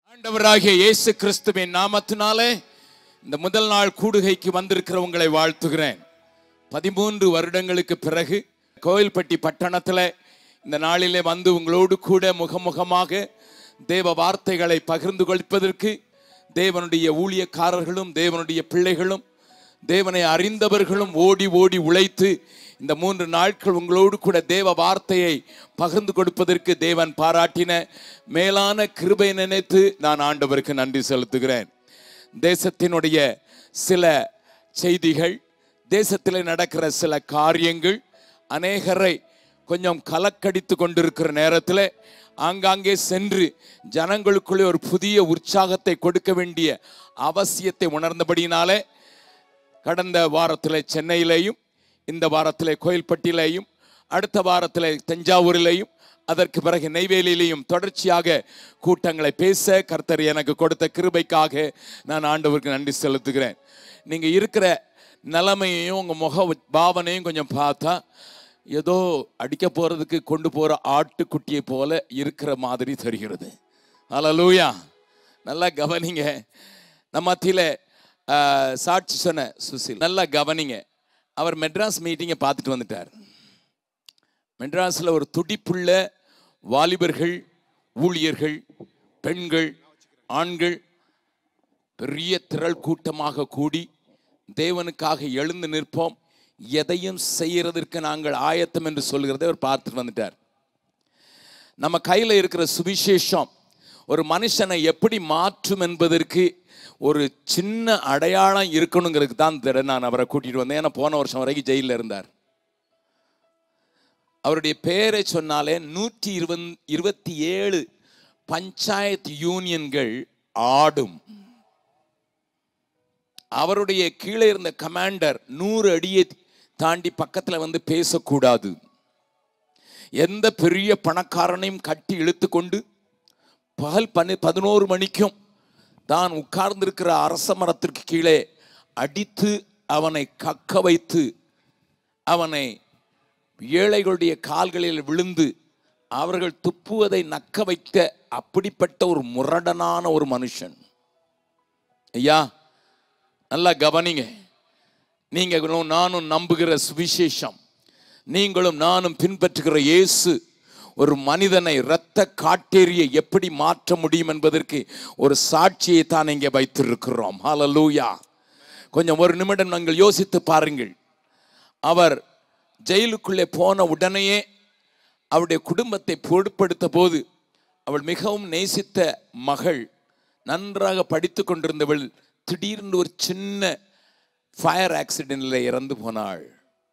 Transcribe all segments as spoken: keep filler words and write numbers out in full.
ஆண்டவராகிய இயேசு கிறிஸ்துவின் நாமத்தினாலே இந்த முதல் நாள் கூடுகைக்கு வந்திருக்கிற உங்களை வாழ்த்துகிறேன். பதிமூன்று வருடங்களுக்கு பிறகு கோயில்பட்டி பட்டணத்தில் இந்த நாளிலே வந்து உங்களோடு கூட முகமுகமாக தேவ வார்த்தைகளை பகிர்ந்து கொள்வதற்கு தேவனுடைய ஊழியக்காரர்களும் தேவனுடைய பிள்ளைகளும் தேவனை அறிந்தவர்களும் ஓடி ஓடி உழைத்து இந்த மூன்று நாட்கள் உங்களோடு கூட தேவ வார்த்தையை பகிர்ந்து கொடுப்பதற்கு தேவன் பாராட்டின மேலான கிருபை நினைத்து நான் ஆண்டவருக்கு நன்றி செலுத்துகிறேன். தேசத்தினுடைய சில செய்திகள், தேசத்தில் நடக்கிற சில காரியங்கள் அநேகரை கொஞ்சம் கலக்கடித்து கொண்டிருக்கிற நேரத்தில் ஆங்காங்கே சென்று ஜனங்களுக்குள்ளே ஒரு புதிய உற்சாகத்தை கொடுக்க வேண்டிய அவசியத்தை உணர்ந்தபடினாலே கடந்த வாரத்தில் சென்னையிலேயும் இந்த வாரத்தில் கோயில்பட்டியிலேயும் அடுத்த வாரத்தில் தஞ்சாவூரிலேயும் அதற்கு பிறகு நெய்வேலியிலையும் தொடர்ச்சியாக கூட்டங்களை பேச கர்த்தர் எனக்கு கொடுத்த கிருபைக்காக நான் ஆண்டவருக்கு நன்றி செலுத்துகிறேன். நீங்கள் இருக்கிற நிலைமையையும் உங்கள் முக பாவனையும் கொஞ்சம் பார்த்தா ஏதோ அடிக்க போகிறதுக்கு கொண்டு போகிற ஆட்டுக்குட்டியை போல இருக்கிற மாதிரி தெரிகிறது. அல்லேலூயா. நல்லா கவனிங்க. நம்ம மத்தியில் சாட்சி சொன்ன சுசில் நல்லா கவனிங்க. அவர் மெட்ராஸ் மீட்டிங்கை பார்த்துட்டு வந்துட்டார். மெட்ராஸில் ஒரு துடிப்புள்ள வாலிபர்கள், ஊழியர்கள், பெண்கள், ஆண்கள் பெரிய திரள் கூட்டமாக கூடி தேவனுக்காக எழுந்து நிற்போம், எதையும் செய்யறதற்கு நாங்கள் ஆயத்தம் என்று சொல்கிறதை அவர் பார்த்துட்டு வந்துட்டார். நம்ம கையில் இருக்கிற சுவிசேஷம் ஒரு மனுஷனை எப்படி மாற்றும் என்பதற்கு ஒரு சின்ன அடையாளம் இருக்கணுங்கிறதுக்கு தான் நான் அவரை கூட்டிட்டு வந்தேன். ஏன்னா போன வருஷம் வரைக்கும் ஜெயிலில் இருந்தார். அவருடைய பேரை சொன்னாலே நூற்றி இருபது இருபத்தி ஏழு பஞ்சாயத்து யூனியன்கள் ஆடும். அவருடைய கீழே இருந்த கமாண்டர் நூறு அடியை தாண்டி பக்கத்தில் வந்து பேசக்கூடாது. எந்த பெரிய பணக்காரனையும் கட்டி இழுத்து கொண்டு பகல் பன்னு பதினோரு மணிக்கும் தான் உட்கார்ந்திருக்கிற அரச மரத்திற்கு கீழே அடித்து அவனை கக்க வைத்து அவனை ஏழைகளுடைய கால்களில் விழுந்து அவர்கள் துப்புவதை நக்க வைக்க அப்படிப்பட்ட ஒரு முரடனான ஒரு மனுஷன். ஐயா நல்லா கவனிங்க. நீங்களும் நானும் நம்புகிற சுவிசேஷம், நீங்களும் நானும் பின்பற்றுகிற இயேசு ஒரு மனிதனை இரத்த காட்டேரியை எப்படி மாற்ற முடியும் என்பதற்கு ஒரு சாட்சியை தான் இங்கே வைத்திருக்கிறோம். ஹல்லேலூயா. கொஞ்சம் ஒரு நிமிடம் நாங்கள் யோசித்து பாருங்கள். அவர் ஜெயிலுக்குள்ளே போன உடனேயே அவருடைய குடும்பத்தை பொருட்படுத்த போது அவள் மிகவும் நேசித்த மகள், நன்றாக படித்து கொண்டிருந்தவள் திடீர்னு ஒரு சின்ன ஃபயர் ஆக்சிடென்ட்ல இறந்து போனாள்.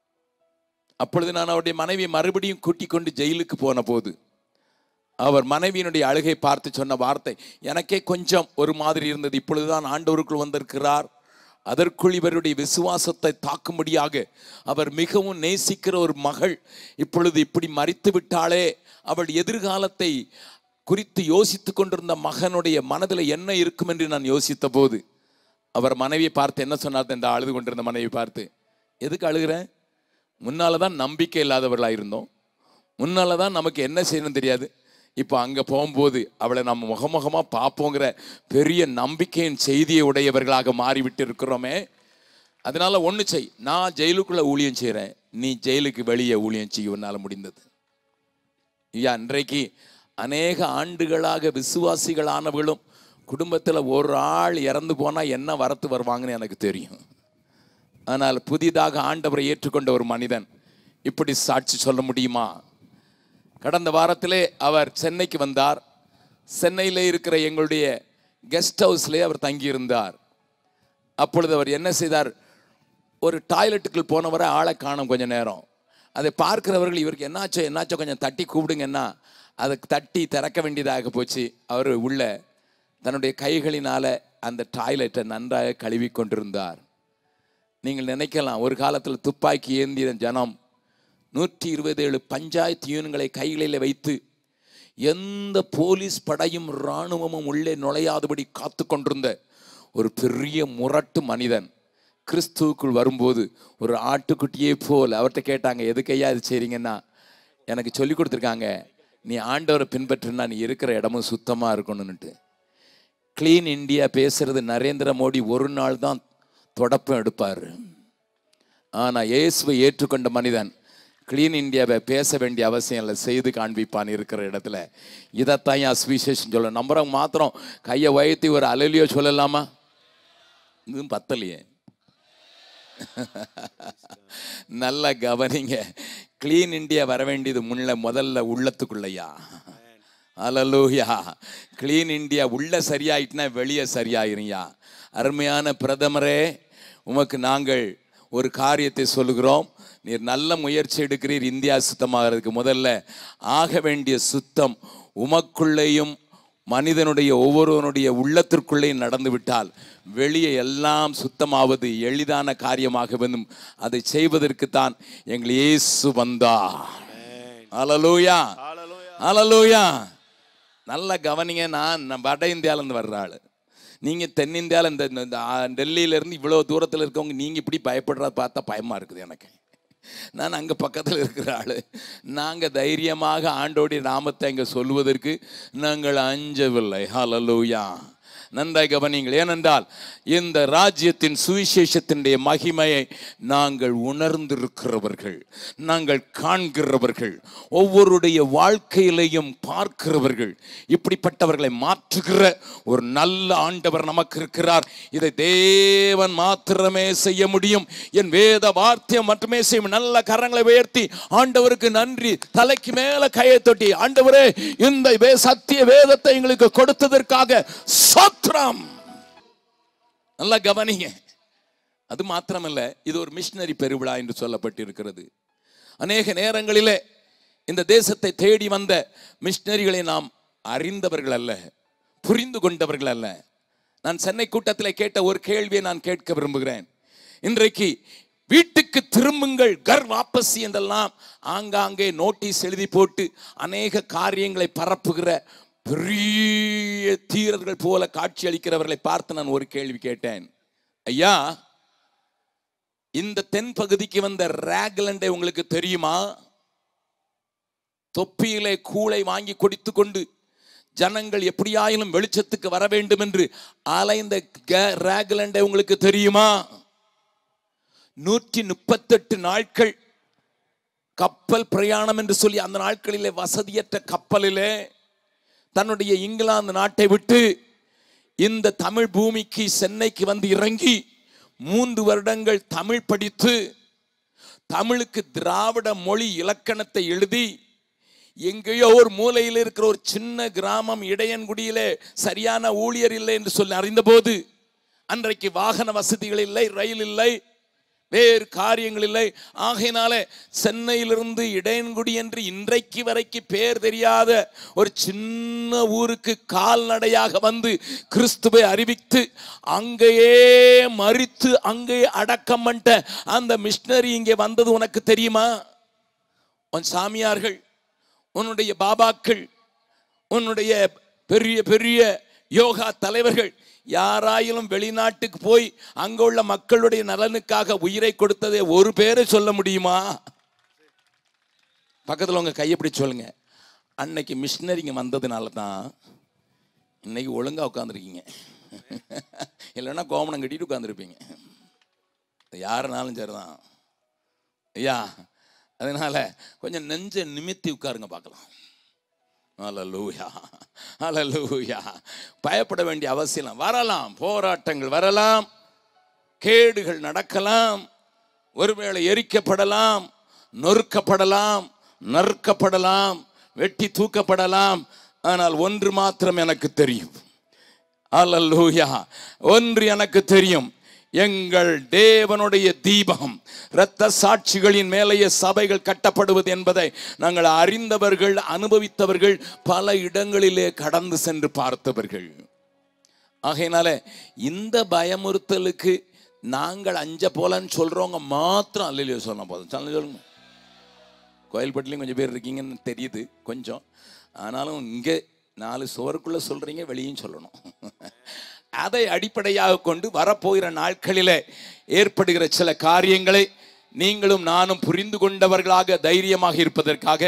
அப்பொழுது நான் அவருடைய மனைவியை மறுபடியும் கூட்டிக் கொண்டு ஜெயிலுக்கு போன போது அவர் மனைவியினுடைய அழுகை பார்த்து சொன்ன வார்த்தை எனக்கே கொஞ்சம் ஒரு மாதிரி இருந்தது. இப்பொழுதுதான் ஆண்டவருக்குள் வந்திருக்கிறார், அதற்குள் இவருடைய விசுவாசத்தை தாக்கும்படியாக அவர் மிகவும் நேசிக்கிற ஒரு மகள் இப்பொழுது இப்படி மரித்து விட்டாளே, அவள் எதிர்காலத்தை குறித்து யோசித்து கொண்டிருந்த மகனுடைய மனதில் என்ன இருக்கும் என்று நான் யோசித்த போது அவர் மனைவியை பார்த்து என்ன சொன்னார்? இந்த அழுது கொண்டிருந்த மனைவி பார்த்து, எதுக்கு அழுகிறேன்? முன்னால தான் நம்பிக்கை இல்லாதவர்களாக இருந்தோம், முன்னால தான் நமக்கு என்ன செய்யணும் தெரியாது, இப்போ அங்கே போகும்போது அவளை நம்ம முகமுகமாக பார்ப்போங்கிற பெரிய நம்பிக்கையின் செய்தியை உடையவர்களாக மாறிவிட்டு இருக்கிறோமே. அதனால ஒன்று செய், நான் ஜெயிலுக்குள்ளே ஊழியம் செய்கிறேன், நீ ஜெயிலுக்கு வெளியே ஊழியம் செய்ய உன்னால் முடிந்தது. ஐயா இன்றைக்கு அநேக ஆண்டுகளாக விசுவாசிகளானவர்களும் குடும்பத்தில் ஒரு ஆள் இறந்து போனால் என்ன வரத்து வருவாங்கன்னு எனக்கு தெரியும். ஆனால் புதிதாக ஆண்டவரை ஏற்றுக்கொண்ட ஒரு மனிதன் இப்படி சாட்சி சொல்ல முடியுமா? கடந்த வாரத்திலே அவர் சென்னைக்கு வந்தார். சென்னையில் இருக்கிற எங்களுடைய கெஸ்ட் ஹவுஸ்லேயே அவர் தங்கியிருந்தார். அப்பொழுது அவர் என்ன செய்தார்? ஒரு டாய்லெட்டுக்குள் போனவரை ஆளை காணும் கொஞ்சம் நேரம். அதை பார்க்கிறவர்கள் இவருக்கு என்னாச்சோ என்னாச்சோ கொஞ்சம் தட்டி கூப்பிடுங்கன்னா அதை தட்டி திறக்க வேண்டியதாக போச்சு. அவர் உள்ள தன்னுடைய கைகளினால் அந்த டாய்லெட்டை நன்றாக கழுவி கொண்டிருந்தார். நீங்கள் நினைக்கலாம், ஒரு காலத்தில் துப்பாக்கி ஏந்திய ஜனம் நூற்றி இருபது ஏழு பஞ்சாயத்து யூனியன்களை கைகளில் வைத்து எந்த போலீஸ் படையும் இராணுவமும் உள்ளே நுழையாதபடி காத்து கொண்டிருந்த ஒரு பெரிய முரட்டு மனிதன் கிறிஸ்துவுக்குள் வரும்போது ஒரு ஆட்டுக்குட்டியே போல் அவர்கிட்ட கேட்டாங்க, எதுக்கையா இது செய்றீங்கன்னா, எனக்கு சொல்லி கொடுத்துருக்காங்க, நீ ஆண்டவரை பின்பற்றுனா நீ இருக்கிற இடமும் சுத்தமாக இருக்கணும்னுட்டு. கிளீன் இந்தியா பேசுறது நரேந்திர மோடி ஒரு நாள் தான் தொடப்பம் எடுப்பார். ஆனால் இயேசுவை ஏற்றுக்கொண்ட மனிதன் கிளீன் இந்தியாவை பேச வேண்டிய அவசியம் இல்லை, செய்து காண்பிப்பான் இருக்கிற இடத்துல. இதைத்தான் என் சுவிசேஷம் சொல்ல. நம்புறவங்க மாத்திரம் கையை உயர்த்தி ஒரு அலையிலையோ சொல்லலாமா? இதுவும் பத்தலையே. நல்லா கவனிங்க. கிளீன் இந்தியா வர வேண்டியது முன்ன முதல்ல உள்ளத்துக்குள்ளையா. அல்லேலூயா. கிளீன் இந்தியா உள்ள சரியாயிட்டுனா வெளியே சரியாயிருயா. அருமையான பிரதமரே, உமக்கு நாங்கள் ஒரு காரியத்தை சொல்லுகிறோம். நீர் நல்ல முயற்சி எடுக்கிறீர் இந்தியா சுத்தமாகிறதுக்கு. முதல்ல ஆக வேண்டிய சுத்தம் உமக்குள்ளேயும் மனிதனுடைய ஒவ்வொருவனுடைய உள்ளத்திற்குள்ளேயும் நடந்து விட்டால் வெளியே எல்லாம் சுத்தமாவது எளிதான காரியமாக வேண்டும். அதை செய்வதற்குத்தான் எங்கள் இயேசு வந்தார். அல்லேலூயா, அல்லேலூயா. நல்ல கவனிங்க. நான் வட இந்தியாவிலேருந்து வர்ற ஆள், நீங்கள் தென்னிந்தியாவில் இந்த டெல்லியிலேருந்து இவ்வளோ தூரத்தில் இருக்கவங்க நீங்கள் இப்படி பயப்படுறத பார்த்தா பயமாக இருக்குது எனக்கு. நான் அங்கே பக்கத்தில் இருக்கிற ஆள். நாங்கள் தைரியமாக ஆண்டோடைய நாமத்தை அங்கே சொல்வதற்கு நாங்கள் அஞ்சவில்லை. ஹல்லேலூயா. நன்றாய் கவனிங்கள். ஏனென்றால் இந்த ராஜ்யத்தின் சுவிசேஷத்தினுடைய மகிமையை நாங்கள் உணர்ந்திருக்கிறவர்கள், நாங்கள் காண்கிறவர்கள், ஒவ்வொருடைய வாழ்க்கையிலையும் பார்க்கிறவர்கள். இப்படிப்பட்டவர்களை மாற்றுகிற ஒரு நல்ல ஆண்டவர் நமக்கு இருக்கிறார். இதை தேவன் மாத்திரமே செய்ய முடியும். என் வேத வார்த்தை மட்டுமே செய்யும். நல்ல கரங்களை உயர்த்தி ஆண்டவருக்கு நன்றி, தலைக்கு மேல கையை தொட்டி, ஆண்டவரே இந்த சத்திய வேதத்தை எங்களுக்கு கொடுத்ததற்காக சோத்திரம். நல்லா கவனிங்க. அது மாத்திரமல்ல, இது ஒரு மிஷனரி பெருவிழா என்று சொல்லப்பட்டிருக்கிறது. அநேக நேரங்களிலே இந்த தேசத்தை தேடி வந்த மிஷனரிகளை நாம் அறிந்தவர்கள் அல்ல, புரிந்து கொண்டவர்கள் அல்ல. நான் சென்னை கூட்டத்தில் கேட்ட ஒரு கேள்வியை நான் கேட்க விரும்புகிறேன். இன்றைக்கு வீட்டுக்கு திரும்புங்கள், கர் வாபசி என்றெல்லாம் ஆங்காங்கே நோட்டீஸ் எழுதி போட்டு அநேக காரியங்களை பரப்புகிற பெரிய தீரர்கள் போல காட்சி அளிக்கிறவர்களை பார்த்து நான் ஒரு கேள்வி கேட்டேன். ஐயா, இந்த தென் பகுதிக்கு வந்த ராக்லண்டை உங்களுக்கு தெரியுமா? தொப்பியிலே கூளை வாங்கி குடித்து கொண்டு ஜனங்கள் எப்படியாயிலும் வெளிச்சத்துக்கு வர வேண்டும் என்று அலைந்த ராக்லண்டை உங்களுக்கு தெரியுமா? நூற்றி முப்பத்தெட்டு நாட்கள் கப்பல் பிரயாணம் என்று சொல்லி அந்த நாட்களிலே வசதியற்ற கப்பலிலே தன்னுடைய இங்கிலாந்து நாட்டை விட்டு இந்த தமிழ் பூமிக்கு சென்னைக்கு வந்து இறங்கி மூன்று வருடங்கள் தமிழ் படித்து தமிழுக்கு திராவிட மொழி இலக்கணத்தை எழுதி எங்கேயோ ஒரு மூலையில் இருக்கிற ஒரு சின்ன கிராமம் இடையன்குடியிலே சரியான ஊழியர் இல்லை என்று சொல்லி அறிந்தபோது, அன்றைக்கு வாகன வசதிகள் இல்லை, ரயில் இல்லை, வேறு காரியங்கள் இல்லை. ஆகையினாலே சென்னையிலிருந்து இடையன்குடி என்று இன்றைக்கு வரைக்கும் பேர் தெரியாத ஒரு சின்ன ஊருக்கு கால்நடையாக வந்து கிறிஸ்துவை அறிவித்து அங்கேயே மரித்து அங்கேயே அடக்கம் பண்ணிட்ட அந்த மிஷனரி இங்கே வந்தது உனக்கு தெரியுமா? உன் சாமியார்கள், உன்னுடைய பாபாக்கள், உன்னுடைய பெரிய பெரிய யோகா தலைவர்கள் யாராயிலும் வெளிநாட்டுக்கு போய் அங்க உள்ள மக்களுடைய நலனுக்காக உயிரை கொடுத்ததே ஒரு பேரை சொல்ல முடியுமா? பக்கத்தில் உங்க கையப்படி சொல்லுங்க. அன்னைக்கு மிஷனரிங்க வந்ததுனால தான் இன்னைக்கு ஒழுங்கா உட்காந்துருக்கீங்க. இல்லைன்னா கோமணம் கட்டிட்டு உட்காந்துருப்பீங்க. யாருனாலும் சரிதான் ஐயா. அதனால கொஞ்சம் நெஞ்ச நிமித்தி உட்காருங்க பார்க்கலாம். அல்லேலூயா, அல்லேலூயா. பயப்பட வேண்டிய அவசியம் வரலாம், போராட்டங்கள் வரலாம், கேடுகள் நடக்கலாம், ஒருவேளை எரிக்கப்படலாம், நொறுக்கப்படலாம், நறுக்கப்படலாம், வெட்டி தூக்கப்படலாம். ஆனால் ஒன்று மாத்திரம் எனக்கு தெரியும். அல்லேலூயா. ஒன்று எனக்கு தெரியும். எங்கள் தேவனுடைய தீபம் இரத்த சாட்சிகளின் மேலேயே சபைகள் கட்டப்படுவது என்பதை நாங்கள் அறிந்தவர்கள், அனுபவித்தவர்கள், பல இடங்களிலே கடந்து சென்று பார்த்தவர்கள். ஆகையினால இந்த பயமுறுத்தலுக்கு நாங்கள் அஞ்ச போலன்னு சொல்றவங்க மாத்திரம் அல்லையோ சொன்ன போதும். சொல்லுங்க. கோயில்பட்டிலையும் கொஞ்சம் பேர் இருக்கீங்கன்னு தெரியுது கொஞ்சம். ஆனாலும் இங்கே நாலு சுவருக்குள்ள சொல்றீங்க, வெளியும் சொல்லணும். அதை அடிப்படையாக கொண்டு வரப்போகிற நாட்களிலே ஏற்படுகிற சில காரியங்களை நீங்களும் நானும் புரிந்து கொண்டவர்களாக தைரியமாக இருப்பதற்காக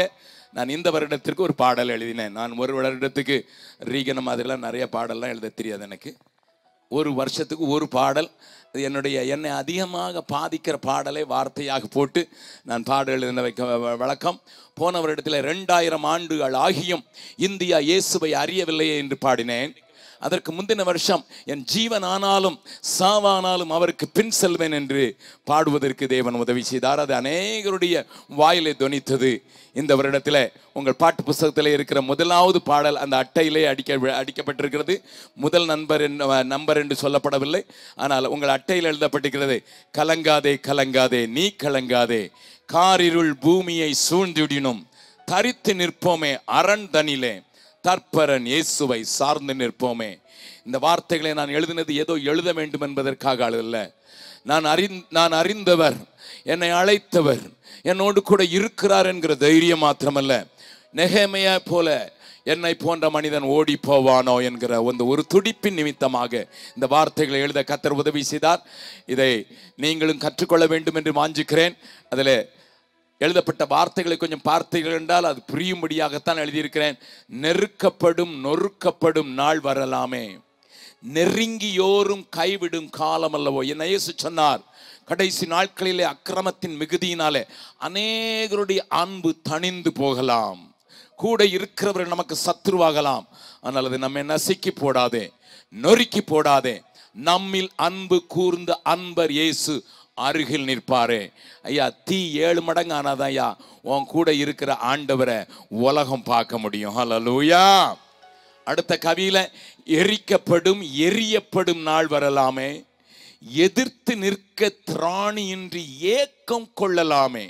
நான் இந்த வருடத்திற்கு ஒரு பாடல் எழுதினேன். நான் ஒரு வருடத்துக்கு ரீகன மாதிரிலாம் நிறைய பாடல்லாம் எழுத தெரியாது எனக்கு. ஒரு வருஷத்துக்கு ஒரு பாடல், என்னுடைய என்னை அதிகமாக பாதிக்கிற பாடலை வார்த்தையாக போட்டு நான் பாடல் எழுதின வைக்க வழக்கம். போன வருடத்தில் ரெண்டாயிரம் ஆண்டுகள் ஆகியும் இந்தியா இயேசுவை அறியவில்லையே என்று பாடினேன். அதற்கு முந்தின வருஷம் என் ஜீவன் ஆனாலும் சாவானாலும் அவருக்கு பின் செல்வேன் என்று பாடுவதற்கு தேவன் உதவி செய்தார். அது அநேகருடைய வாயிலை துணித்தது. இந்த வருடத்தில் உங்கள் பாட்டு புத்தகத்தில் இருக்கிற முதலாவது பாடல் அந்த அட்டையிலே அடிக்க அடிக்கப்பட்டிருக்கிறது. முதல் நண்பர் நம்பர் என்று சொல்லப்படவில்லை, ஆனால் உங்கள் அட்டையில் எழுதப்பட்டிருக்கிறது, கலங்காதே கலங்காதே நீ கலங்காதே, காரிருள் பூமியை சூழ்ந்துடினும் தரித்து நிற்போமே அரண் தனிலே, தற்பரன் இயேசுவை சார்ந்து நிற்போமே. இந்த வார்த்தைகளை நான் எழுதினது ஏதோ எழுத வேண்டும் என்பதற்காக அல்ல. நான் அறி நான் அறிந்தவர், என்னை அழைத்தவர் என்னோடு கூட இருக்கிறார் என்கிற தைரியம் மாத்திரமல்ல, நெகேமியா போல என்னை போன்ற மனிதன் ஓடி போவானோ என்கிற அந்த ஒரு துடிப்பின் நிமித்தமாக இந்த வார்த்தைகளை எழுத கர்த்தர் உதவி செய்தார். இதை நீங்களும் கற்றுக்கொள்ள வேண்டும் என்று வாஞ்சிக்கிறேன். அதில் எழுதப்பட்ட வார்த்தைகளை கொஞ்சம் பார்த்தீர்கள் என்றால் அது புரியும்படியாகத்தான் எழுதியிருக்கிறேன். நெருக்கப்படும் நொறுக்கப்படும் நாள் வரலாமே, நெருங்கியோரும் கைவிடும் காலம் அல்லவோ. என்ன இயேசு சொன்னார், கடைசி நாட்களிலே அக்கிரமத்தின் மிகுதியினாலே அநேகருடைய அன்பு தணிந்து போகலாம், கூட இருக்கிறவர்கள் நமக்கு சத்துருவாகலாம். ஆனால் அது நம்மை நசுக்கி போடாதே, நொறுக்கி போடாதே. நம்மில் அன்பு கூர்ந்த அன்பர் இயேசு அருகில் நிற்பாரே. ஐயா, தீ ஏழு மடங்கு ஆனாதான் ஐயா உன் கூட இருக்கிற ஆண்டவரை உலகம் பார்க்க முடியும். ஹல்லேலூயா. அடுத்த கவியில, எரிக்கப்படும் எரியப்படும் நாள் வரலாமே, எதிர்த்து நிற்க திராணியின்றி ஏக்கம் கொள்ளலாமே.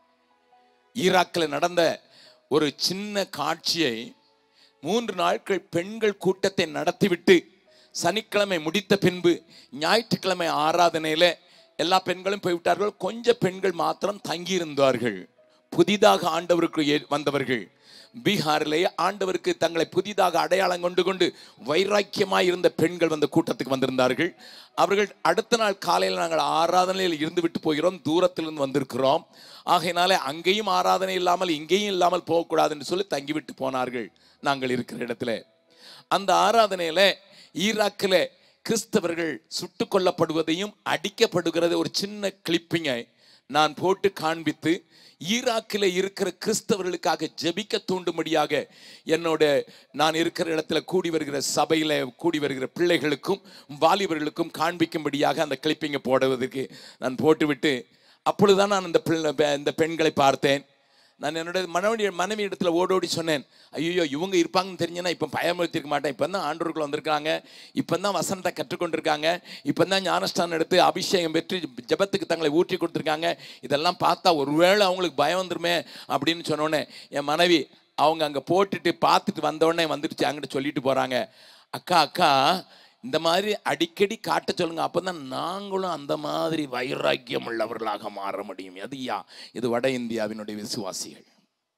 ஈராக்கில் நடந்த ஒரு சின்ன காட்சியை மூன்று நாட்கள் பெண்கள் கூட்டத்தை நடத்திவிட்டு சனிக்கிழமை முடித்த பின்பு ஞாயிற்றுக்கிழமை ஆராதனையில எல்லா பெண்களும் போய்விட்டார்கள். கொஞ்சம் பெண்கள் மாத்திரம் தங்கியிருந்தார்கள். புதிதாக ஆண்டவருக்கு வந்தவர்கள், பீகாரிலேயே ஆண்டவருக்கு தங்களை புதிதாக அடையாளம் கொண்டு கொண்டு வைராக்கியமாய் இருந்த பெண்கள் வந்த கூட்டத்துக்கு வந்திருந்தார்கள். அவர்கள் அடுத்த நாள் காலையில் நாங்கள் ஆராதனையில் இருந்து விட்டு போகிறோம், தூரத்திலிருந்து வந்திருக்கிறோம், ஆகையினாலே அங்கேயும் ஆராதனை இல்லாமல் இங்கேயும் இல்லாமல் போகக்கூடாது என்று சொல்லி தங்கிவிட்டு போனார்கள். நாங்கள் இருக்கிற இடத்துல அந்த ஆராதனையில ஈராக்கில் கிறிஸ்தவர்கள் சுட்டு கொல்லப்படுவதையும் அடிக்கப்படுகிறது ஒரு சின்ன கிளிப்பிங்கை நான் போட்டு காண்பித்து ஈராக்கில் இருக்கிற கிறிஸ்தவர்களுக்காக ஜெபிக்க தூண்டும்படியாக என்னோட நான் இருக்கிற இடத்துல கூடி வருகிற சபையில் கூடி வருகிற பிள்ளைகளுக்கும் வாலிபர்களுக்கும் காண்பிக்கும்படியாக அந்த கிளிப்பிங்கை போடுவதற்கு நான் போட்டுவிட்டு, அப்பொழுதுதான் நான் இந்த பிள்ளை இந்த பெண்களை பார்த்தேன். நான் என்னோட மனைவி மனைவி இடத்துல ஓடோடி சொன்னேன், ஐயோ இவங்க இருப்பாங்கன்னு தெரிஞ்சுன்னா இப்போ பயமுறுத்திருக்க மாட்டேன். இப்போ தான் ஆண்டவர்கள் வந்திருக்காங்க, இப்போ தான் வசனத்தை கற்றுக்கொண்டிருக்காங்க, இப்போ தான் ஞானஸ்தானம் எடுத்து அபிஷேகம் பெற்று ஜெபத்துக்கு தங்களை ஊற்றி கொடுத்துருக்காங்க, இதெல்லாம் பார்த்தா ஒருவேளை அவங்களுக்கு பயம் வந்துருமே அப்படின்னு சொன்னோடனே என் மனைவி அவங்க அங்கே போட்டுட்டு பார்த்துட்டு வந்தோடனே வந்துடுச்சு அங்கிட்டு சொல்லிட்டு போகிறாங்க, அக்கா அக்கா இந்த மாதிரி அடிக்கடி காட்ட சொல்லுங்க, அப்பதான் நாங்களும் அந்த மாதிரி வைராக்கியம் உள்ளவர்களாக மாற முடியும். அதுயா இது வட இந்தியாவினுடைய விசுவாசிகள்.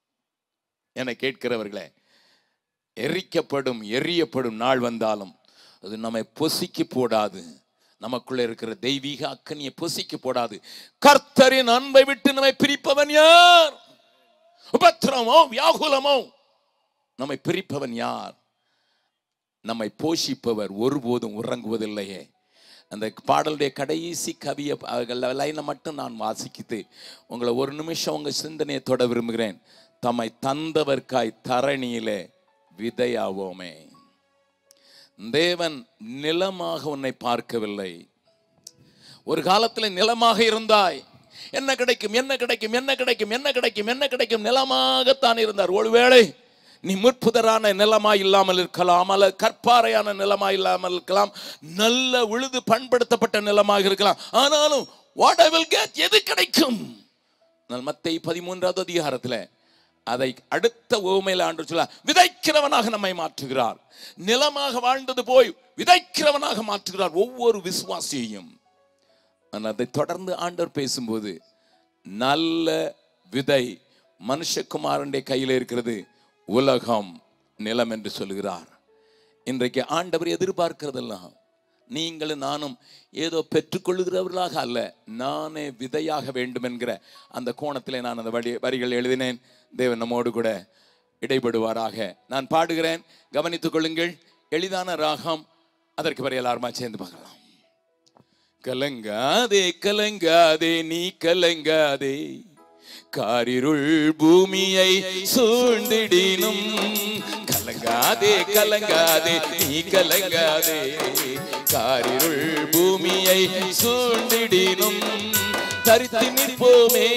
என கேட்கிறவர்களே, எரிக்கப்படும் எரியப்படும் நாள் வந்தாலும் அது நம்மை பொசிக்கி போடாது, நமக்குள்ள இருக்கிற தெய்வீக அக்கனியை பொசிக்கி போடாது. கர்த்தரின் அன்பை விட்டு நம்மை பிரிப்பவன் யார்? உபத்திரமோ வியாகுலமோ நம்மை பிரிப்பவன் யார்? நம்மை போஷிப்பவர் ஒருபோதும் உறங்குவதில்லையே. அந்த பாடலுடைய கடைசி கவிய லைனை மட்டும் நான் வாசிக்கிட்டு உங்களை ஒரு நிமிஷம் உங்க சிந்தனையை தொட விரும்புகிறேன். தம்மை தந்தவர்க்காய் தரணியிலே விதையாவோமே. தேவன் நிலமாக உன்னை பார்க்கவில்லை. ஒரு காலத்தில் நிலமாக இருந்தாய், என்ன கிடைக்கும் என்ன கிடைக்கும் என்ன கிடைக்கும் என்ன கிடைக்கும் என்ன கிடைக்கும் நிலமாகத்தான் இருந்தார். ஒருவேளை நீ முற்புதரான நிலமாய் இல்லாமல் இருக்கலாம், அல்ல கற்பாறையான நிலமாய் இல்லாமல் இருக்கலாம், நல்ல உழுது பண்படுத்தப்பட்ட நிலமாக இருக்கலாம். ஆனாலும் what I will get, எது கிடைக்கும்? மத்தேயு பதிமூன்றாவது அதிகாரத்தில் அதை அடுத்த உவமையில் ஆண்டவர் சொல்ல, விதைக்கிறவனாக நம்மை மாற்றுகிறார். நிலமாக வாழ்ந்தது போய் விதைக்கிறவனாக மாற்றுகிறார் ஒவ்வொரு விசுவாசியையும். அதை தொடர்ந்து ஆண்டவர் பேசும்போது, நல்ல விதை மனுஷகுமாரனுடைய கையில் இருக்கிறது, உலகம் நிலம் என்று சொல்கிறார். இன்றைக்கு ஆண்டவர் எதிர்பார்க்கிறதெல்லாம் நீங்களும் நானும் ஏதோ பெற்றுக்கொள்ளுகிறவர்களாக அல்ல, நானே விதையாக வேண்டும் என்கிற அந்த கோணத்திலே நான் அந்த வரி வரிகள் எழுதினேன். தேவன் நம்மோடு கூட இடைபடுவாராக. நான் பாடுகிறேன், கவனித்துக் கொள்ளுங்கள். எளிதான ராகம். அதற்கு பிறகு எல்லாருமா சேர்ந்து பார்க்கலாம். கலங்காதே கலங்காதே நீ கலங்காதே, காரிருள் பூமியை சூழ்ந்திடினும். கலங்காதே கலங்காதே நீ கலங்காதே, காரிருள் பூமியை சூழ்ந்திடினும். தரித்து நிற்போமே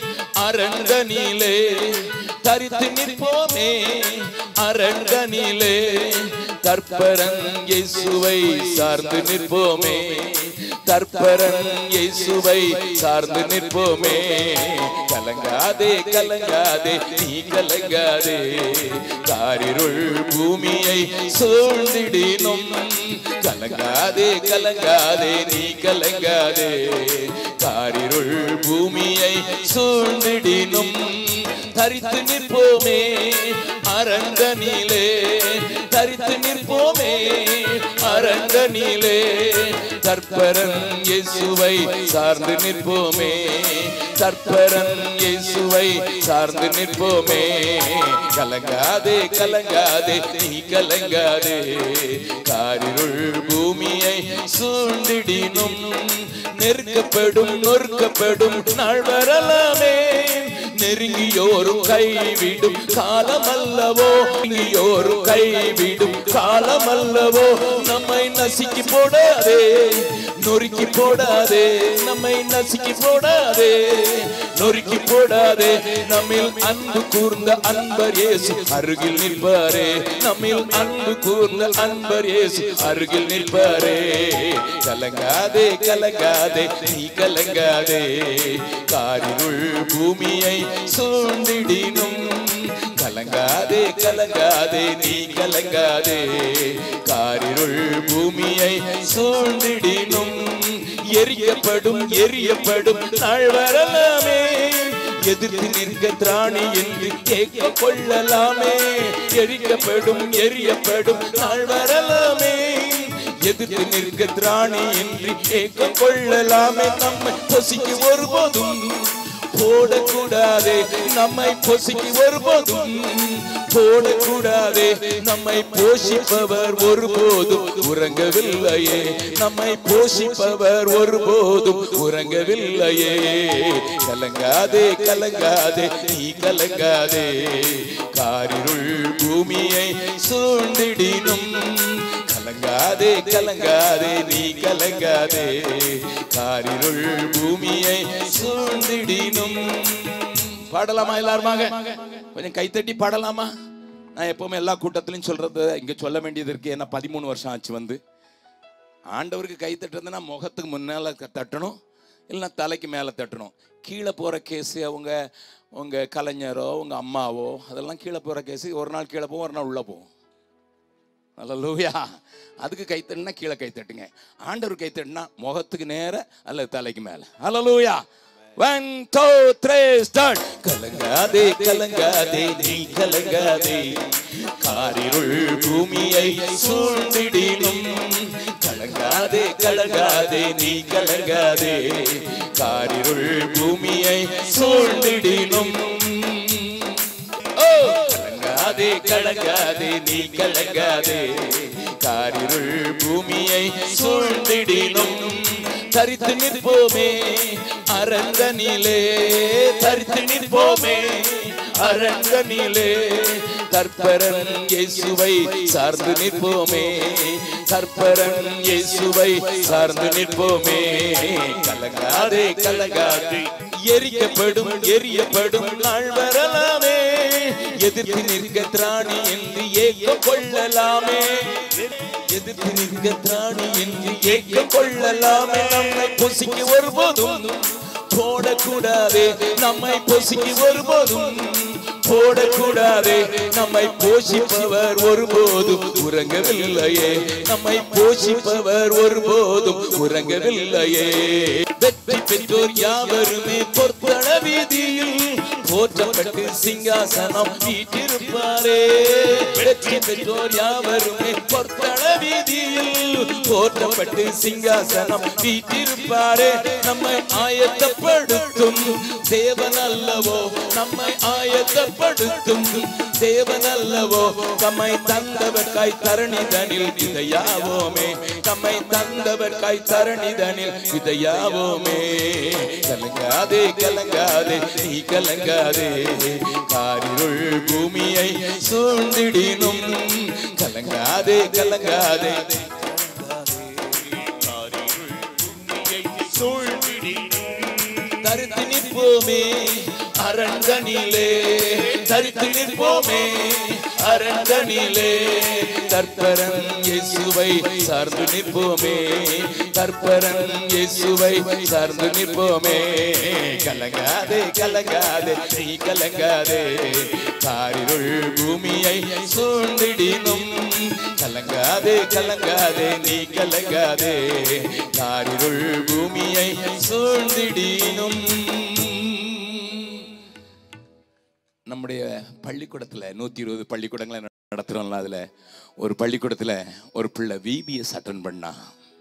அரண்மனையிலே, தரித்து நிற்போமே அரண்மனையிலே, தற்பரன் இயேசுவை சார்ந்து நிற்போமே, தற்பரன் இயேசுவை சார்ந்து நிற்போமே. கலங்காதே கலங்காதே நீ கலங்காதே, காரிருள் பூமியை சூழ்ந்திடினும். கலங்காதே கலங்காதே நீ கலங்காதே, காரிருள் பூமியை சூழ்ந்திடினும். தரித்து நிற்போமே அரண்மனையிலே, தரித்து நிற்போமே அரண்மனையிலே, தற்பரன் இயேசுவை சார்ந்து நிற்போமே, தற்பரன் இயேசுவை சார்ந்து நிற்போமே. கலங்காதே கலங்காதே நீ கலங்காதே, காரிருள் பூமியை சூழ்ந்திடினும். நெருக்கப்படும் நொறுக்கப்படும் நாள் வரலாமே, நெருங்கியோரும் கைவிடும் காலமல்லவோ, நெருங்கியோரும் கைவிடும் காலமல்லவோ. நம்மை நசுக்கி போடாதே நொறுக்கி போடாதே, நம்மை நசுக்கி போடாதே நொறுக்கி போடாதே. நம்மில் அன்பு கூர்ந்த அன்பர் இயேசு அருகில் நிற்பாரே, நம்மில் அன்பு கூர்ந்த அன்பர் இயேசு அருகில் நிற்பாரே. கலங்காதே கலங்காதே நீ கலங்காதே, காரிருள் பூமியை சூழ்ந்திடினும். கலங்காதே கலங்காதே நீ கலங்காதே, காரிருள் பூமியை சூழ்ந்திடினும். எரியப்படும் எரியப்படும் நாள் வரலாமே, எதிர்த்து நிற்க திராணி என்று கேட்க கொள்ளலாமே. எரிக்கப்படும் எரியப்படும் நாள் வரலாமே, எதிர்த்து நிற்க திராணி என்று கேட்க கொள்ளலாமே. நம்மை பொசிக்கு ஒருபோதும் போடக்கூடாதே, நம்மை பொசிக்கு ஒருபோதும் போடக்கூடாதே. நம்மை போஷிப்பவர் ஒருபோதும் உறங்கவில்லையே, நம்மை போஷிப்பவர் ஒருபோதும் உறங்கவில்லையே. கலங்காதே கலங்காதே நீ கலங்காதே, காரிருள் பூமியை சூழ்ந்திடினும். கலங்காதே கலங்காதே நீ கலங்காதே, காரிருள் பூமியை சூழ்ந்திடினும். பாடலாமா எல்லாருமாக? கொஞ்சம் கைத்தட்டி பாடலாமா? நான் எப்பவுமே எல்லா கூட்டத்திலையும் சொல்றது இங்க சொல்ல வேண்டியது இருக்கு. ஏன்னா பதிமூணு வருஷம் ஆச்சு வந்து. ஆண்டவருக்கு கை தட்டுறதுன்னா முகத்துக்கு முன்னால தட்டணும், இல்லைன்னா தலைக்கு மேலே தட்டணும். கீழே போகிற கேஸு அவங்க உங்க கலைஞரோ உங்க அம்மாவோ அதெல்லாம் கீழே போகிற கேஸு ஒரு நாள் கீழே போகும், ஒரு நாள் உள்ள போகும். அல்லேலூயா. அதுக்கு கை தட்டுனா கீழே கை தட்டுங்க. ஆண்டவர் கை தட்டுனா முகத்துக்கு நேர அல்லது தலைக்கு மேலே. அல்லேலூயா. One, two, three, start. கலங்காதே கலங்காதே நீ கலங்காதே, காரிருள் பூமியை சூழ்ந்திடினும். கலங்காதே கலங்காதே நீ கலங்காதே, காரிருள் பூமியை சூழ்ந்திடினும். ஓ கலங்காதே கலங்காதே நீ கலங்காதே, காரிருள் பூமியை சூழ்ந்திடினும். தரித்து நிற்போமே அரண்மனையிலே, தரித்து நிற்போமே அரண்மனையிலே, தற்பரன் இயேசுவை சார்ந்து நிற்போமே, தற்பரன் இயேசுவை சார்ந்து நிற்போமே. கலங்காதே கலங்காதே எரிக்கப்படும் எரியப்படும் நாள் வரலாமே, எதிர்த்து நிற்க திராணி என்று ஏக்க கொள்ளலாமே, எதிர்த்து நிற்க திராணி என்று ஏக்க கொள்ளலாமே. நம்மை பொசிக்கு ஒருபோதும் போடக்கூடாதே, நம்மை பொசிக்கு ஒருபோதும் போடக்கூடாதே. நம்மை போஷிப்பவர் ஒருபோதும் உறங்கவில்லையே, நம்மை போஷிப்பவர் ஒருபோதும் உறங்கவில்லையே. வெற்றி பெற்றோர் யாவருமே பொற்தள வீதியில் போற்றப்பட்டு சிங்காசனம் வீற்றிருப்பாரே. வெற்றி பெற்றோர் யாவருமே பொற்கள வீதியில் போற்றப்பட்டு சிங்காசனம் வீட்டிருப்பாரே. நம்மை ஆயத்தப்படுத்தும் தேவன் அல்லவோ, நம்மை ஆயத்தப்படுத்தும் தேவன் அல்லவோ. தம்மை தந்தவர்காய் தரணிதனில் விதையாவோமே, தம்மை தந்தவர்காய் தரணிதனில் விதையாவோமே. கலங்காதே கலங்காதே நீ கலங்காதே, காரிருள் பூமியை சூழ்ந்திடினும். கலங்காதே கலங்காதே காரிருள் பூமியை சூழ்ந்திடினும். தரித்து நிற்போமே அரண்தனிலே, தரித்து நிற்போமே அரண்தனிலே. தற்பரன் இயேசுவை சார்ந்து நிற்போமே, தற்பரன் இயேசுவை சார்ந்து நிற்போமே. கலங்காதே கலங்காதே நீ கலங்காதே, காரிருள் பூமியை சூழ்ந்திடினும். கலங்காதே கலங்காதே நீ கலங்காதே, காரிருள் பூமியை சூழ்ந்திடினும். நம்முடைய பள்ளிக்கூடத்தில் நூற்றி இருபது பள்ளிக்கூடங்களை நடத்துகிறோம்ல, அதில் ஒரு பள்ளிக்கூடத்தில் ஒரு பிள்ளை விபிஎஸ் அட்டன் பண்ணா.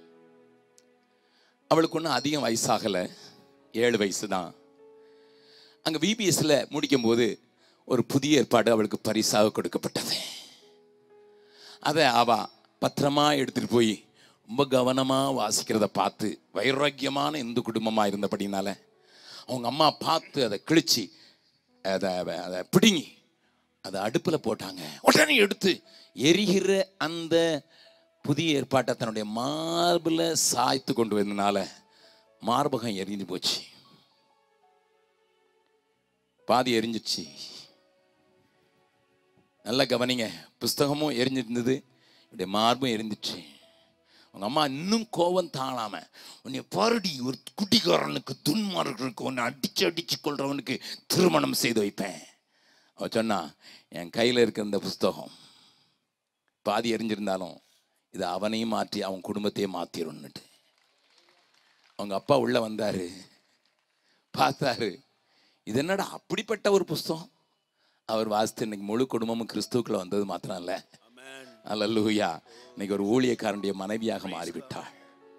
அவளுக்கு ஒன்றும் அதிகம் வயசாகலை, ஏழு வயசு தான். அங்கே விபிஎஸ்ல முடிக்கும் போது ஒரு புதிய ஏற்பாடு அவளுக்கு பரிசாக கொடுக்கப்பட்டது. அதை அவ பத்திரமா எடுத்துகிட்டு போய் ரொம்ப கவனமாக வாசிக்கிறத பார்த்து, வைராக்கியமான இந்து குடும்பமாக இருந்தபடினால அவங்க அம்மா பார்த்து அதை கிழிச்சு அதை அதை பிடுங்கி அதை அடுப்பில் போட்டாங்க. உடனே எடுத்து எரிகிற அந்த புதிய ஏற்பாட்டை தன்னுடைய மார்பில் சாய்த்து கொண்டு வந்ததுனால மார்பகம் எரிஞ்சு போச்சு, பாதி எரிஞ்சிச்சு. நல்லா கவனிங்க, புஸ்தகமும் எரிஞ்சிருந்தது, இப்படி மார்பும் எரிஞ்சிச்சு. அவங்க அம்மா இன்னும் கோபம் தாழாம, உன்னை பாருடி ஒரு குட்டிக்காரனுக்கு துன்மார்களுக்கு உன்னை அடிச்சு அடிச்சு கொள்றவனுக்கு திருமணம் செய்து வைப்பேன். அவ சொன்னா, என் கையில் இருக்கிற இந்த புஸ்தகம் பாதி எரிஞ்சிருந்தாலும் இது அவனையும் மாற்றி அவன் குடும்பத்தையும் மாற்றிடும்னுட்டு. அவங்க அப்பா உள்ள வந்தாரு, பார்த்தாரு, இது என்னடா அப்படிப்பட்ட ஒரு புஸ்தகம். அவர் வாசித்து இன்னைக்கு முழு குடும்பமும் கிறிஸ்துக்குள்ள வந்தது மாத்திரம் இல்லை, அல்லேலூயா, இன்னைக்கு ஒரு ஊழியக்காரனுடைய மனைவியாக மாறிவிட்டாள்.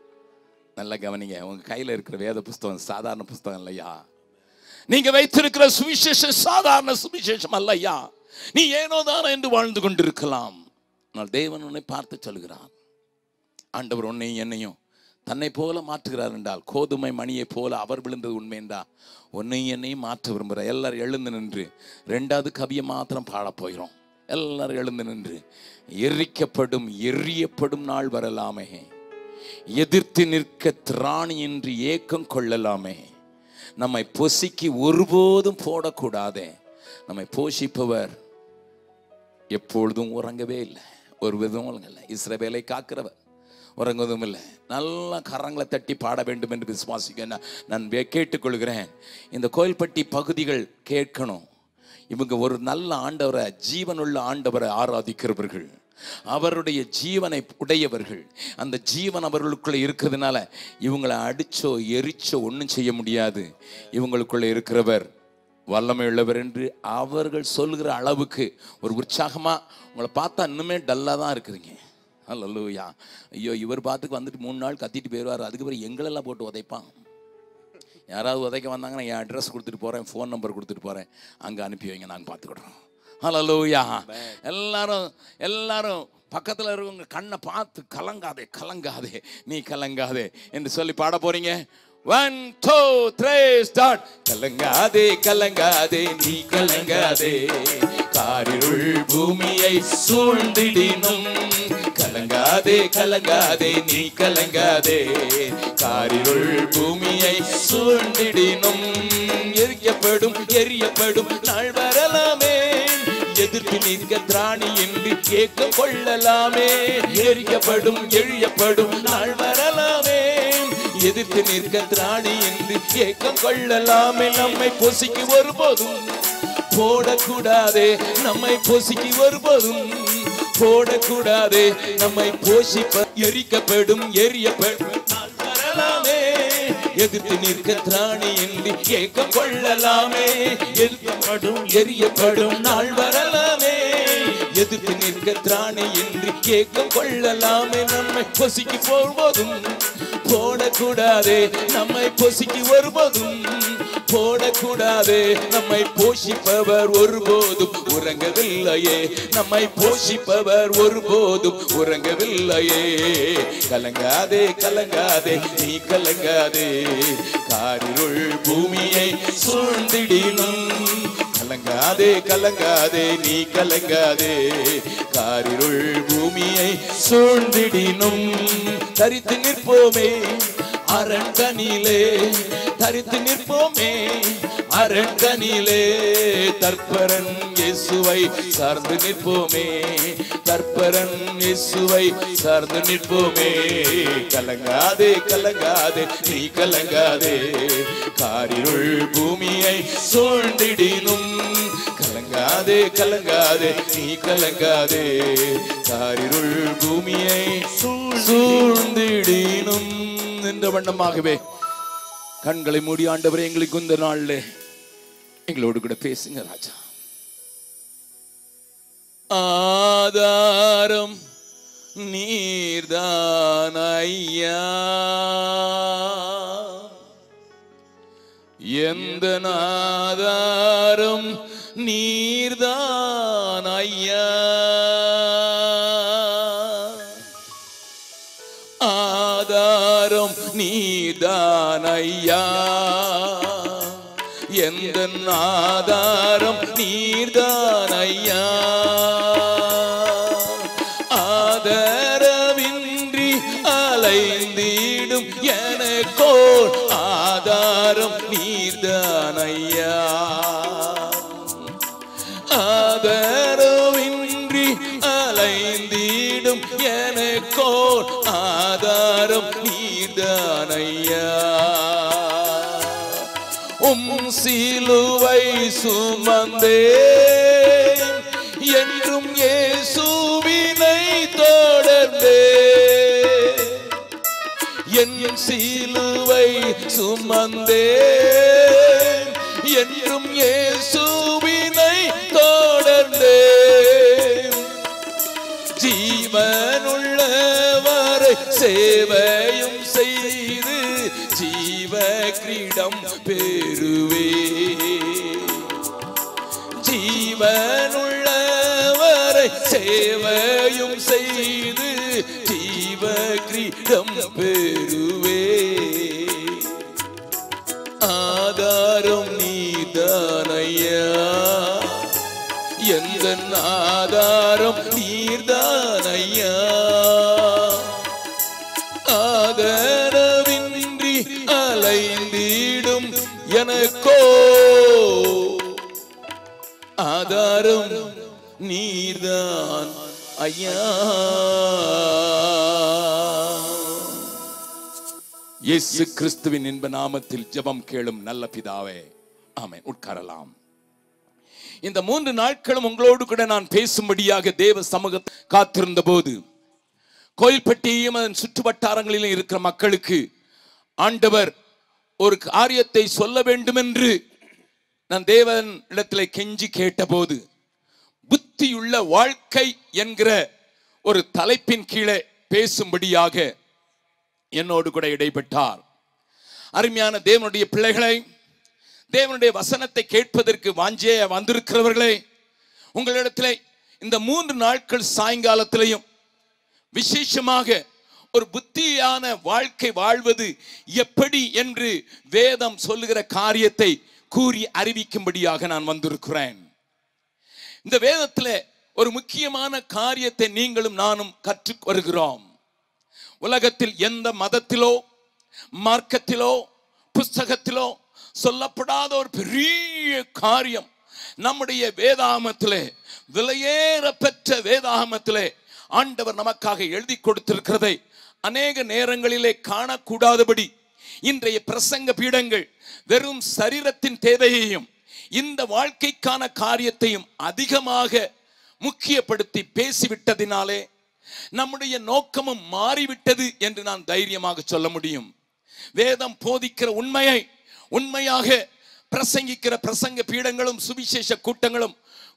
நல்லா கவனிங்க, உங்க கையில இருக்கிற வேத புஸ்தகம் சாதாரண புஸ்தகம் இல்லையா. நீங்க வைத்திருக்கிற சுவிசேஷம் சாதாரண சுவிசேஷம் அல்லையா. நீ ஏனோ தானோ என்று வாழ்ந்து கொண்டிருக்கலாம், ஆனால் தேவன் உன்னை பார்த்து சொல்கிறான். ஆண்டவர் உன்னையும் என்னையும் தன்னை போல மாற்றுகிறார் என்றால், கோதுமை மணியை போல அவர் விழுந்தது உண்மை என்றா உன்னையும் என்னையும் மாற்ற விரும்புகிற. எல்லாரும் எழுந்து நின்று ரெண்டாவது கவியை மாத்திரம் பாட போகிறோம். எல்லாரும் எழுந்து நின்று, எரிக்கப்படும் எரியப்படும் நாள் வரலாமே, எதிர்த்து நிற்க திராணி என்று ஏக்கம் கொள்ளலாமே. நம்மை பொசிக்கு ஒருபோதும் போடக்கூடாதே. நம்மை போஷிப்பவர் எப்பொழுதும் உறங்கவே இல்லை, ஒரு விதமும் இல்லை. இஸ்ரவேலை காக்கிறவர் உறங்குவதும் இல்லை. நல்லா கரங்களை தட்டி பாட வேண்டும் என்று விசுவாசிக்க நான் கேட்டுக்கொள்கிறேன். இந்த கோயில்பட்டி பகுதிகள் கேட்கணும். இவங்க ஒரு நல்ல ஆண்டவரை, ஜீவனுள்ள ஆண்டவரை ஆராதிக்கிறவர்கள், அவருடைய ஜீவனை உடையவர்கள். அந்த ஜீவன் அவர்களுக்குள்ள இருக்கிறதுனால இவங்களை அடிச்சோ எரிச்சோ ஒன்றும் செய்ய முடியாது. இவங்களுக்குள்ள இருக்கிறவர் வல்லமை உள்ளவர் என்று அவர்கள் சொல்கிற அளவுக்கு ஒரு உற்சாகமா உங்களை பார்த்தா இன்னுமே டல்லா தான் இருக்குதுங்க. அல்லேலூயா. ஐயோ, இவர் பார்த்துக்கு வந்துட்டு மூணு நாள் கத்திட்டு போயிடுவார், அதுக்கு பிறகு எங்களெல்லாம் போட்டு உதைப்பான். யாராவது உதைக்க வந்தாங்கன்னா என் அட்ரஸ் கொடுத்துட்டு போகிறேன், ஃபோன் நம்பர் கொடுத்துட்டு போகிறேன், அங்கே அனுப்பி வைங்க, நாங்கள் பார்த்துக்கிடுறோம். அல்லேலூயா. எல்லாரும் எல்லாரும் பக்கத்தில் இருக்கவங்க கண்ணை பார்த்து கலங்காதே கலங்காதே நீ கலங்காதே என்று சொல்லி பாட போறீங்க. One two three start. கலங்காதே கலங்காதே நீ கலங்காதே, காரிருள் பூமியை சூழ்ந்திடினும். கலங்காதே கலங்காதே நீ கலங்காதே, காரிருள் பூமியை சூழ்ந்திடினும். எரிக்கப்படும் எரியப்படும் நாள் வரலாமே, எதிர்த்து நிற்க திராணி என்று ஏக்கம் கொள்ளலாமே. எரிக்கப்படும் எழியப்படும் நாள் வரலாமே, எதிர்த்து நிற்க திராணி என்று ஏக்கம் கொள்ளலாமே. நம்மை பொசிக்கு ஒருபோதும் போடக்கூடாதே, நம்மை பொசிக்கு ஒருபோதும் போடக்கூடாதே. நம்மை போஷிப்ப எரிக்கப்படும் எரியப்படும் நாள் வரலாமே, எதிர்த்து நிற்க திராணி என்று ஏக்கம் கொள்ளலாமே. எரிக்கப்படும் எரியப்படும் நாள் வரலாமே, எதிர்த்து நிற்க திராணி இன்றி ஏக்கம் கொள்ளலாமே. நம்மை பொசுக்கி போடுவதும் போடக்கூடாதே, நம்மை பொசுக்கி வருவதும் போடக்கூடாதே. நம்மை போஷிப்பவர் ஒருபோதும் உறங்கவில்லையே, நம்மை போஷிப்பவர் ஒருபோதும் உறங்கவில்லையே. கலங்காதே கலங்காதே நீ கலங்காதே, காரிருள் பூமியை சூழ்ந்திடினும். கலங்காதே கலங்காதே நீ கலங்காதே, காரிருள் பூமியை சூழ்ந்திடினும். தரித்து நிற்போமே அரண்கனிலே, தரித்து நிற்போமே அரண்கனிலே. தற்பரன் இயேசுவை சார்ந்து நிற்போமே, தற்பரன் இயேசுவை சார்ந்து நிற்போமே. கலங்காதே கலங்காதே நீ கலங்காதே, காரிருள் பூமியை சூழ்ந்திடினும். கலங்காதே கலங்காதே நீ கலங்காதே, காரிருள் பூமியை சூழ்ந்திடினும். என்ற வண்ணமாகவே கண்களை மூடி ஆண்டவரே எங்களுக்கு இந்த நாள்ல எங்களோடு கூட பேசுங்க ராஜா. ஆதாரம் நீர்தான் ஐயா, எந்த ஆதாரம் நீர்தான் ஐயா. ஆதாரம் நீர்தான் ஐயா, எந்த ஆதாரம் நீர்தான் ஐயா. ஆதரவின்றி அலைந்திடும் எனக்கோர் ஆதாரம் நீர்தான் ஐயா. ஆதரவின்றி அலைந்திடும் எனக்கோர் ஆதாரம் நீர்தான் ஐயா. உம் சிலுவை சுமந்தே என்றும் இயேசுவினை தொடர்ந்தே, என் சிலுவை சுமந்தே என்றும் இயேசுவினை தொடர்ந்தே. ஜீவனுள்ளவரை சேவையும் செய்து ஜீவ கிரீடம் பெறுவே. ஜீவனுள்ளவரை சேவையும் செய்து ஜீவ கிரீடம் பெறுவே. ஆதாரம் நீர்தான் ஐயா, எந்த ஆதாரம் நீர்தான் ஐயா. ஆதரவின்றி அலைந்திடும் எனக்கோ ஆதாரம் நீர்தான் ஐயா. இயேசு கிறிஸ்துவின் இன்ப நாமத்தில் ஜெபம் கேளும் நல்ல பிதாவே, ஆமென். உட்காரலாம். இந்த மூன்று நாட்களும் உங்களோடு கூட நான் பேசும்படியாக தேவ சமூகத்தை காத்திருந்த போது, கோயில்பட்டியும் அதன் சுற்று வட்டாரங்களிலும் இருக்கிற மக்களுக்கு ஆண்டவர் ஒரு காரியத்தை சொல்ல வேண்டும் என்று நான் தேவன் இடத்துல கெஞ்சி கேட்டபோது, புத்தியுள்ள வாழ்க்கை என்கிற ஒரு தலைப்பின் கீழே பேசும்படியாக என்னோடு கூட இடைப்பட்டார். அருமையான தேவனுடைய பிள்ளைகளை, தேவனுடைய வசனத்தை கேட்பதற்கு வாஞ்சையா வந்திருக்கிறவர்களே, உங்களிடத்திலே இந்த மூன்று நாட்கள் சாயங்காலத்திலையும் விசேஷமாக ஒரு புத்தியான வாழ்க்கை வாழ்வது எப்படி என்று வேதம் சொல்லுகிற காரியத்தை கூறி அறிவிக்கும்படியாக நான் வந்திருக்கிறேன். இந்த வேதத்தில் ஒரு முக்கியமான காரியத்தை நீங்களும் நானும் கற்று வருகிறோம். உலகத்தில் எந்த மதத்திலோ மார்க்கத்திலோ புஸ்தகத்திலோ சொல்லப்படாத ஒரு பெரிய காரியம் நம்முடைய வேதாகமத்திலே, விலையேற பெற்ற வேதாகமத்திலே ஆண்டவர் நமக்காக எழுதி கொடுத்திருக்கிறதை அநேக நேரங்களிலே காணக்கூடாதபடி இன்றைய பிரசங்க பீடங்கள் வெறும் சரீரத்தின் தேவையையும் இந்த வாழ்க்கைக்கான காரியத்தையும் அதிகமாக முக்கியப்படுத்தி பேசிவிட்டதினாலே நம்முடைய நோக்கமும் மாறிவிட்டது என்று நான் தைரியமாக சொல்ல முடியும். வேதம் போதிக்கிற உண்மையை உண்மையாக பிரசங்கிக்கிற பிரசங்க பீடங்களும் சுவிசேஷ கூட்டங்களும்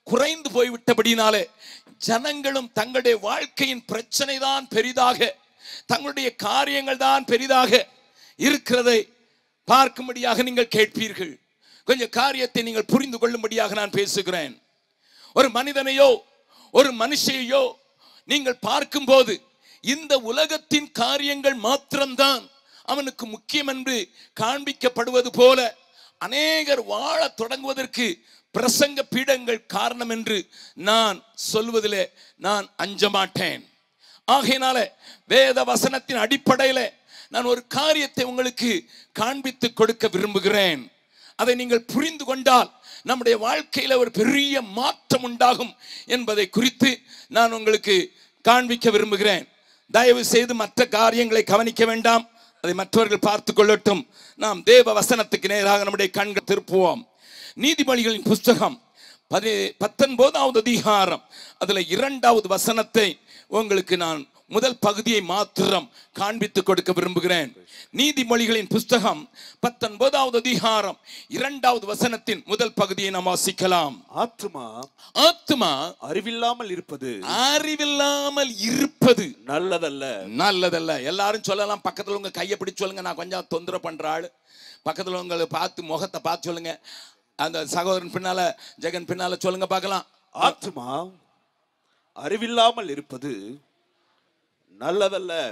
குறைந்து போய்விட்டபடினாலே ஜனங்களும் தங்களுடைய வாழ்க்கையின் பிரச்சனை தான் பெரிதாக, தங்களுடைய காரியங்கள் தான் பெரிதாக இருக்கிறதை பார்க்கும்படியாக நீங்கள் கேட்பீர்கள். கொஞ்சம் காரியத்தை நீங்கள் புரிந்து கொள்ளும்படியாக நான் பேசுகிறேன். ஒரு மனிதனையோ ஒரு மனுஷையோ நீங்கள் பார்க்கும்போது இந்த உலகத்தின் காரியங்கள் மாத்திரம்தான் அவனுக்கு முக்கியம் என்று காண்பிக்கப்படுவது போல அநேகர் வாழ தொடங்குவதற்கு பிரசங்க பீடங்கள் காரணம் என்று நான் சொல்வதிலே நான் அஞ்ச மாட்டேன். ஆகையினால வேத வசனத்தின் அடிப்படையில் நான் ஒரு காரியத்தை உங்களுக்கு காண்பித்து கொடுக்க விரும்புகிறேன். அதை நீங்கள் புரிந்து கொண்டால் நம்முடைய வாழ்க்கையில ஒரு பெரிய மாற்றம் உண்டாகும் என்பதை குறித்து நான் உங்களுக்கு காண்பிக்க விரும்புகிறேன். தயவு செய்து மற்ற காரியங்களை கவனிக்க வேண்டாம், அதை மற்றவர்கள் பார்த்து கொள்ளட்டும். நாம் தேவ வசனத்துக்கு நேராக நம்முடைய கண்கள் திருப்புவோம். நீதிமொழிகளின் புஸ்தகம் பதி பத்தொன்பதாவது அதிகாரம் அதுல இரண்டாவது வசனத்தை உங்களுக்கு நான் முதல் பகுதியை மாத்திரம் காண்பித்து கொடுக்க விரும்புகிறேன். நீதிமொழிகளின் புஸ்தகம் பத்தொன்பதாவது அதிகாரம் இரண்டாவது வசனத்தின் முதல் பகுதியை நாம் வாசிக்கலாம். ஆத்துமா ஆத்துமா அறிவில்லாமல் இருப்பது அறிவில்லாமல் இருப்பது நல்லதல்ல நல்லதல்ல. எல்லாரும் சொல்லலாம், பக்கத்துல உங்க கையை பிடிச்சு சொல்லுங்க. நான் கொஞ்சம் தொந்தரவு பண்ற ஆளு. பக்கத்துல உங்களை பார்த்து முகத்தை பார்த்து சொல்லுங்க. அந்த சகோதரன் பின்னால ஜெகன் பின்னால சொல்லுங்க பார்க்கலாம். ஆத்துமா அறிவில்லாமல் இருப்பது நல்லதல்ல.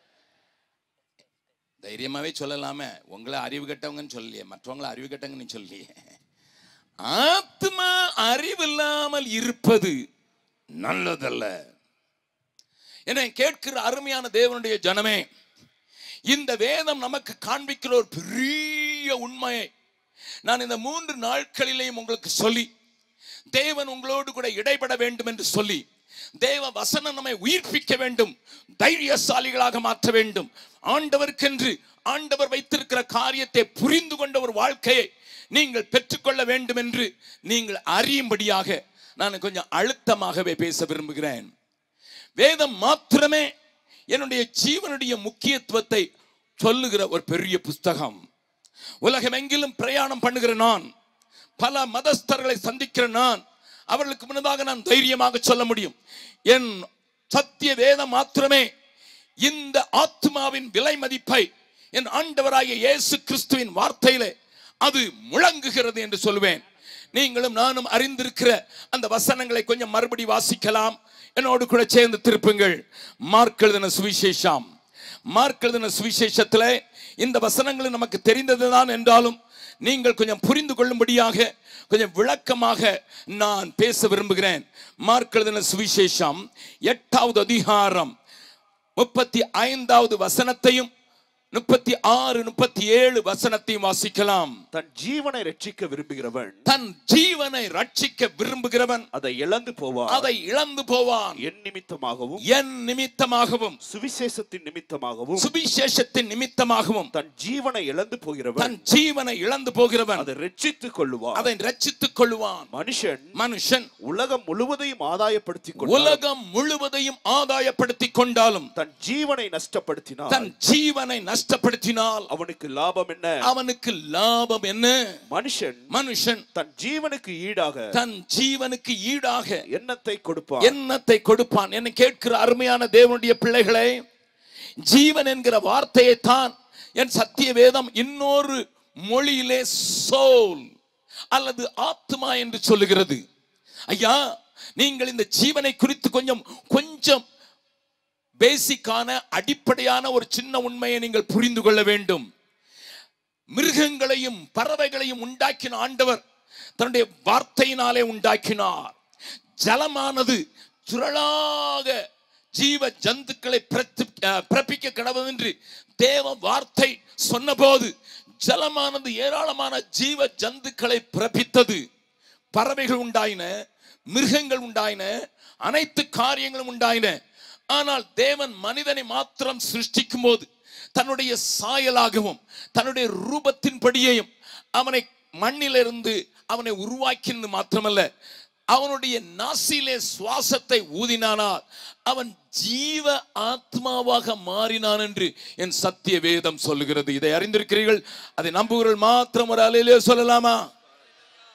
தைரியமாவே சொல்லலாமே, உங்களை அறிவு கட்டவங்கன்னு சொல்லலையே, மற்றவங்களை அறிவு கட்டங்கன்னு சொல்லலையே. ஆத்மா அறிவில்லாமல் இருப்பது நல்லதல்ல. என்னை கேட்கிற அருமையான தேவனுடைய ஜனமே, இந்த வேதம் நமக்கு காண்பிக்கிற ஒரு பெரிய உண்மையை நான் இந்த மூன்று நாட்களிலேயும் உங்களுக்கு சொல்லி, தேவன் உங்களோடு கூட இடைபட வேண்டும் என்று சொல்லி, தேவ வசனம் நம்மை உயிர்ப்பிக்க வேண்டும், தைரியசாலிகளாக மாற்ற வேண்டும், ஆண்டவருக்கென்று ஆண்டவர் வைத்திருக்கிற காரியத்தை புரிந்து கொண்ட ஒரு வாழ்க்கையை நீங்கள் பெற்றுக்கொள்ள வேண்டும் என்று நீங்கள் அறியும்படியாக நான் கொஞ்சம் அழுத்தமாகவே பேச விரும்புகிறேன். வேதம் மாத்திரமே என்னுடைய ஜீவனுடைய முக்கியத்துவத்தை சொல்லுகிற ஒரு பெரிய புஸ்தகம். உலகமெங்கிலும் பிரயாணம் பண்ணுகிற நான், பல மதஸ்தர்களை சந்திக்கிற நான், அவர்களுக்கு முன்னதாக நான் தைரியமாக சொல்ல முடியும், என் சத்திய வேதம் மாத்திரமே இந்த ஆத்மாவின் விலை மதிப்பை என் ஆண்டவராகிய இயேசு கிறிஸ்துவின் வார்த்தையிலே அது முழங்குகிறது என்று சொல்லுவேன். நீங்களும் நானும் அறிந்திருக்கிற அந்த வசனங்களை கொஞ்சம் மறுபடி வாசிக்கலாம். என்னோடு கூட சேர்ந்து திருப்புங்கள். மார்க் எழுதின சுவிசேஷம், மார்க் எழுதின சுவிசேஷத்திலே இந்த வசனங்கள் நமக்கு தெரிந்ததுதான் என்றாலும் நீங்கள் கொஞ்சம் புரிந்து கொள்ளும்படியாக கொஞ்சம் விளக்கமாக நான் பேச விரும்புகிறேன். மார்க் எழுதின சுவிசேஷம் எட்டாவது அதிகாரம் முப்பத்தி ஐந்தாவது வசனத்தையும் முப்பத்தி ஆறு முப்பத்தி ஏழு வசனத்தையும் வாசிக்கலாம். தன் ஜீவனை ரட்சிக்க விரும்புகிறவன் தன் ஜீவனை ரட்சிக்க விரும்புகிறவன் அதை இழந்து போவான் அதை இழந்து போவான் என் நிமித்தமாகவும் என் நிமித்தமாகவும் சுவிசேஷத்தின் நிமித்தமாகவும் சுவிசேஷத்தின் நிமித்தமாகவும் தன் ஜீவனை இழந்து போகிறவன் தன் ஜீவனை இழந்து போகிறவன் அதை ரட்சித்துக் கொள்ளுவான் அதை ரட்சித்துக் கொள்ளுவான். மனுஷன் மனுஷன் உலகம் முழுவதையும் ஆதாயப்படுத்திக் கொண்டாலும் உலகம் முழுவதையும் ஆதாயப்படுத்திக் கொண்டாலும் தன் ஜீவனை நஷ்டப்படுத்தினான் தன் ஜீவனை நஷ்டப்படுத்தினால் அவனுக்கு லாபம் என்ன? அவனுக்கு லாபம் என்ன? மனுஷன் மனுஷன் தன் ஜீவனுக்கு ஈடாக தன் ஜீவனுக்கு ஈடாக எண்ணத்தை கொடுப்பான் எண்ணத்தை கொடுப்பான். என்னை கேட்கிற அருமையான தேவனுடைய பிள்ளைகளே, ஜீவன் என்கிற வார்த்தையை தான் என் சத்திய வேதம் இன்னொரு மொழியிலே சோல் அல்லது ஆத்மா என்று சொல்லுகிறது. ஐயா, நீங்கள் இந்த ஜீவனை குறித்து கொஞ்சம் கொஞ்சம் பேசிக்கான அடிப்படையான ஒரு சின்ன உண்மையை நீங்கள் புரிந்து கொள்ள வேண்டும். மிருகங்களையும் பறவைகளையும் உண்டாக்கின ஆண்டவர் தன்னுடைய வார்த்தையினாலே உண்டாக்கினார். ஜலமானது சுழலாக ஜீவ ஜந்துக்களை பிறப்பிக்க கடவுள் என்று தேவ வார்த்தை சொன்னபோது ஜலமானது ஏராளமான ஜீவ ஜந்துக்களை பிறப்பித்தது. பறவைகள் உண்டாயின, மிருகங்கள் உண்டாயின, அனைத்து காரியங்களும் உண்டாயின. ஆனால் தேவன் மனிதனை மாத்திரம் சிருஷ்டிக்கும் போது தன்னுடைய சாயலாகவும் தன்னுடைய ரூபத்தின்படியையும் அவனை மண்ணிலிருந்து அவனை உருவாக்கினது மாத்திரமல்ல, அவனுடைய நாசிலே சுவாசத்தை ஊதினானால் அவன் ஜீவ ஆத்மாவாக மாறினான் என்று என் சத்திய வேதம் சொல்லுகிறது. இதை அறிந்திருக்கிறீர்கள். அதை நம்புகிறவர்கள் மாத்திரம் ஒரு அலையிலே சொல்லலாமா?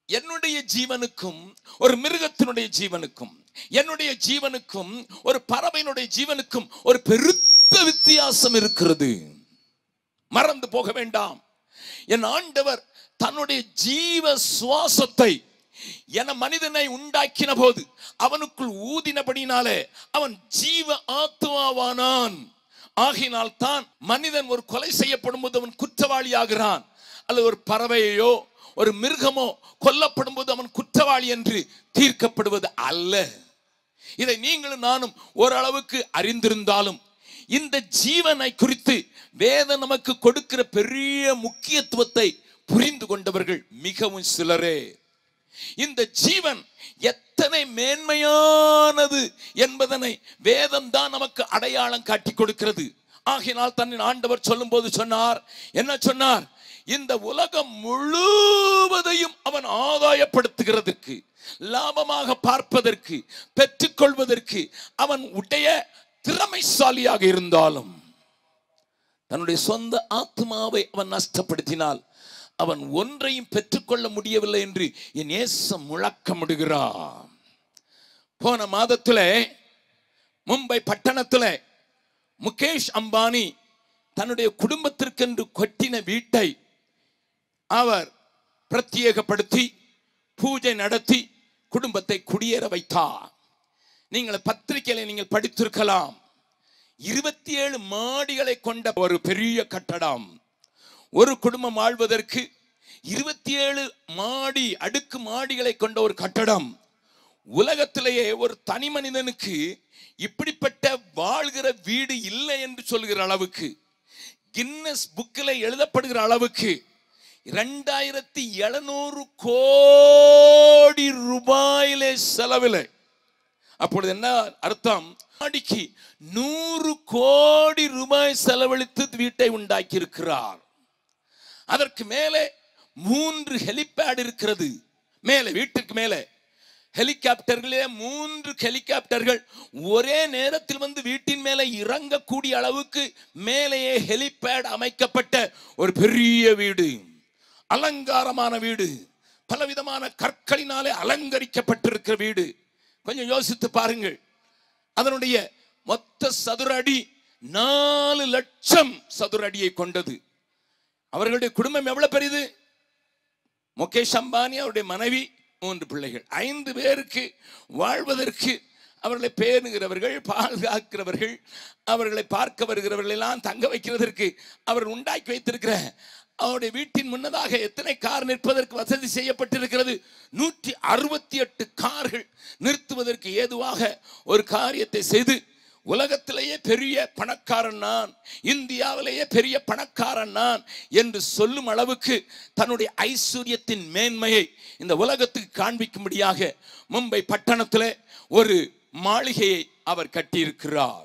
என்னுடைய ஜீவனுக்கும் ஒரு மிருகத்தினுடைய ஜீவனுக்கும், என்னுடைய ஜீவனுக்கும் ஒரு பறவையினுடைய ஜீவனுக்கும் ஒரு பெருத்த வித்தியாசம் இருக்கிறது. மறந்து போக வேண்டாம். என் ஆண்டவர் தன்னுடைய ஜீவ சுவாசத்தை என மனிதனை உண்டாக்கின போது அவனுக்குள் ஊதினபடினாலே அவன் ஜீவ ஆத்மாவானான். ஆகினால் தான் மனிதன் ஒரு கொலை செய்யப்படும் போது அவன் குற்றவாளி ஆகிறான். அல்லது ஒரு பறவையோ ஒரு மிருகமோ கொல்லப்படும் போது அவன் குற்றவாளி என்று தீர்க்கப்படுவது அல்ல. இதை நீங்களும் நானும் ஓரளவுக்கு அறிந்திருந்தாலும் இந்த ஜீவனை குறித்து வேதம் நமக்கு கொடுக்கிற பெரிய முக்கியத்துவத்தை புரிந்து கொண்டவர்கள் மிகவும் சிலரே. இந்த ஜீவன் எத்தனை மேன்மையானது என்பதனை வேதம் தான் நமக்கு அடையாளம் காட்டி கொடுக்கிறது. ஆகினால் தன்னின் ஆண்டவர் சொல்லும் போது சொன்னார், என்ன சொன்னார்? இந்த உலகம் முழுவதையும் அவன் ஆதாயப்படுத்துகிறதற்கு, லாபமாக பார்ப்பதற்கு, பெற்றுக்கொள்வதற்கு அவன் உடைய திறமைசாலியாக இருந்தாலும் தன்னுடைய சொந்த ஆத்மாவை அவன் நஷ்டப்படுத்தினால் அவன் ஒன்றையும் பெற்றுக்கொள்ள முடியவில்லை என்று என் நேசம் முழக்கமிடுகிறான். போன மாதத்தில் மும்பை பட்டணத்தில் முகேஷ் அம்பானி தன்னுடைய குடும்பத்திற்கென்று கட்டின வீட்டை அவர் பிரத்யேகப்படுத்தி பூஜை நடத்தி குடும்பத்தை குடியேற வைத்தார். நீங்கள் பத்திரிகையில நீங்கள் படித்திருக்கலாம். இருபத்தி ஏழு மாடிகளை கொண்ட ஒரு பெரிய கட்டடம். ஒரு குடும்பம் வாழ்வதற்கு இருபத்தி ஏழு மாடி அடுக்கு மாடிகளை கொண்ட ஒரு கட்டடம். உலகத்திலேயே ஒரு தனி மனிதனுக்கு இப்படிப்பட்ட வாழ்கிற வீடு இல்லை என்று சொல்கிற அளவுக்கு, கின்னஸ் புக்கில் எழுதப்படுகிற அளவுக்கு இரண்டாயிரத்தி எழுநூறு கோடி ரூபாயிலே செலவில். அப்பொழுது என்ன அர்த்தம்? மாடிக்கு நூறு கோடி ரூபாய் செலவழித்து வீட்டை உண்டாக்கி இருக்கிறார். அதற்கு மேலே மூன்று ஹெலிபேட் இருக்கிறது. மேலே வீட்டுக்கு மேலே ஹெலிகாப்டர்களே மூன்று ஹெலிகாப்டர்கள் ஒரே நேரத்தில் வந்து வீட்டின் மேலே இறங்கக்கூடிய அளவுக்கு மேலேயே ஹெலிபேட் அமைக்கப்பட்ட ஒரு பெரிய வீடு, அலங்காரமான வீடு, பலவிதமான கற்களினாலே அலங்கரிக்கப்பட்டிருக்கிற வீடு. கொஞ்சம் யோசித்து பாருங்கள். அதனுடைய மொத்த சதுர அடி நாலு லட்சம் சதுர அடியை கொண்டது. அவர்களுடைய குடும்பம் எவ்வளவு பெரியது? முகேஷ் அம்பானி, அவருடைய மனைவி, மூன்று பிள்ளைகள், ஐந்து பேருக்கு வாழ்வதற்கு அவர்களை பேணுகிறவர்கள், பாதுகாக்கிறவர்கள், அவர்களை பார்க்க வருகிறவர்கள் எல்லாம் தங்க வைக்கிறதற்கு அவர் உண்டாக்கி வைத்திருக்கிற அவருடைய வீட்டின் முன்னதாக எத்தனை கார் நிற்பதற்கு வசதி செய்யப்பட்டிருக்கிறது? நூற்றி அறுபத்தி எட்டு கார்கள் நிறுத்துவதற்கு ஏதுவாக ஒரு காரியத்தை செய்து உலகத்திலேயே பெரிய பணக்காரன் நான், இந்தியாவிலேயே பெரிய பணக்காரன் நான் என்று சொல்லும் அளவுக்கு தன்னுடைய ஐஸ்வர்யத்தின் மேன்மையை இந்த உலகத்துக்கு காண்பிக்கும்படியாக மும்பை பட்டணத்தில் ஒரு மாளிகையை அவர் கட்டியிருக்கிறார்.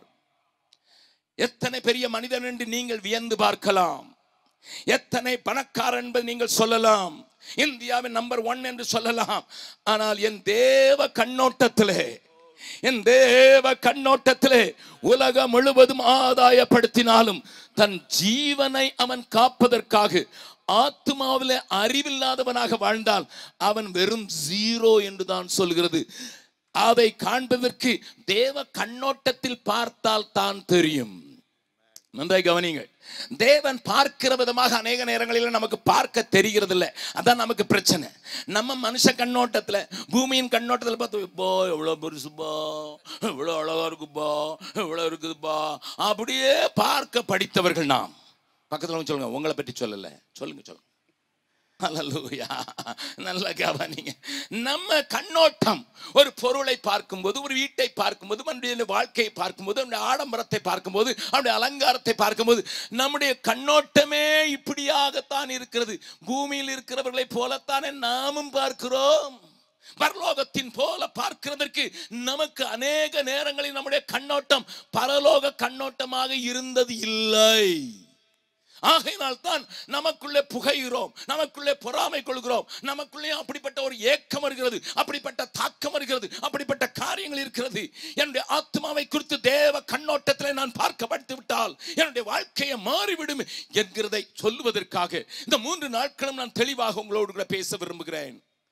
எத்தனை பெரிய மனிதன் என்று நீங்கள் வியந்து பார்க்கலாம். எத்தனை பணக்காரன் என்பதை நீங்கள் சொல்லலாம். இந்தியாவின் நம்பர் ஒன் என்று சொல்லலாம். ஆனால் என் தேவ கண்ணோட்டத்திலே என் தேவ கண்ணோட்டத்திலே உலகம் முழுவதும் ஆதாயப்படுத்தினாலும் தன் ஜீவனை அவன் காப்பதற்காக ஆத்மாவிலே அறிவில்லாதவனாக வாழ்ந்தால் அவன் வெறும் ஜீரோ என்று தான் சொல்கிறது. அதை காண்பதற்கு தேவ கண்ணோட்டத்தில் பார்த்தால் தான் தெரியும். நன்றாய் கவனிங்கள். தேவன் பார்க்கிற விதமாக அநேக நேரங்களில் நமக்கு பார்க்க தெரிகிறது இல்லை. அதான் நமக்கு பிரச்சனை. நம்ம மனுஷ கண்ணோட்டத்தில், பூமியின் கண்ணோட்டத்தில் பார்த்து பா எவ்வளோ பெருசுப்பா, எவ்வளோ அழகா இருக்குப்பா, எவ்வளோ இருக்குதுப்பா அப்படியே பார்க்க படித்தவர்கள் நாம். பக்கத்தில் சொல்லுங்க, உங்களை பற்றி சொல்லலை, சொல்லுங்க சொல்லுங்க. அல்லேலூயா. நல்லா கவனிங்க. நம்ம கண்ணோட்டம் ஒரு பொருளை பார்க்கும்போது, ஒரு வீட்டை பார்க்கும்போது, நம்முடைய வாழ்க்கையை பார்க்கும்போது, நம்முடைய ஆடம்பரத்தை பார்க்கும்போது, நம்முடைய அலங்காரத்தை பார்க்கும்போது நம்முடைய கண்ணோட்டமே இப்படியாகத்தான் இருக்கிறது. பூமியில் இருக்கிறவர்களை போலத்தானே நாமும் பார்க்கிறோம். பரலோகத்தின் போல பார்க்கிறதற்கு நமக்கு அநேக நேரங்களில் நம்முடைய கண்ணோட்டம் பரலோக கண்ணோட்டமாக இருந்தது இல்லை. ஆகையினால் தான் நமக்குள்ளே புகைகிறோம், நமக்குள்ளே பொறாமை கொள்கிறோம், நமக்குள்ளே அப்படிப்பட்ட ஒரு ஏக்கம் வருகிறது, அப்படிப்பட்ட தாக்கம் வருகிறது, அப்படிப்பட்ட காரியங்கள் இருக்கிறது. என்னுடைய ஆத்மாவை குறித்து தேவ கண்ணோட்டத்தில் நான் பார்க்கப்பட்டு விட்டால் என்னுடைய வாழ்க்கையை மாறிவிடும் என்கிறதை சொல்லுவதற்காக இந்த மூன்று நாட்களும் நான் தெளிவாக உங்களோடு கூட பேச விரும்புகிறேன்.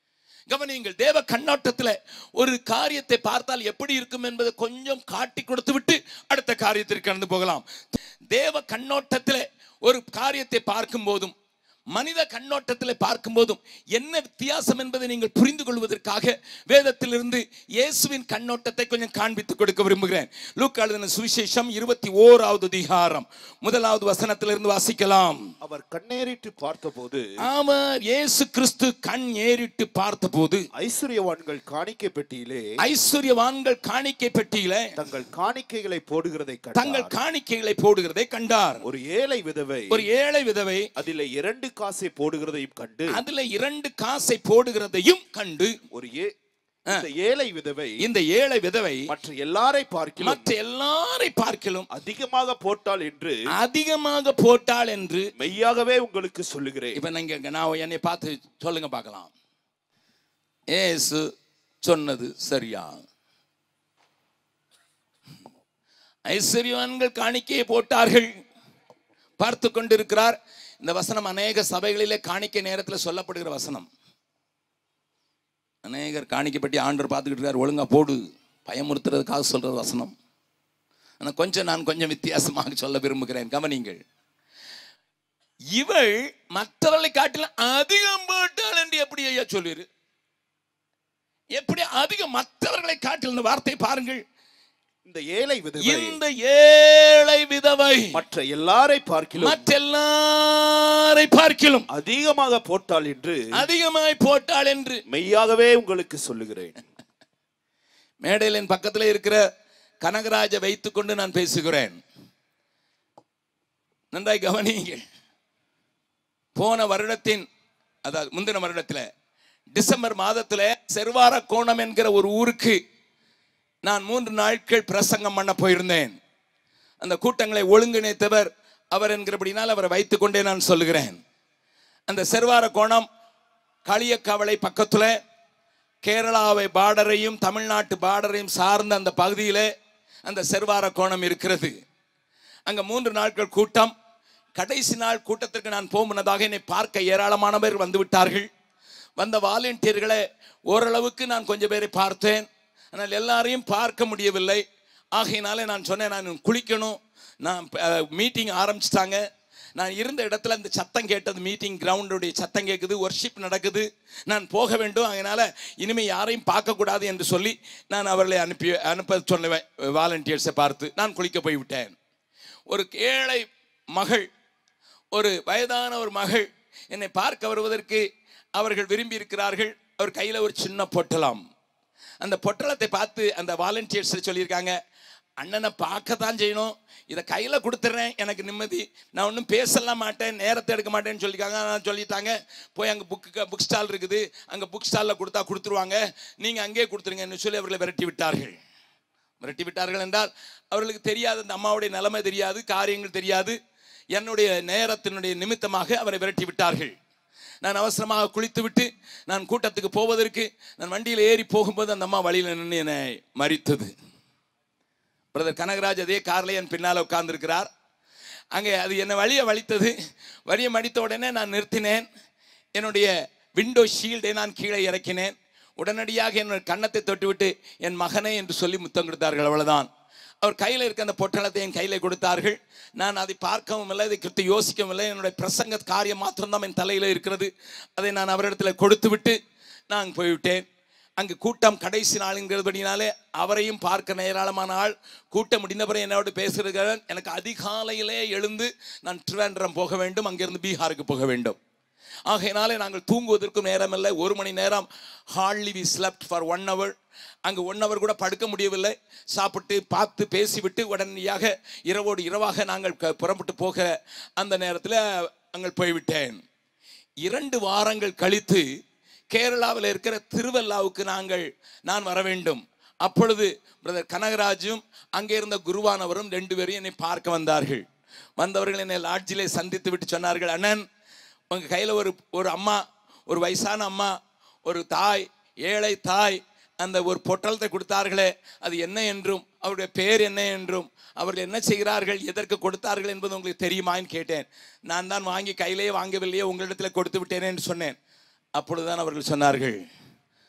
கவனியுங்கள், தேவ கண்ணோட்டத்தில் ஒரு காரியத்தை பார்த்தால் எப்படி இருக்கும் என்பதை கொஞ்சம் காட்டி கொடுத்து விட்டு அடுத்த காரியத்திற்கு கடந்து போகலாம். தேவ கண்ணோட்டத்தில் ஒரு காரியத்தை பார்க்கும் போதும் மனித கண்ணோட்டத்தில் பார்க்கும் போதும் என்ன வித்தியாசம் என்பதை நீங்கள் புரிந்து கொள்வதற்காக வேதத்திலிருந்து இயேசுவின் கண்ணோட்டத்தை கொஞ்சம் காண்பித்துக் கொடுக்க விரும்புகிறேன். லூக்கா எழுதின சுவிசேஷம் இருபத்தி ஓராவது அதிகாரம் முதலாவது வசனத்திலிருந்து வாசிக்கலாம். அவர் கண்ணேறிட்டு பார்த்தபோது அவர் இயேசு கிறிஸ்து கண் ஏறிட்டு பார்த்தபோது ஐஸ்வர்யவான்கள் காணிக்கை பெட்டியிலே ஐஸ்வர்யவான்கள் காணிக்கை பெட்டியிலே தங்கள் காணிக்கைகளை போடுகிறதை தங்கள் காணிக்கைகளை போடுகிறதை கண்டார். ஒரு ஏழை விதவை ஒரு ஏழை விதவை அதிலே இரண்டு காசை போடுகிறதையும் கண்டு அதுல இரண்டு காசை போடுகிறதையும் கண்டு ஒரு இந்த ஏழை விதவை இந்த ஏழை விதவை மற்ற எல்லாரை பார்க்கிலும் மற்ற எல்லாரை பார்க்கிலும் அதிகமாக போட்டாள் என்று அதிகமாக போட்டாள் என்று மெய்யாகவே உங்களுக்கு சொல்லுகிறேன். இப்ப நீங்க நான் என்னை பார்த்து சொல்லுங்க பார்க்கலாம். இயேசு சொன்னது சரியா? ஐஸ்வர்யவான்கள் காணிக்கையை போட்டார்கள், பார்த்து கொண்டிருக்கிறார். இந்த வசனம் அநேக சபைகளிலே காணிக்கை நேரத்தில் சொல்லப்படுகிற வசனம். அநேகர் காணிக்கை பற்றி ஆண்டவர் பார்த்துக்கிட்டு இருக்கார், ஒழுங்கா போடு பயமுறுத்துறதுக்காக சொல்ற வசனம். ஆனால் கொஞ்சம் நான் கொஞ்சம் வித்தியாசமாக சொல்ல விரும்புகிறேன். கவனிங்கள், இவள் மற்றவர்களை காட்டிலும் அதிகம் போட்டாள் என்று எப்படி ஐயா சொல்லிரு? எப்படி அதிகம்? மற்றவர்களை காட்டில் இந்த வார்த்தை பாருங்கள். இந்த ஏழை விதவை இந்த ஏழை விதவை மற்ற எல்லாரை பார்க்கிலும் மற்ற எல்லாரை பார்க்கிலும் அதிகமாக போட்டாள் என்று அதிகமாய் போட்டாள் என்று மெய்யாகவே உங்களுக்கு சொல்லுகிறேன். மேடையில் என் பக்கத்தில் இருக்கிற கனகராஜை வைத்துக் கொண்டு நான் பேசுகிறேன். நன்றாய் கவனிங்க. போன வருடத்தின் அதாவது முந்தின வருடத்தில் டிசம்பர் மாதத்தில் செர்வார கோணம் என்கிற ஒரு ஊருக்கு நான் மூன்று நாட்கள் பிரசங்கம் பண்ண போயிருந்தேன். அந்த கூட்டங்களை ஒழுங்கிணைத்தவர் அவர் என்கிறபடினால் அவரை வைத்துக் கொண்டே நான் சொல்லுகிறேன். அந்த செர்வார கோணம் களியக்கவளை பக்கத்தில் கேரளாவை பார்டரையும் தமிழ்நாட்டு பார்டரையும் சார்ந்த அந்த பகுதியில் அந்த செர்வார கோணம் இருக்கிறது. அங்கே மூன்று நாட்கள் கூட்டம். கடைசி நாள் கூட்டத்திற்கு நான் போக முன்னதாக என்னை பார்க்க ஏராளமானவர் வந்து விட்டார்கள். வந்த வாலண்டியர்களை ஓரளவுக்கு நான் கொஞ்சம் பேரை பார்த்தேன். ஆனால் எல்லாரையும் பார்க்க முடியவில்லை. ஆகையினாலே நான் சொன்னேன், நான் குளிக்கணும். நான் மீட்டிங் ஆரம்பிச்சிட்டாங்க. நான் இருந்த இடத்துல அந்த சத்தம் கேட்டது, மீட்டிங் கிரவுண்டுடைய சத்தம் கேட்குது, ஒர்ஷிப் நடக்குது, நான் போக வேண்டும். அதனால் இனிமேல் யாரையும் பார்க்கக்கூடாது என்று சொல்லி நான் அவர்களை அனுப்பி அனுப்ப சொல்லுவேன். வாலண்டியர்ஸை பார்த்து நான் குளிக்க போய்விட்டேன். ஒரு ஏழை மகள், ஒரு வயதான ஒரு மகள் என்னை பார்க்க வருவதற்கு அவர்கள் விரும்பி இருக்கிறார்கள். அவர் கையில் ஒரு சின்ன பொட்டலம். அந்த பொட்டலத்தை பார்த்து அந்த வாலண்டியர்ஸ் சொல்லியிருக்காங்க, அண்ணனை பார்க்கத்தான் செய்யணும், இதை கையில் கொடுத்துட்றேன், எனக்கு நிம்மதி, நான் ஒன்றும் பேசலாம் மாட்டேன், நேரத்தை எடுக்க மாட்டேன்னு சொல்லியிருக்காங்க. நான் சொல்லிட்டாங்க, போய் அங்கே புக்கு புக் ஸ்டால் இருக்குது, அங்கே புக் ஸ்டாலில் கொடுத்தா கொடுத்துருவாங்க, நீங்கள் அங்கேயே கொடுத்துருங்கன்னு சொல்லி அவர்களை விரட்டி விட்டார்கள். விரட்டி விட்டார்கள் என்றால் அவர்களுக்கு தெரியாது, அந்த அம்மாவுடைய நிலைமை தெரியாது, காரியங்கள் தெரியாது. என்னுடைய நேரத்தினுடைய நிமித்தமாக அவரை விரட்டி விட்டார்கள். நான் அவசரமாக குளித்து விட்டு நான் கூட்டத்துக்கு போவதற்கு நான் வண்டியில் ஏறி போகும்போது அந்த அம்மா வழியில் நின்று என்னை மறித்தது. பிரதர் கனகராஜ் அதே காரில் என் பின்னால் உட்கார்ந்துருக்கிறார். அங்கே அது என்னை வழியை வலித்தது. வழியை மடித்த உடனே நான் நிறுத்தினேன். என்னுடைய விண்டோ ஷீல்டை நான் கீழே இறக்கினேன். உடனடியாக என்னுடைய கன்னத்தை தொட்டுவிட்டு என் மகனே என்று சொல்லி முத்தம் கொடுத்தார்கள். அவ்வளவுதான். அவர் கையில் இருக்க அந்த பொட்டலத்தை என் கையில் கொடுத்தார்கள். நான் அதை பார்க்கவும் இல்லை, அதை குறித்து யோசிக்கவும் இல்லை. என்னுடைய பிரசங்க காரியம் மாத்திரம்தான் என் தலையில் இருக்கிறது. அதை நான் அவரிடத்தில் கொடுத்து விட்டு நான் போய்விட்டேன். அங்கு கூட்டம் கடைசி நாளுங்கிறபடினாலே அவரையும் பார்க்க ஏராளமான ஆள். கூட்டம் முடிந்த பிறகு என்னோடு பேசுகிறார். எனக்கு அதிகாலையிலே எழுந்து நான் திருவேண்டரம் போக வேண்டும், அங்கிருந்து பீகாருக்கு போக வேண்டும். ஆகையினாலே நாங்கள் தூங்குவதற்கும் நேரம் இல்லை. ஒரு மணி நேரம் hardly we slept for one hour. அங்கே ஒன் ஹவர் கூட படுக்க முடியவில்லை. சாப்பிட்டு பார்த்து பேசிவிட்டு உடனடியாக இரவோடு இரவாக நாங்கள் புறப்பட்டு போக அந்த நேரத்தில் நாங்கள் போய்விட்டேன். இரண்டு வாரங்கள் கழித்து கேரளாவில் இருக்கிற திருவல்லாவுக்கு நாங்கள் நான் வர வேண்டும். அப்பொழுது பிரதர் கனகராஜும் அங்கே இருந்த குருவானவரும் ரெண்டு பேரும் என்னை பார்க்க வந்தார்கள். வந்தவர்கள் என்னை லாட்ஜிலே சந்தித்து விட்டு சொன்னார்கள், அண்ணன் உங்கள் கையில் ஒரு ஒரு அம்மா, ஒரு வயசான அம்மா, ஒரு தாய், ஏழை தாய் அந்த ஒரு பொட்டலத்தை கொடுத்தார்களே, அது என்ன என்றும் அவருடைய பேர் என்ன என்றும் அவர்கள் என்ன செய்கிறார்கள், எதற்கு கொடுத்தார்கள் என்பது உங்களுக்கு தெரியுமான்னு கேட்டேன். நான் தான் வாங்கி கையிலேயே வாங்கவில்லையே, உங்களிடத்தில் கொடுத்து விட்டேனே என்று சொன்னேன். அப்பொழுதுதான் அவர்கள் சொன்னார்கள்,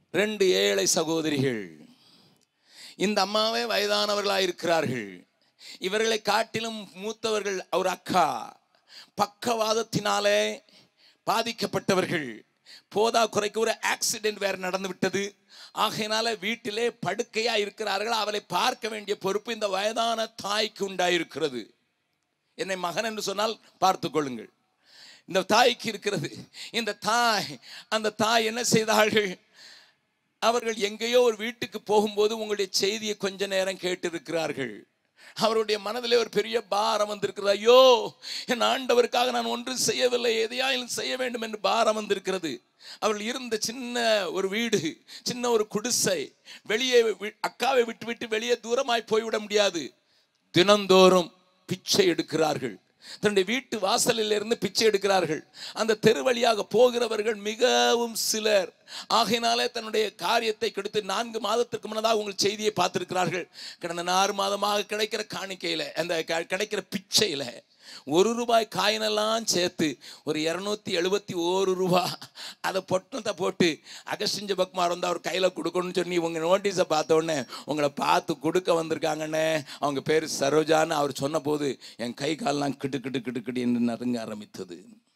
ரெண்டு ஏழை சகோதரிகள். இந்த அம்மாவே வயதானவர்களாக இருக்கிறார்கள். இவர்களை காட்டிலும் மூத்தவர்கள் ஒரு அக்கா, பக்கவாதத்தினாலே பாதிக்கப்பட்டவர்கள். போதா குறைக்கு ஒரு ஆக்சிடென்ட் வேற நடந்து விட்டது. ஆகையினால வீட்டிலே படுக்கையா இருக்கிறார்கள். அவளை பார்க்க வேண்டிய பொறுப்பு இந்த வயதான தாய்க்கு உண்டாயிருக்கிறது. என்னை மகன் என்று சொன்னால் பார்த்துக் கொள்ளுங்கள், இந்த தாய்க்கு இருக்கிறது. இந்த தாய் அந்த தாய் என்ன செய்தார்கள்? அவர்கள் எங்கேயோ ஒரு வீட்டுக்கு போகும்போது உங்களுடைய செய்தியை கொஞ்ச நேரம் கேட்டிருக்கிறார்கள். அவருடைய மனதிலே ஒரு பெரிய பாரம் வந்திருக்கிறது. ஐயோ, என் ஆண்டவருக்காக நான் ஒன்றும் செய்யவில்லை, எதையாயிலும் செய்ய வேண்டும் என்று பாரம் வந்திருக்கிறது. அவர்கள் இருந்த சின்ன ஒரு வீடு, சின்ன ஒரு குடிசை, வெளியே அக்காவை விட்டு விட்டு வெளியே தூரமாய் போய்விட முடியாது. தினந்தோறும் பிச்சை எடுக்கிறார்கள். தன்னுடைய வீட்டு வாசலில் இருந்து பிச்சை எடுக்கிறார்கள். அந்த தெரு வழியாக போகிறவர்கள் மிகவும் சிலர். ஆகையினாலே தன்னுடைய காரியத்தை கெடுத்து நான்கு மாதத்திற்கு முன்னதாக உங்கள் செய்தியை பார்த்திருக்கிறார்கள். கடந்த ஆறு மாதமாக கிடைக்கிற காணிக்கையில, அந்த கிடைக்கிற பிச்சையில ஒரு ரூபாய் காயினெல்லாம் சேர்த்து ஒரு இருநூத்தி எழுபத்தி ஒரு ரூபா அதை பொட்டத்தை போட்டு அகஸ்டின் ஜெபக்குமார் வந்து அவர் கையில் கொடுக்கணும்னு சொல்லி உங்கள் நோட்டீஸை பார்த்த உடனே உங்களை பார்த்து கொடுக்க வந்திருக்காங்கன்னு, அவங்க பேர் சரோஜான்னு அவர் சொன்ன போது என் கை காலெல்லாம் கிட்டு கிட்டு கிட்டு கிட்டு என்று நறுங்க ஆரம்பித்தது.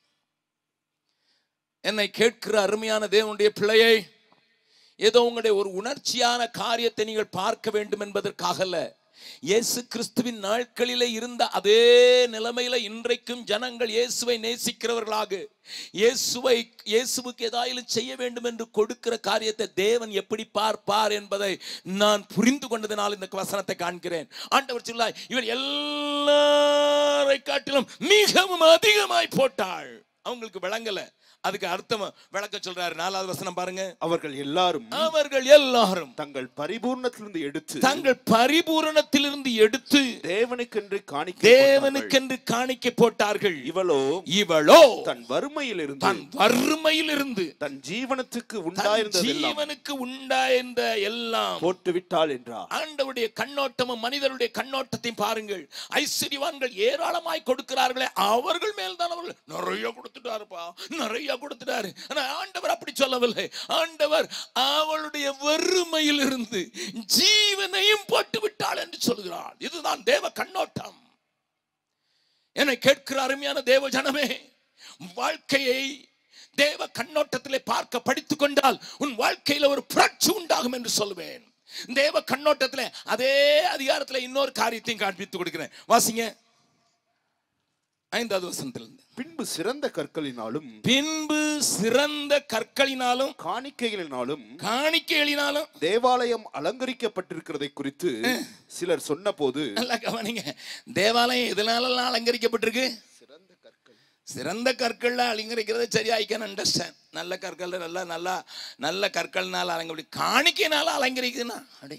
என்னை கேட்கிற அருமையான தேவனுடைய பிள்ளையை, ஏதோ உங்களுடைய ஒரு உணர்ச்சியான காரியத்தை நீங்கள் பார்க்க வேண்டும் என்பதற்காகல, இயேசு கிறிஸ்துவின் நாட்களிலே இருந்த அதே நிலைமையில இன்றைக்கும் ஜனங்கள் இயேசுவை நேசிக்கிறவர்களாக, இயேசுவை இயேசுவுக்கு ஏதாயிலும் செய்ய வேண்டும் என்று கொடுக்கிற காரியத்தை தேவன் எப்படி பார்ப்பார் என்பதை நான் புரிந்து கொண்டதனால் இந்த வசனத்தை காண்கிறேன். ஆண்டவர் சொல்லாய், இவர் எல்லாரை காட்டிலும் மிகவும் அதிகமாய் போட்டாள். அவங்களுக்கு விளங்கல, அதுக்கு அர்த்தம் விளக்க சொல்றாரு. நாலாவது வசனம் பாருங்க. அவர்கள் எல்லாரும் அவர்கள் எல்லாரும் தங்கள் பரிபூரணத்திலிருந்து எடுத்து தங்கள் பரிபூரணத்திலிருந்து எடுத்து தேவனுக்கென்று காணிக்கை தேவனுக்கென்று காணிக்கை போட்டார்கள். இவளோ இவளோ தன் வறுமையிலிருந்து தன் வறுமையிலிருந்து தன் ஜீவனத்துக்கு உண்டாயிருந்த ஜீவனுக்கு உண்டாயிருந்த எல்லாம் போட்டு விட்டாள் என்றார். ஆண்டவருடைய கண்ணோட்டமும் மனிதருடைய கண்ணோட்டத்தையும் பாருங்கள். ஐஸ்வர்யவான்கள் ஏராளமாய் கொடுக்கிறார்களே, அவர்கள் மேல் தான் அவர்கள் நிறைய கொடுத்துட்டாருப்பா, நிறைய கொடுத்துட்டாரு. ஆண்டவர் அப்படி சொல்லவில்லை. ஆண்டவர் அவளுடைய வறுமையில் இருந்து ஜீவனையும் போட்டு விட்டாள் என்று சொல்கிறார். இதுதான் தேவ கண்ணோட்டம். என்னை கேட்கிற அருமையான தேவ ஜனமே, வாழ்க்கையை தேவ கண்ணோட்டத்திலே பார்க்க படித்துக் கொண்டால் உன் வாழ்க்கையில ஒரு புரட்சி உண்டாகும் என்று சொல்லுவேன். தேவ கண்ணோட்டத்திலே அதே அதிகாரத்தில் இன்னொரு காரியத்தையும் காண்பித்துக் கொடுக்கிறேன். வாசிங்க ஐந்தாவது வசனத்திலிருந்து. பின்பு சிறந்த கற்களினாலும் பின்பு சிறந்த கற்களினாலும் காணிக்கைகளினாலும் காணிக்கைகளினாலும் தேவாலயம் அலங்கரிக்கப்பட்டிருக்கிறதை குறித்து சிலர் சொன்ன போது, நல்லா கவனிங்க, தேவாலயம் எதனால அலங்கரிக்கப்பட்டிருக்கு? சிறந்த கற்கள். சிறந்த கற்கள்ல அலங்கரிக்கிறது சரியா, ஐ கேன் அண்டர்ஸ்டாண்ட். நல்ல கற்கள், நல்லா நல்லா நல்ல கற்கள்னால அலங்கரி, காணிக்கைனால அலங்கரிக்குதுன்னா அடே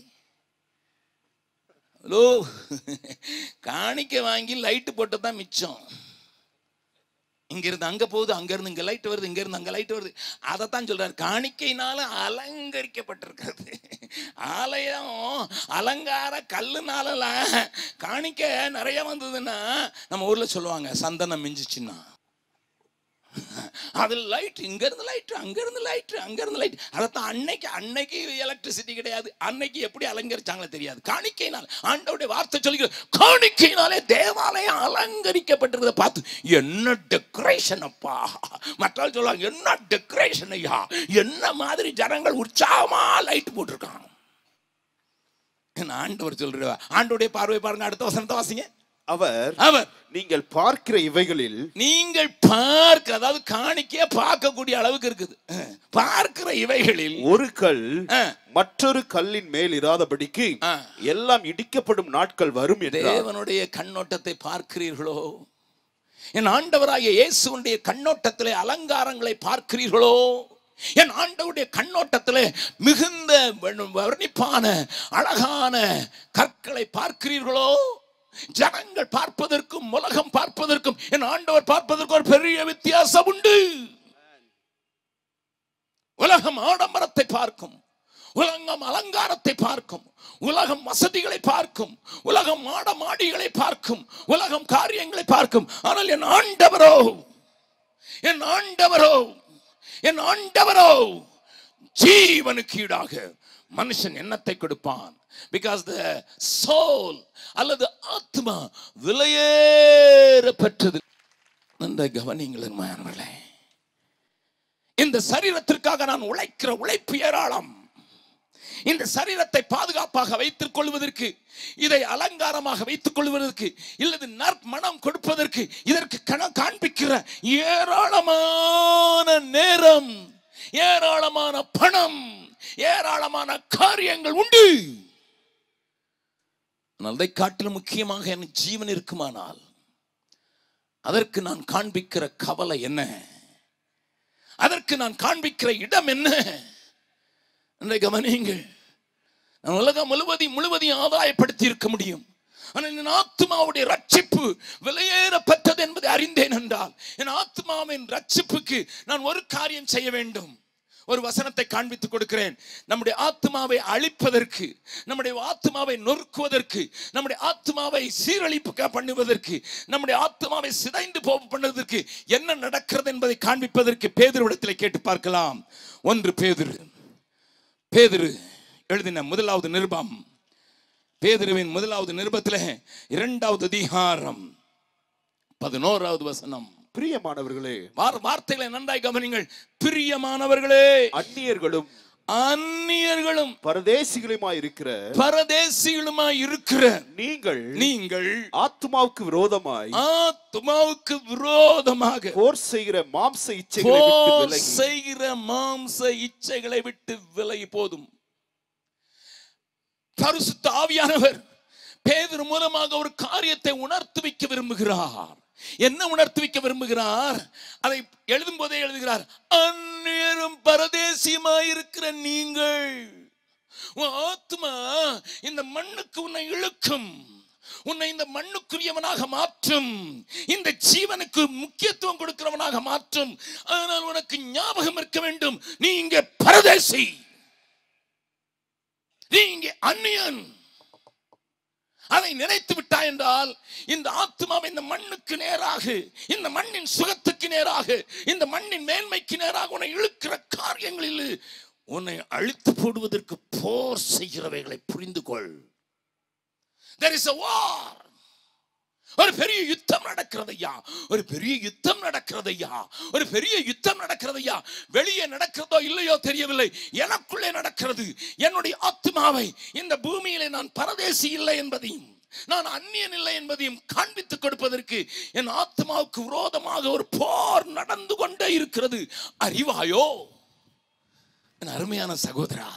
ஹலோ, காணிக்கை வாங்கி லைட்டு போட்டு தான் மிச்சம். இங்கிருந்து அங்க போகுது, அங்க இருந்து இங்க லைட் வருது, இங்க இருந்து அங்க லைட் வருது. அதைத்தான் சொல்றாரு, காணிக்கையினால அலங்கரிக்கப்பட்டிருக்கிறது. ஆலயம் அலங்கார கல்லுனால காணிக்கை நிறைய வந்ததுன்னா, நம்ம ஊர்ல சொல்லுவாங்க சந்தனம் மிஞ்சிச்சுன்னா, அது லைட், இங்க இருந்து லைட், அங்க இருந்து லைட், அங்க இருந்து லைட். அதைத்தான் அன்னைக்கு அன்னைக்கு எலக்ட்ரிசிட்டி கிடையாது, அன்னைக்கு எப்படி அலங்கரிச்சாங்களே தெரியாது. காணிக்கையினால் ஆண்டவருடைய வார்த்தை சொல்லுகிறது, காணிக்கையினாலே தேவாலயம் அலங்கரிக்கப்பட்டிருக்கிறத பார்த்து என்ன டெக்கரேஷன் அப்பா. மற்றால் சொல்லுவாங்க, என்ன டெக்கரேஷன் ஐயா, என்ன மாதிரி ஜனங்கள் உற்சாகமா லைட் போட்டிருக்காங்க. ஆண்டவர் சொல்ற ஆண்டவருடைய பார்வை பாருங்க. அடுத்த வசனத்தை வாசிங்க. அவர் அவர் நீங்கள் பார்க்கிற இவைகளில், நீங்கள் பார்க்க, அதாவது காணிக்கைய பார்க்கக்கூடிய அளவுக்கு இருக்குது, பார்க்கிற இவைகளில் ஒரு கல் மற்றொரு கல்லின் மேல் இராதபடிக்கு எல்லாம் இடிக்கப்படும் நாட்கள் வரும் என்றார். தேவனுடைய கண்ணோட்டத்தை பார்க்கிறீர்களோ? என் ஆண்டவராகிய இயேசுவுடைய கண்ணோட்டத்திலே அலங்காரங்களை பார்க்கிறீர்களோ? என் ஆண்டவருடைய கண்ணோட்டத்திலே மிகுந்த வர்ணிப்பான அழகான கற்களை பார்க்கிறீர்களோ? ஜனங்கள் பார்ப்பதற்கும் உலகம் பார்ப்பதற்கும் என் ஆண்டவர் பார்ப்பதற்கும் ஒரு பெரிய வித்தியாசம் உண்டு. உலகம் ஆடம்பரத்தை பார்க்கும், உலகம் அலங்காரத்தை பார்க்கும், உலகம் வசதிகளை பார்க்கும், உலகம் மாட மாடிகளை பார்க்கும், உலகம் காரியங்களை பார்க்கும். ஆனால் என் ஆண்டவரோ, என் ஆண்டவரோ, என் ஆண்டவரோ ஜீவனுக்கு ஈடாக மனுஷன் எண்ணத்தை கொடுப்பான். Because the soul அல்லது ஆத்மா விலையேற பெற்றது. நன்றாக கவனியுங்கள் மாணவர்களே, இந்த சரீரத்திற்காக நான் உழைக்கிற உழைப்பு ஏராளம். இந்த சரீரத்தை பாதுகாப்பாக வைத்துக் கொள்வதற்கு, இதை அலங்காரமாக வைத்துக் கொள்வதற்கு, இல்லது நற்மணம் கொடுப்பதற்கு, இதற்கு கணம் காண்பிக்கிற ஏராளமான நேரம், ஏராளமான பணம், ஏராளமான காரியங்கள் உண்டு. அதை காட்டிலும் முக்கியமாக என் ஜீவன் இருக்குமானால் அதற்கு நான் காண்பிக்கிற கவலை என்ன? அதற்கு நான் காண்பிக்கிற இடம் என்ன? கவனியுங்கள். நான் உலகம் முழுவதையும் முழுவதையும் ஆதாயப்படுத்தி இருக்க முடியும். ஆனால் என் ஆத்மாவுடைய ரட்சிப்பு விலையேறப்பட்டது என்பதை அறிந்தேன் என்றால், என் ஆத்மாவின் ரட்சிப்புக்கு நான் ஒரு காரியம் செய்ய வேண்டும். ஒரு வசனத்தை காண்பித்துக் கொடுக்கிறேன். நம்முடைய ஆத்மாவை அழிப்பதற்கு, நம்முடைய ஆத்மாவை நொறுக்குவதற்கு, நம்முடைய ஆத்மாவை சீரழிப்பு பண்ணுவதற்கு, நம்முடைய ஆத்மாவை சிதைந்து போக பண்ணுவதற்கு என்ன நடக்கிறது என்பதை காண்பிப்பதற்கு பேதுருவிடத்தில் கேட்டு பார்க்கலாம். ஒன்று பேதுரு பேதுரு எழுதின முதலாவது நிருபம், பேதுருவின் முதலாவது நிருபத்தில் இரண்டாவது அதிகாரம் பதினோராவது வசனம். பிரியமானவர்களே, வார்த்தைகளை நன்றாய் கவனிங்கள். பிரியமானவர்களே, அந்நியர்களும் அந்நியர்களும் பரதேசிகளுமாய் இருக்கிற பரதேசிகளுமாய் இருக்கிற நீங்கள் நீங்கள் ஆத்மாவுக்கு விரோதமாய் ஆத்மாவுக்கு விரோதமாக போர் செய்கிற மாம்ச இச்சைகளை விட்டு விலகி செய்கிற மாம்ச இச்சைகளை விட்டு விலகி போதும். பரிசுத்த ஆவியானவர் பேதுரு மூலமாக ஒரு காரியத்தை உணர்த்து வைக்க விரும்புகிறார். என்ன உணர்த்து வைக்க விரும்புகிறார்? அதை எழுதும் போதே எழுதுகிறார், அந்நியரும் பரதேசியமாயிருக்கிற நீங்கள். ஆத்மா இந்த மண்ணுக்கு உன்னை இழுக்கும், உன்னை இந்த மண்ணுக்குரியவனாக மாற்றும், இந்த ஜீவனுக்கு முக்கியத்துவம் கொடுக்கிறவனாக மாற்றும். ஆனால் உனக்கு ஞாபகம் இருக்க வேண்டும், நீ இங்கே பரதேசி, நீ இங்கே அந்நியன். அதை நினைத்து விட்டாய் என்றால் இந்த ஆத்மாவை இந்த மண்ணுக்கு நேராக, இந்த மண்ணின் சுகத்துக்கு நேராக, இந்த மண்ணின் மேன்மைக்கு நேராக உன்னை இழுக்கிற காரியங்களில் உன்னை அழித்து போடுவதற்கு போர் செய்கிறவைகளை புரிந்து கொள். There is a war. ஒரு பெரிய யுத்தம் நடக்கிறதையா, ஒரு பெரிய யுத்தம் நடக்கிறதையா, ஒரு பெரிய யுத்தம் நடக்கிறதையா. வெளியே நடக்கிறதோ இல்லையோ தெரியவில்லை, எனக்குள்ளே நடக்கிறது. என்னுடைய ஆத்மாவை இந்த பூமியிலே நான் பரதேசி இல்லை என்பதையும், நான் அந்நியன் இல்லை என்பதையும் காண்பித்துக் கொடுப்பதற்கு என் ஆத்மாவுக்கு விரோதமாக ஒரு போர் நடந்து கொண்டே இருக்கிறது. அறிவாயோ என் அருமையான சகோதரா?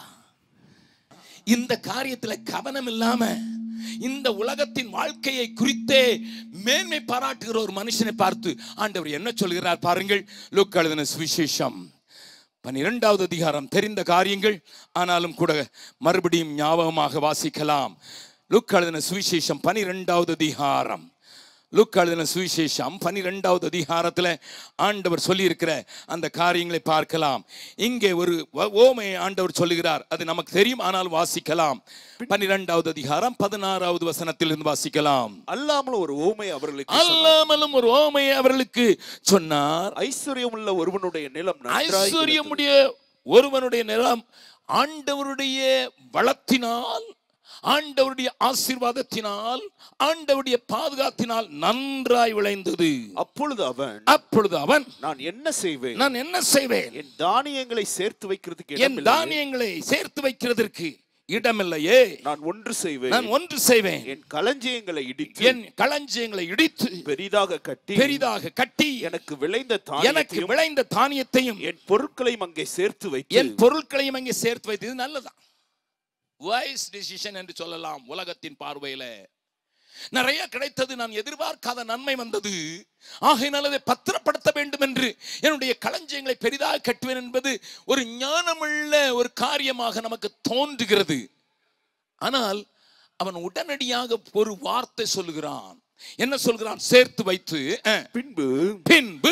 இந்த காரியத்தில் கவனம் இல்லாம இந்த உலகத்தின் வாழ்க்கையை குறித்தே மேன்மை பாராட்டுகிற ஒரு மனுஷனை பார்த்து ஆண்டவர் என்ன சொல்கிறார் பாருங்கள். லூக்கா எழுதின சுவிசேஷம் பன்னிரெண்டாவது அதிகாரம், தெரிந்த காரியங்கள் ஆனாலும் கூட மறுபடியும் ஞாபகமாக வாசிக்கலாம். லூக்கா எழுதின சுவிசேஷம் பன்னிரெண்டாவது அதிகாரம், லூக்கா எழுதின சுவிசேஷம் பன்னிரெண்டாவது அதிகாரத்தில் ஆண்டவர் சொல்லி இருக்கிற அந்த காரியங்களை பார்க்கலாம். இங்கே ஒரு ஓமையை ஆண்டவர் சொல்லுகிறார், அது நமக்கு தெரியும், ஆனால் வாசிக்கலாம். பன்னிரெண்டாவது அதிகாரம் பதினாறாவது வசனத்தில் இருந்து வாசிக்கலாம். அல்லாமலும் ஒரு ஓமை அவர்களுக்கு அல்லாமலும் ஒரு ஓமையை அவர்களுக்கு சொன்னார். ஐஸ்வர்யமுள்ள ஒருவனுடைய நிலம், ஐஸ்வர்யமுடைய ஒருவனுடைய நிலம் ஆண்டவருடைய வளத்தினால், ஆண்டவருடைய ஆசீர்வாதத்தினால், ஆண்டவருடைய பாதுகாத்தினால் நன்றாய் விளைந்தது. அப்பொழுது அவன் அப்பொழுது அவன் நான் என்ன செய்வேன், நான் என்ன செய்வேன், என் தானியங்களை சேர்த்து வைக்கிறதுக்கு என் தானியங்களை சேர்த்து வைக்கிறதற்கு இடமில்லையே. நான் ஒன்று செய்வேன், நான் ஒன்று செய்வேன், என் களஞ்சியங்களை இடித்து, என் களஞ்சியங்களை இடித்து பெரிதாக கட்டி, பெரிதாக கட்டி எனக்கு விளைந்த எனக்கு விளைந்த தானியத்தையும் என் பொருட்களையும் அங்கே சேர்த்து வைத்து, என் பொருட்களையும் அங்கே சேர்த்து வைத்து. இது நல்லதான், வைஸ் டிசிஷன் என்று சொல்லலாம். உலகத்தின் பார்வையில நிறைய கிடைத்தது, நான் எதிர்பார்க்காத நன்மை வந்தது, ஆகையினால் அதை பத்திரப்படுத்த வேண்டும் என்று என்னுடைய களஞ்சியங்களை பெரிதாக கட்டுவேன் என்பது ஒரு ஞானமுள்ள ஒரு காரியமாக நமக்கு தோன்றுகிறது. ஆனால் அவன் உடனடியாக ஒரு வார்த்தை சொல்லுகிறான். என்ன சொல்கிறான்? சேர்த்து வைத்து பின்பு பின்பு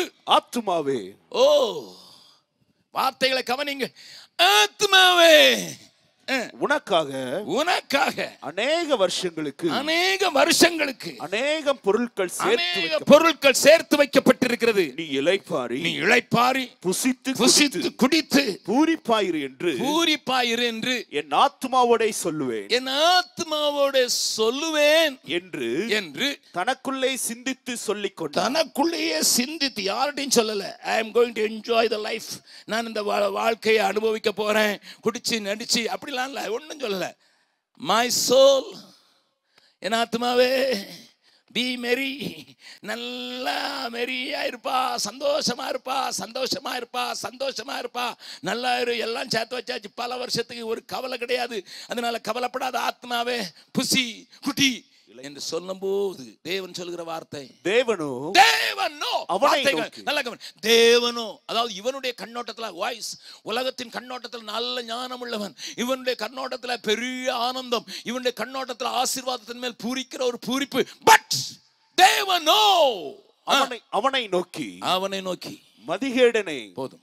ஆத்துமாவே. ஓ, வார்த்தைகளை கவனிங்க. ஆத்மாவே, உனக்காக உனக்காக அநேக வருஷங்களுக்கு அநேக வருஷங்களுக்கு அநேக பொருட்கள் சேர்த்து பொருட்கள் சேர்த்து வைக்கப்பட்டிருக்கிறது. நீ இளைப்பாரி நீ இளைப்பாரி புசித்து புசித்து குடித்து பூரிப்பாயிரு என்று பூரிப்பாயிரு என்று என் ஆத்மாவோட சொல்லுவேன் என் ஆத்மாவோட சொல்லுவேன் என்று என்று தனக்குள்ளே சிந்தித்து சொல்லிக் கொண்டார். தனக்குள்ளேயே சிந்தித்து, யார்ட்டையும் சொல்லல. I am going to enjoy the life. நான் இந்த வாழ்க்கையை அனுபவிக்க போறேன், குடிச்சு நடிச்சு அப்படிலாம் இல்ல, ஒன்றும் சொல்லல. My soul, என் ஆத்மாவே, பி மெரி, நல்லா மெரியா இருப்பா, சந்தோஷமா இருப்பா, சந்தோஷமா இருப்பா, சந்தோஷமா இருப்பா, நல்லா இரு, எல்லாம் சேர்த்து வச்சாச்சு, பல வருஷத்துக்கு ஒரு கவலை கிடையாது, அதனால கவலைப்படாத ஆத்மாவே, புசி குட்டி என்று சொல்லும்போது தேவன் சொல்லுகிற வார்த்தை, தேவனோ தேவனோ தேவனோ, அதாவது இவனுடைய கண்ணோட்டத்தில் வாய்ஸ், உலகத்தின் கண்ணோட்டத்தில் நல்ல ஞானம் உள்ளவன், இவனுடைய கண்ணோட்டத்தில் பெரிய ஆனந்தம், இவனுடைய கண்ணோட்டத்தில் ஆசீர்வாதத்தின் மேல் பூரிக்கிற ஒரு பூரிப்பு. பட் தேவனோ அவனை அவனை நோக்கி அவனை நோக்கி மதிகேடனை, போதும்,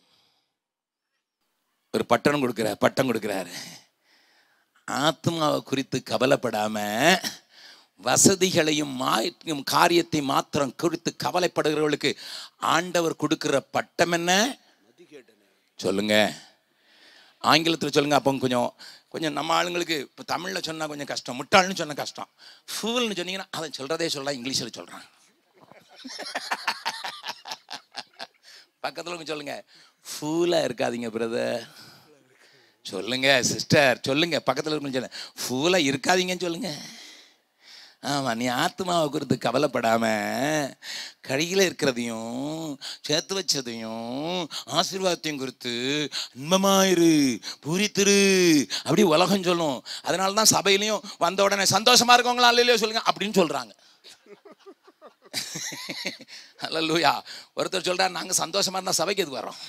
ஒரு பட்டம் கொடுக்கிறார் பட்டம் கொடுக்கிறார். ஆத்மாவை குறித்து கவலைப்படாம வசதிகளையும் மாற்றும் காரியத்தை மாத்திரம் குறித்து கவலைப்படுகிறவர்களுக்கு ஆண்டவர் கொடுக்கிற பட்டம் என்ன சொல்லுங்க? ஆங்கிலத்தில் சொல்லுங்க. அப்போ கொஞ்சம் கொஞ்சம் நம்ம ஆளுங்களுக்கு இப்போ தமிழில் சொன்னால் கொஞ்சம் கஷ்டம், முட்டாள்னு சொன்ன கஷ்டம். ஃபூல்னு சொன்னீங்கன்னா அதை சொல்றதே சொல்ல இங்கிலீஷில் சொல்றான். பக்கத்தில் சொல்லுங்க, ஃபூலா இருக்காதீங்க பிரதர், சொல்லுங்க சிஸ்டர், சொல்லுங்க பக்கத்தில் சொல்லுங்க, ஃபூலா இருக்காதீங்கன்னு சொல்லுங்க. ஆமாம், நீ ஆத்மாவை குறித்து கவலைப்படாம கடையில் இருக்கிறதையும் சேர்த்து வச்சதையும் ஆசீர்வாதத்தையும் குறித்து இன்பமாயிரு, பூரித்திரு அப்படி உலகம் சொல்லும். அதனால தான் சபையிலையும் வந்த உடனே சந்தோஷமா இருக்கவங்களா இல்லையோ சொல்லுங்க அப்படின்னு சொல்றாங்க. அல்லேலூயா. ஒருத்தர் சொல்றாரு, நாங்கள் சந்தோஷமா இருந்தா சபைக்கு எது வரோம்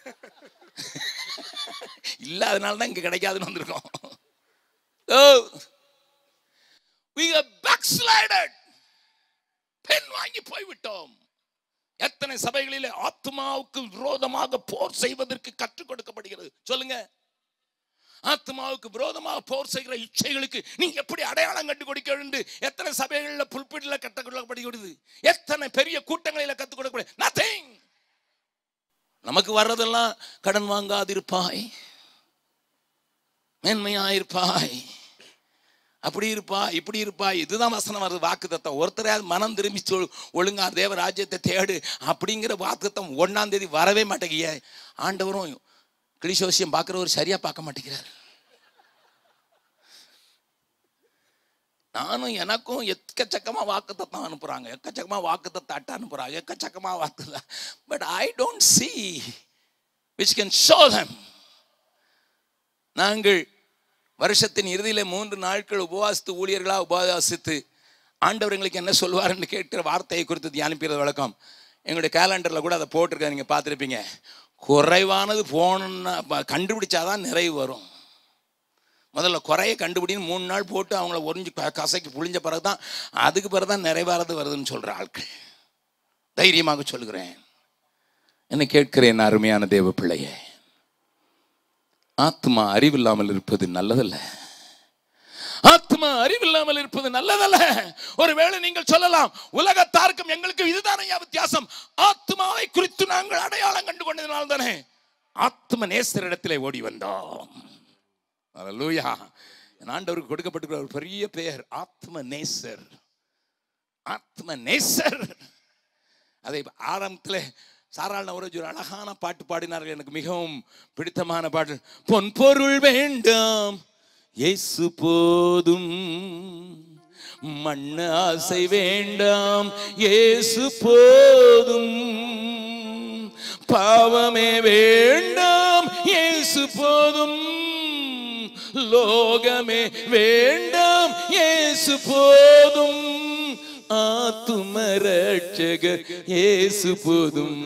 இல்லை, அதனால தான் இங்கே கிடைக்காதுன்னு வந்திருக்கோம். We are backslided. பெண் வாங்கி போய்விட்டோம். எத்தனை சபைகளிலே ஆத்மாவுக்கு விரோதமாக போர் செய்வதற்கு கற்றுக் கொடுக்கப்படுகிறது சொல்லுங்க. ஆத்மாவுக்கு விரோதமாக போர் செய்கிற இச்சைகளுக்கு நீங்க எப்படி அடையாளம் கண்டு கொடுக்க வேண்டும்? எத்தனை சபைகளில் புல்பிட்டில் கற்றுக் கொடுக்கப்படுகிறது, எத்தனை பெரிய கூட்டங்களில் கற்றுக் கொடுக்கப்படுகிறது. Nothing. நமக்கு வர்றதெல்லாம் கடன் வாங்காதிருப்பாய், மேன்மையாயிருப்பாய், அப்படி இருப்பா இப்படி இருப்பா, இதுதான் வசனம் வருது, வாக்குத்தத்தம். ஒருத்தரையாவது மனம் திரும்பி சொல், ஒழுங்கா தேவ ராஜ்யத்தை தேடு அப்படிங்கிற வாக்குத்தத்தம் ஒன்னாம் தேதி வரவே மாட்டேங்கிய. ஆண்டவரும் கிளிசோசியம் பார்க்குறவர் சரியா பார்க்க மாட்டேங்கிறார். நானும் எனக்கும் எக்கச்சக்கமா வாக்குத்தத்தம் அனுப்புறாங்க, எக்கச்சக்கமா வாக்குத்தத்தை அட்டை அனுப்புறாங்க, எக்கச்சக்கமா வாக்கு, but I don't see which can show them. நாங்கள் வருஷத்தின் இறுதியில மூன்று நாட்கள் உபவாசித்து ஊழியர்களாக உபவாசித்து ஆண்டவர் எங்களுக்கு என்ன சொல்வார்னு கேட்கிற வார்த்தையை குறித்து தியானிப்பிறது வழக்கம். எங்களுடைய கேலண்டரில் கூட அதை போட்டிருக்க நீங்கள் பார்த்துருப்பீங்க. குறைவானது போகணுன்னா கண்டுபிடிச்சாதான் நிறைவு வரும். முதல்ல குறைய கண்டுபிடின்னு மூணு நாள் போட்டு அவங்கள ஒரிஞ்சு கசைக்கு புளிஞ்ச பிறகு தான் அதுக்கு பிறகு தான் நிறைவாரது வருதுன்னு சொல்கிற ஆட்கள். தைரியமாக சொல்கிறேன், என்னை கேட்கிறேன் அருமையான தேவ பிள்ளையே, ஆத்மா அறிவில்லாமல் இருப்பது நல்லதல்ல. ஆத்மா அறிவில்லாமல் இருப்பது நல்லதல்ல. ஒருவேளை நீங்கள் சொல்லலாம், உலகத்தார்க்கும் எங்களுக்கு இதுதானே வித்தியாசம், ஆத்மாவை குறித்து நாங்கள் அடையாளம் கண்டு கொண்டதனால் தானே ஆத்ம நேசரிடத்திலே ஓடி வந்தோம். அல்லேலூயா. ஆண்டவருக்கு கொடுக்கப்பட்டிருக்கிற ஒரு பெரிய பெயர் ஆத்ம நேசர். ஆத்ம நேசர். அதை ஆரம்பத்தில் சாராள ஒரு அழகான பாட்டு பாடினார்கள், எனக்கு மிகவும் பிடித்தமான பாட்டு. பொன் பொருள் வேண்டாம் இயேசு போதும், மண்ண ஆசை வேண்டாம் இயேசு போதும், பாவமே வேண்டாம் இயேசு போதும், லோகமே வேண்டாம் இயேசு போதும், ஆத்தும ரட்சகர் இயேசு போதும்,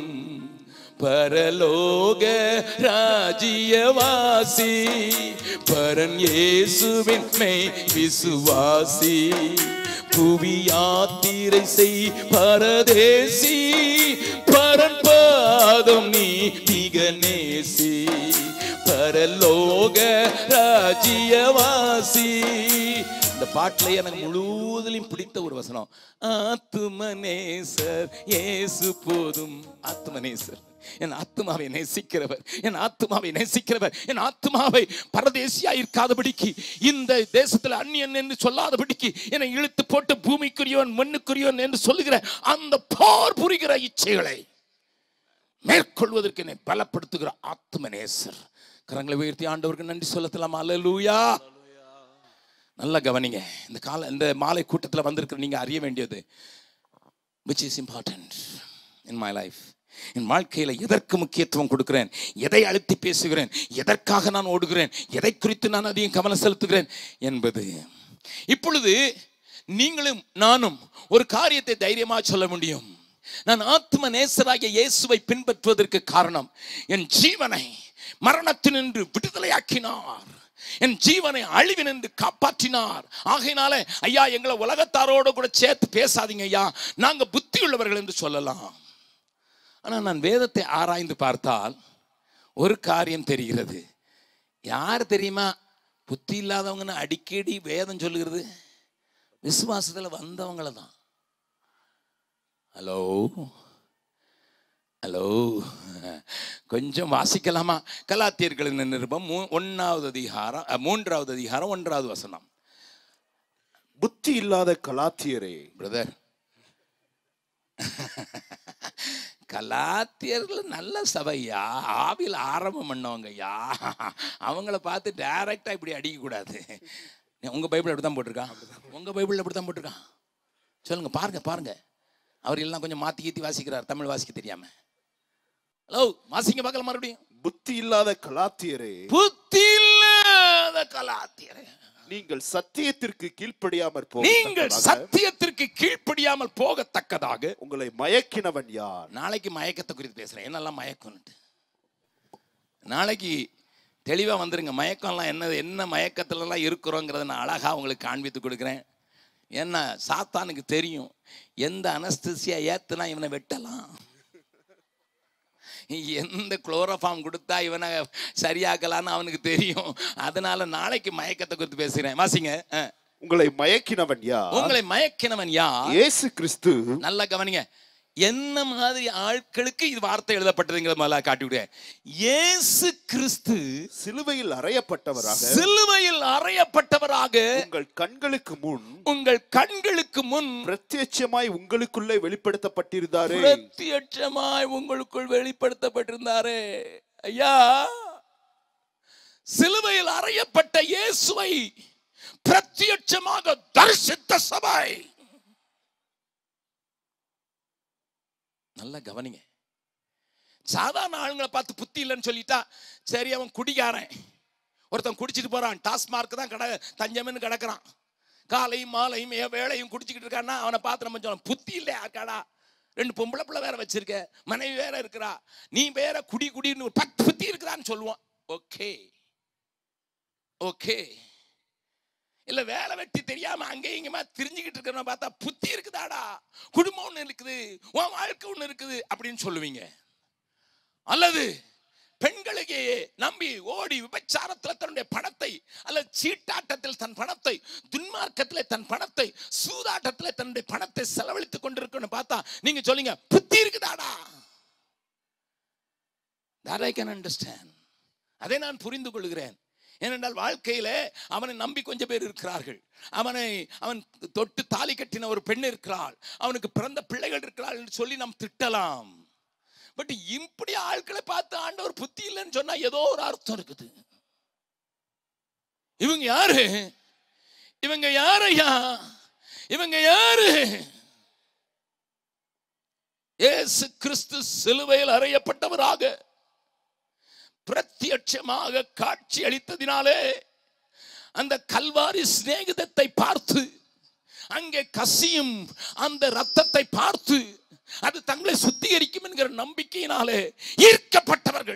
பரலோக ராஜ்யவாசி பரன் இயேசுவின் மெய் விசுவாசி, புவி யாத்திரை செய் பரதேசி, பரன் பாதம் நீ மிக நேசி, பரலோக ராஜ்யவாசி. இந்த பாட்டுல எனக்கு முழுவதிலும் பிடித்த ஒரு வசனம், ஆத்துமநேசர் இயேசு போதும். ஆத்துமநேசர், என் ஆத்துமாவை நேசிக்கிறவர், என் ஆத்துமாவை நேசிக்கிறவர், என் ஆத்துமாவை பரதேசியா இருக்காதபடிக்கு, இந்த தேசத்துல அந்நியன் என்று சொல்லாதபடிக்கு என்னை இழுத்து போட்டு பூமிக்குரியவன் மண்ணுக்குரியவன் என்று சொல்லுகிற அந்த போர் புரிகிற இச்சைகளை மேற்கொள்வதற்கு என்னை பலப்படுத்துகிற ஆத்துமநேசர். கரங்களை உயர்த்தி ஆண்டவருக்கு நன்றி சொல்லலாம். அல்லேலூயா. நல்லா கவனிங்க. இந்த கால இந்த மாலை கூட்டத்தில் வந்திருக்கிற நீங்க அறிய வேண்டியது, which is important in my life. என் வாழ்க்கையில எதற்கு முக்கியத்துவம் கொடுக்கிறேன், எதை அழுத்தி பேசுகிறேன், எதற்காக நான் ஓடுகிறேன், எதை குறித்து நான் அதிகம் கவனம் செலுத்துகிறேன் என்பது. இப்பொழுது நீங்களும் நானும் ஒரு காரியத்தை தைரியமா சொல்ல முடியும். நான் ஆத்ம நேசராகிய இயேசுவை பின்பற்றுவதற்கு காரணம், என் ஜீவனை மரணத்தினின்று விடுதலையாக்கினார், என் ஜீவனை அழிவினின்று காப்பாற்றினார். ஆகையினால ஐயா, எங்களை உலகத்தாரோடு கூட சேர்த்து பேசாதீங்க ஐயா, நாங்க புத்தி உள்ளவர்கள் என்று சொல்லலாம். ஆனால் நான் வேதத்தை ஆராய்ந்து பார்த்தால் ஒரு காரியம் தெரிகிறது. யார் தெரியுமா புத்தி இல்லாதவங்கன்னு அடிக்கடி வேதம் சொல்லுகிறது? விசுவாசத்தில் வந்தவங்கள தான். ஹலோ ஹலோ கொஞ்சம் வாசிக்கலாமா? கலாத்தியர்களின் நிருபம் ஒன்னாவது அதிகாரம் மூன்றாவது அதிகாரம் ஒன்றாவது வசனம். புத்தி இல்லாத கலாத்தியரே. பிரதர், கலாத்தியர்கள் நல்ல சபையா, ஆவியில் ஆரம்பம் பண்ணவங்க ஐயா, அவங்கள பார்த்து டைரக்டா இப்படி அடிக்க கூடாது. உங்க பைபிள் அப்படித்தான் போட்டிருக்கான், உங்க பைபிள் அப்படித்தான் போட்டிருக்கான். சொல்லுங்க, பாருங்க பாருங்க. அவர் எல்லாம் கொஞ்சம் மாத்தி கீத்தி வாசிக்கிறார், தமிழ் வாசிக்க தெரியாம. ஹலோ, வாசிங்க பார்க்கலாம் மறுபடியும். புத்தி இல்லாத கலாத்தியரே, புத்தி இல்லாத கலாத்தியரே, நீங்கள் சத்தியத்திற்கு கீழ்ப்படியாமல் போக நீங்கள் சத்தியத்திற்கு கீழ்ப்படியாமல் போகத்தக்கதாக உங்களை மயக்கினவன் யார்? நாளைக்கு மயக்கத்தை குறித்து பேசுறேன், என்னெல்லாம் மயக்கம்னுட்டு. நாளைக்கு தெளிவா வந்துருங்க. மயக்கம்லாம் என்ன என்ன மயக்கத்துல எல்லாம் இருக்கிறோங்கிறத நான் அழகா உங்களுக்கு காண்பித்து கொடுக்குறேன். ஏன்னா சாத்தானுக்கு தெரியும் எந்த அனஸ்தீசியா ஏத்துனா இவனை வெட்டலாம், எந்த குளோரோஃபார்ம் கொடுத்தா இவனை சரியாக்கலான்னு அவனுக்கு தெரியும். அதனால நாளைக்கு மயக்கத்தை குறித்து பேசுகிறேன். வாசிங்க. உங்களை மயக்கினவன் யார்? உங்களை மயக்கினவன் யார்? இயேசு கிறிஸ்து. நல்லா கவனிங்க. என்ன மாதிரி ஆட்களுக்கு இது வார்த்தை எழுதப்பட்டதுங்கிற மாதிரி காட்டி விடுறேன். இயேசு கிறிஸ்து சிலுவையில் அறையப்பட்டவராக, சிலுவையில் அறையப்பட்டவராக உங்கள் கண்களுக்கு முன், உங்கள் கண்களுக்கு முன் பிரத்யட்சமாய் உங்களுக்குள்ளே வெளிப்படுத்தப்பட்டிருந்தாரே. பிரத்யட்சமாய் உங்களுக்குள் வெளிப்படுத்தப்பட்டிருந்தாரே. ஐயா, சிலுவையில் அறையப்பட்ட இயேசுவை பிரத்யட்சமாக தரிசித்த சபை. நல்லா கவனிங்க. சாதாரண ஆளுங்களை பார்த்து புத்தி இல்லைன்னு சொல்லிட்டா சரி, அவன் குடிக்காரன், ஒருத்தன் குடிச்சிட்டு போறான், டாஸ்மார்க் தான் கடை தஞ்சம்னு கிடக்குறான், காலையும் மாலையும் வேலையும் குடிச்சிக்கிட்டு இருக்கான்னா அவனை பார்த்து நம்ம சொல்லலாம் புத்தி இல்லை யாருக்காடா, ரெண்டு பொம்பளை பிள்ளை வேற வச்சிருக்க, மனைவி வேற இருக்கிறா, நீ வேற குடி குடின்னு பத்து புத்தி இருக்கிறான்னு சொல்லுவான். Okay okay. இல்ல வேலை வெட்டி தெரியாம அங்கேயும் இங்கேயுமா தெரிஞ்சுக்கிட்டு இருக்கிறவங்க பார்த்தா புத்தி இருக்குதாடா, குடும்பம் ஒண்ணு இருக்குது, உன் வாழ்க்கை ஒண்ணு இருக்குது அப்படின்னு சொல்லுவீங்க. அல்லது பெண்களுக்கு நம்பி ஓடி விபச்சாரத்தில் தன்னுடைய பணத்தை, அல்லது சீட்டாட்டத்தில் தன் பணத்தை, துன்மார்க்கத்தில் தன் பணத்தை, சூதாட்டத்தில் தன்னுடைய பணத்தை செலவழித்துக் கொண்டிருக்கணும் பார்த்தா நீங்க சொல்லுங்க புத்தி இருக்குதாடா. That I can understand. அதை நான் புரிந்து கொள்கிறேன். ஏனென்றால் வாழ்க்கையில அவனை நம்பி கொஞ்சம் பேர் இருக்கிறார்கள். அவனை அவன் தொட்டு தாலி கட்டின ஒரு பெண் இருக்கிறாள், அவனுக்கு பிறந்த பிள்ளைகள் இருக்கிறாள் என்று சொல்லி நாம் திட்டலாம். பட் இப்படி ஆட்களை பார்த்து ஆண்டவர் புத்தி இல்லைன்னு சொன்னா ஏதோ ஒரு அர்த்தம் இருக்குது. இவங்க யாரு? இவங்க யாரையா? இவங்க யாரு? இயேசு கிறிஸ்து சிலுவையில் அறையப்பட்டவராக பிரத்யட்சமாக காட்சி அளித்ததினாலே அந்த கல்வாரி சிநேகிதத்தை பார்த்து, அங்கே கசியும் அந்த ரத்தத்தை பார்த்து அது தங்களை சுத்திகரிக்கும் என்கிற நம்பிக்கையினாலே ஈர்க்கப்பட்டவர்கள்.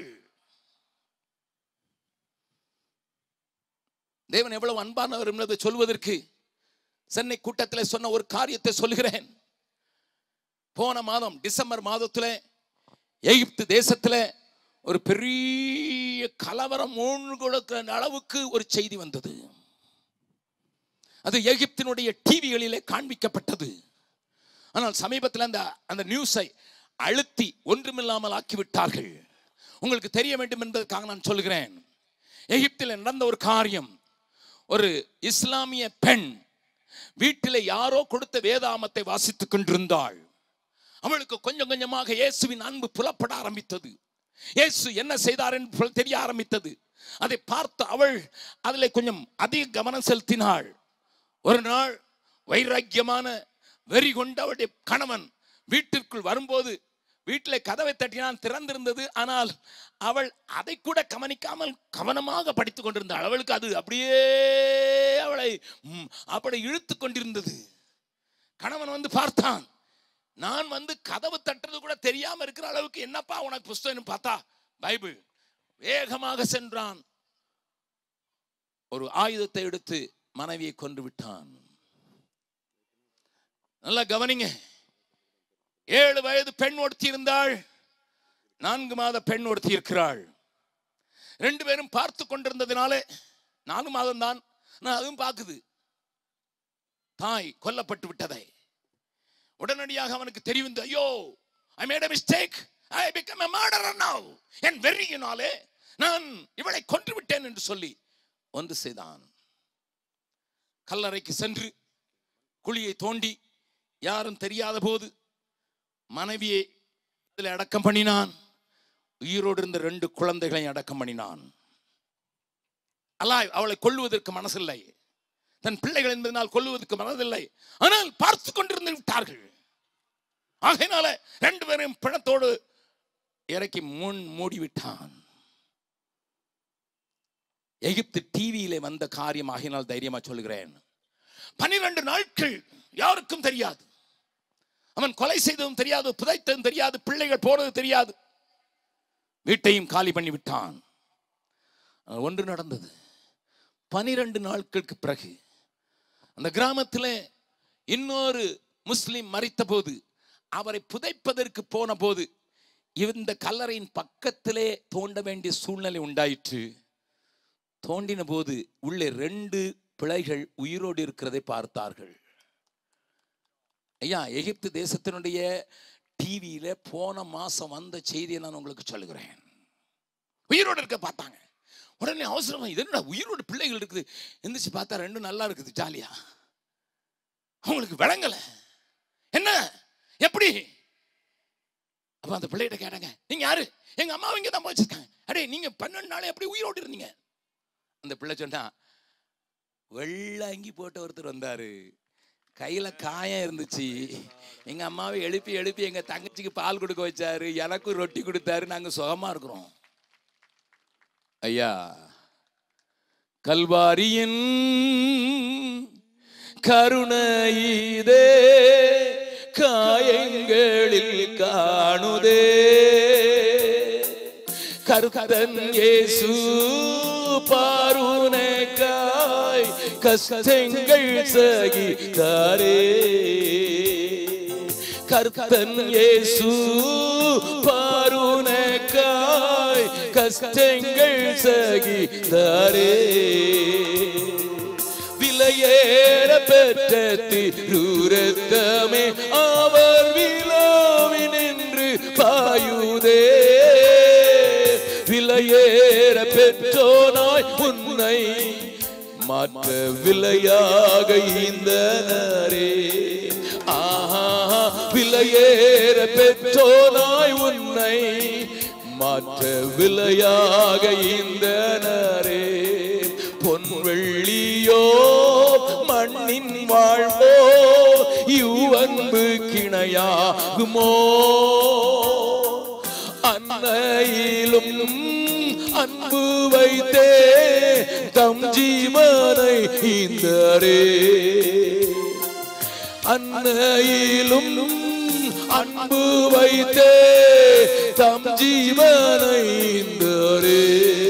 தேவன் எவ்வளவு அன்பானவர் என்பதை சொல்வதற்கு சென்னை கூட்டத்தில் சொன்ன ஒரு காரியத்தை சொல்கிறேன். போன மாதம் டிசம்பர் மாதத்தில் எகிப்து தேசத்தில் ஒரு பெரிய கலவரம் மூழ்கு கொடுக்கிற அளவுக்கு ஒரு செய்தி வந்தது. அது எகிப்தினுடைய டிவிகளிலே காண்பிக்கப்பட்டது. ஆனால் சமீபத்தில் அந்த அந்த நியூஸை அழுத்தி ஒன்றுமில்லாமல் ஆக்கிவிட்டார்கள். உங்களுக்கு தெரிய வேண்டும் என்பதற்காக நான் சொல்கிறேன். எகிப்தில் நடந்த ஒரு காரியம், ஒரு இஸ்லாமிய பெண் வீட்டில் யாரோ கொடுத்த வேதாமத்தை வாசித்துக் கொண்டிருந்தாள். அவளுக்கு கொஞ்சம் கொஞ்சமாக இயேசுவின் அன்பு புலப்பட ஆரம்பித்தது. இயேசு என்ன செய்தார் என்று தெரிய ஆரம்பித்தது. அதை பார்த்து அவள் அதில் கொஞ்சம் அதிக கவனம் செலுத்தினாள். ஒரு நாள் வைராக்கியமான வெறி கொண்ட அவளுடைய கணவன் வீட்டிற்குள் வரும்போது வீட்டில் கதவை தட்டினான், திறந்திருந்தது. ஆனால் அவள் அதை கூட கவனிக்காமல் கவனமாக படித்துக் கொண்டிருந்தாள். அவளுக்கு அது அப்படியே அவளை அப்படி இழுத்து கொண்டிருந்தது. கணவன் வந்து பார்த்தான். நான் வந்து கதவு தட்டுறது கூட தெரியாம இருக்கிற அளவுக்கு என்னப்பா உனக்கு புஸ்தகம் பார்த்தா பைபிள். வேகமாக சென்றான், ஒரு ஆயுதத்தை எடுத்து மனைவியை கொன்று விட்டான். நல்லா கவனிங்க. ஏழு வயது பெண் ஒருத்தி இருந்தாள், நான்கு மாத பெண் ஒருத்தி இருக்கிறாள். ரெண்டு பேரும் பார்த்து கொண்டிருந்ததினாலே, நாலு மாதம் தான், அதுவும் பார்க்குது தாய் கொல்லப்பட்டு விட்டதை. உடனடியாக அவனுக்கு தெரியும், ஐயோ I made a mistake, I become a murderer now. என் வெறியினாலே நான் இவளை கொன்று விட்டேன் என்று சொல்லி ஒன்று செய்தான். கல்லறைக்கு சென்று குழியை தோண்டி யாரும் தெரியாத போது மனைவியை அதில் அடக்கம் பண்ணினான். உயிரோடு இருந்த ரெண்டு குழந்தைகளை அடக்கம் பண்ணினான். அல்லாஹ் அவளை கொல்லுவதற்கு மனசில்லை, தன் பிள்ளைகள் என்பதனால் கொல்லுவதற்கு மனதில்லை. ஆனால் பார்த்து கொண்டிருந்து விட்டார்கள். ஆகையினால ரெண்டு பேரும் பிணத்தோடு இறக்கி முன் மூடிவிட்டான். எகிப்து டிவியிலே வந்த காரியம் ஆகினால் தைரியமா சொல்கிறேன், பனிரெண்டு நாட்கள் யாருக்கும் தெரியாது. அவன் கொலை செய்ததும் தெரியாது, புதைத்ததும் தெரியாது, பிள்ளைகள் போனது தெரியாது. வீட்டையும் காலி பண்ணி விட்டான். ஒன்று நடந்தது. பனிரெண்டு நாட்களுக்கு பிறகு அந்த கிராமத்தில் இன்னொரு முஸ்லிம் மரித்த போது அவரை புதைப்பதற்கு போன போது இந்த கல்லறையின் பக்கத்திலே தோண்ட வேண்டிய சூழ்நிலை உண்டாயிற்று. தோண்டின போது உள்ளே ரெண்டு பிள்ளைகள் உயிரோடு இருக்கிறதை பார்த்தார்கள். ஐயா, எகிப்து தேசத்தினுடைய டிவியில போன மாசம் வந்த செய்தியை நான் உங்களுக்கு சொல்லுகிறேன். உயிரோடு இருக்க பார்த்தாங்க. உடனே அவசரமா இது என்ன உயிரோடு பிள்ளைகள் இருக்குது, எந்திரிச்சு பார்த்தா ரெண்டும் நல்லா இருக்குது, ஜாலியா. அவங்களுக்கு விளங்கல என்ன எப்படி. அப்ப அந்த பிள்ளைகிட்ட கேட்டாங்க, நீங்க யாரு? எங்க அம்மாவை இங்க தான் வச்சிருக்காங்க. அடே, நீங்க பன்னெண்டு நாளே எப்படி உயிரோடு இருந்தீங்க? அந்த பிள்ளை சொன்னா, வெள்ளை அங்கி போட்ட ஒருத்தர் வந்தாரு, கையில காயம் இருந்துச்சு, எங்க அம்மாவை எழுப்பி எழுப்பி எங்க தங்கச்சிக்கு பால் கொடுக்க வச்சாரு, எனக்கும் ரொட்டி கொடுத்தாரு, நாங்க சுகமா இருக்கிறோம். ஐயா, கல்வாரியின் கருணையிதே காயங்களில் காணுதே, கர்த்தன் இயேசு பாருனக்காய் கஷ்டங்கள் சகித்தாரே, கர்த்தன் இயேசு பாருனக்காய் கஷ்டங்கள் சகித்தாரே, விலையேற பெற்ற திருரத்தமே அவர் விழாவினின்று பாயுதே, விலையேற பெற்றோனாய் உன்னை மாற்ற விலையாக ஈந்தனரே. ஆஹா, விலையேற பெற்றோனாய் உன்னை மாற்ற விலையாக ஈந்தனரே. பொன் வெள்ளியோ மண்ணின் வாழ்வோ இவ்வன்பு கிணையாகுமோ, அன்னையிலும் அன்பு வைத்தே தம் ஜீவனை ஈந்தரே, அன்னையிலும் அன்பு வைத்தே தம் ஜீவனை ஈந்தரே,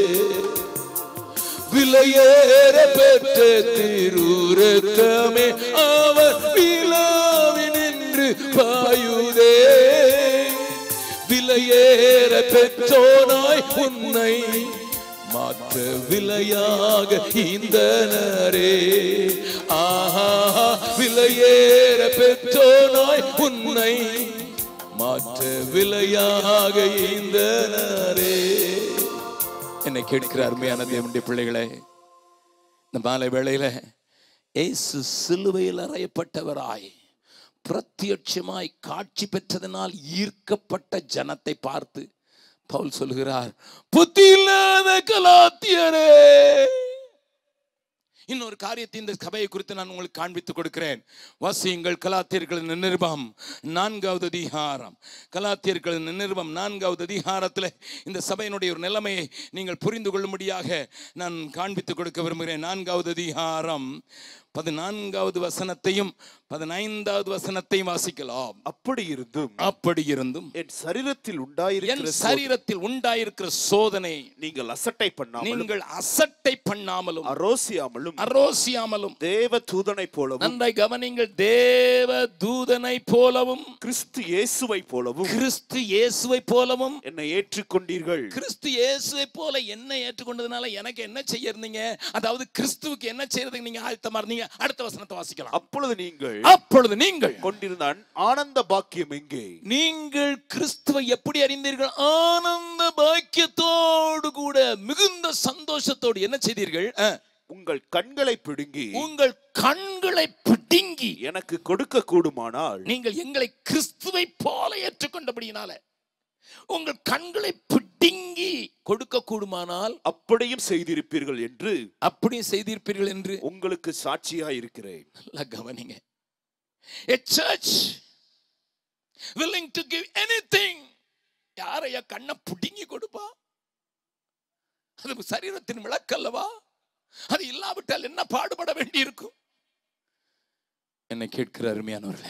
விலையேற பெற்ற திருரத்தமே அவர் விழாவினின்று பாயுதே, விலையேற பெற்றோனாய் பெற்றோனாய் உன்னை மாற்ற விலையாக ஈந்தனரே. ஆஹா, விலையேற பெற்றோனாய் உன்னை மாற்ற விலையாக ஈந்தனரே. என்னை கேட்கிற அருமையான தேவனுடைய பிள்ளைகளே, இந்த மாலை வேளையில இயேசு சிலுவையில் அறையப்பட்டவராய் பிரத்யட்சமாய் காட்சி பெற்றதனால் ஈர்க்கப்பட்ட ஜனத்தை பார்த்து பவுல் சொல்கிறார், புத்தி இல்லாத கலாத்தியரே. இன்னொரு காரியத்தை இந்த சபையை குறித்து நான் உங்களுக்கு காண்பித்துக் கொடுக்கிறேன். வாசியுங்கள் கலாத்தியர்களின் நிருபம் நான்காவது அதிகாரம். கலாத்தியர்களின் நிருபம் நான்காவது அதிகாரத்தில் இந்த சபையினுடைய ஒரு நிலைமையை நீங்கள் புரிந்து கொள்ளும்படியாக நான் காண்பித்துக் கொடுக்க விரும்புகிறேன். நான்காவது அதிகாரம் பதினான்காவது வசனத்தையும் பதினைந்தாவது வசனத்தையும் வாசிக்கலாம். அப்படி இருந்தும் அப்படி இருந்தும் என் சரீரத்தில் உண்டாயிருக்கிற சரீரத்தில் உண்டாயிருக்கிற சோதனை நீங்கள் அசட்டை பண்ணாமலும் நீங்கள் அசட்டை பண்ணாமலும் அரோசியாமலும் அரோசியாமலும் தேவ தூதனை போலவும், நன்றாய் கவனிங்கள், தேவ தூதனை போலவும் கிறிஸ்து இயேசுவை போலவும் கிறிஸ்து இயேசுவை போலவும் என்னை ஏற்றுக்கொண்டீர்கள். கிறிஸ்து இயேசுவை போல என்ன ஏற்றுக்கொண்டதுனால எனக்கு என்ன செய்ய இருந்தீங்க, அதாவது கிறிஸ்துவுக்கு என்ன செய்யறதுக்கு நீங்க ஆயத்தமா இருந்தீங்க. அடுத்த வசனத்தை வாசிக்கலாம். அப்பொழுது நீங்கள் அப்பொழுது நீங்கள் கொண்டிருந்த ஆனந்த பாக்கியம் எங்கே? நீங்கள் கிறிஸ்துவை எப்படி அறிந்தீர்கள்? ஆனந்த பாக்கியத்தோடு கூட மிகுந்த சந்தோஷத்தோடு என்ன செய்தீர்கள்? உங்கள் கண்களை பிடுங்கி உங்கள் கண்களை பிடுங்கி எனக்கு கொடுக்க கூடுமானால், நீங்கள் எங்களை கிறிஸ்துவை போல ஏற்றுக்கொண்டபடியினால உங்கள் கண்களை பிடுங்கி கொடுக்க கூடுமானால் அப்படியும் செய்திருப்பீர்கள் என்று அப்படியும் செய்திருப்பீர்கள் என்று உங்களுக்கு சாட்சியாய் இருக்கிறேன். நல்லா கவனிங்க. A church willing to give anything. யாரையா கண்ணை பிடுங்கி கொடுப்பா? அது சரீரத்தின் விளக்கல்லவா? அது இல்லாவிட்டால் என்ன பாடுபட வேண்டி இருக்கும்? என்னை கேட்கிற அருமையானவர்களே,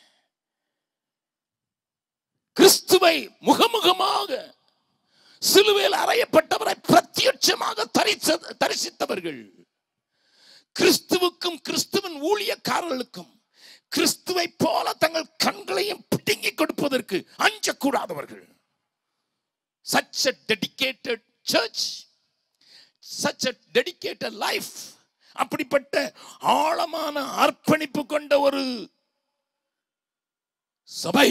கிறிஸ்துவை முகமுகமாக சிலுவையில் அறையப்பட்டவரை பிரத்யட்சமாக தரிசித்தவர்கள், கிறிஸ்துவுக்கும் கிறிஸ்துவின் ஊழியக்காரர்களுக்கும் கிறிஸ்துவை போல தங்கள் கண்களையும் பிடுங்கி கொடுப்பதற்கு அஞ்சக்கூடாதவர்கள். such a dedicated church, such a dedicated life, அப்படிப்பட்ட ஆழமான அர்ப்பணிப்பு கொண்ட ஒரு சபை,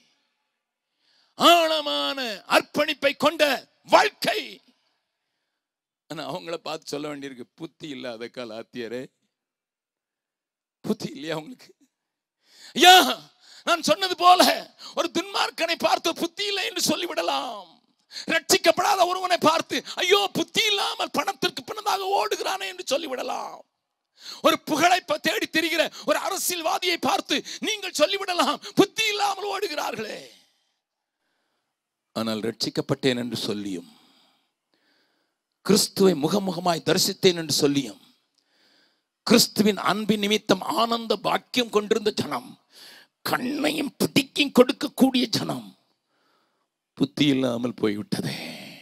ஆழமான அர்ப்பணிப்பை கொண்ட வாழ்க்கை. அவங்கள பார்த்து சொல்ல வேண்டியிருக்கு, புத்தி இல்லாத கலாத்தியரே. புத்தி இல்லையா உங்களுக்கு? ஐயா, நான் சொன்னது போல ஒரு துன்மார்க்கனை பார்த்து புத்தி இல்லை என்று சொல்லிவிடலாம். ரட்சிக்கப்படாத ஒருவனை பார்த்து ஐயோ புத்தி இல்லாமல் பணத்திற்கு பின்னதாக ஓடுகிறானே என்று சொல்லிவிடலாம். ஒரு புகழை தேடி திரிகிற ஒரு அரசியல்வாதியை பார்த்து நீங்கள் சொல்லிவிடலாம், புத்தி இல்லாமல் ஓடுகிறார்களே. ஆனால் ரட்சிக்கப்பட்டேன் என்று சொல்லியும், கிறிஸ்துவை முகமுகமாய் தரிசித்தேன் என்று சொல்லியும், கிறிஸ்துவின் அன்பின் நிமித்தம் ஆனந்த பாக்கியம் கொண்டிருந்த ஜனம், கண்ணையும் பிடிக்கும் கொடுக்கக்கூடிய ஜனம் புத்தி இல்லாமல் போய்விட்டதே.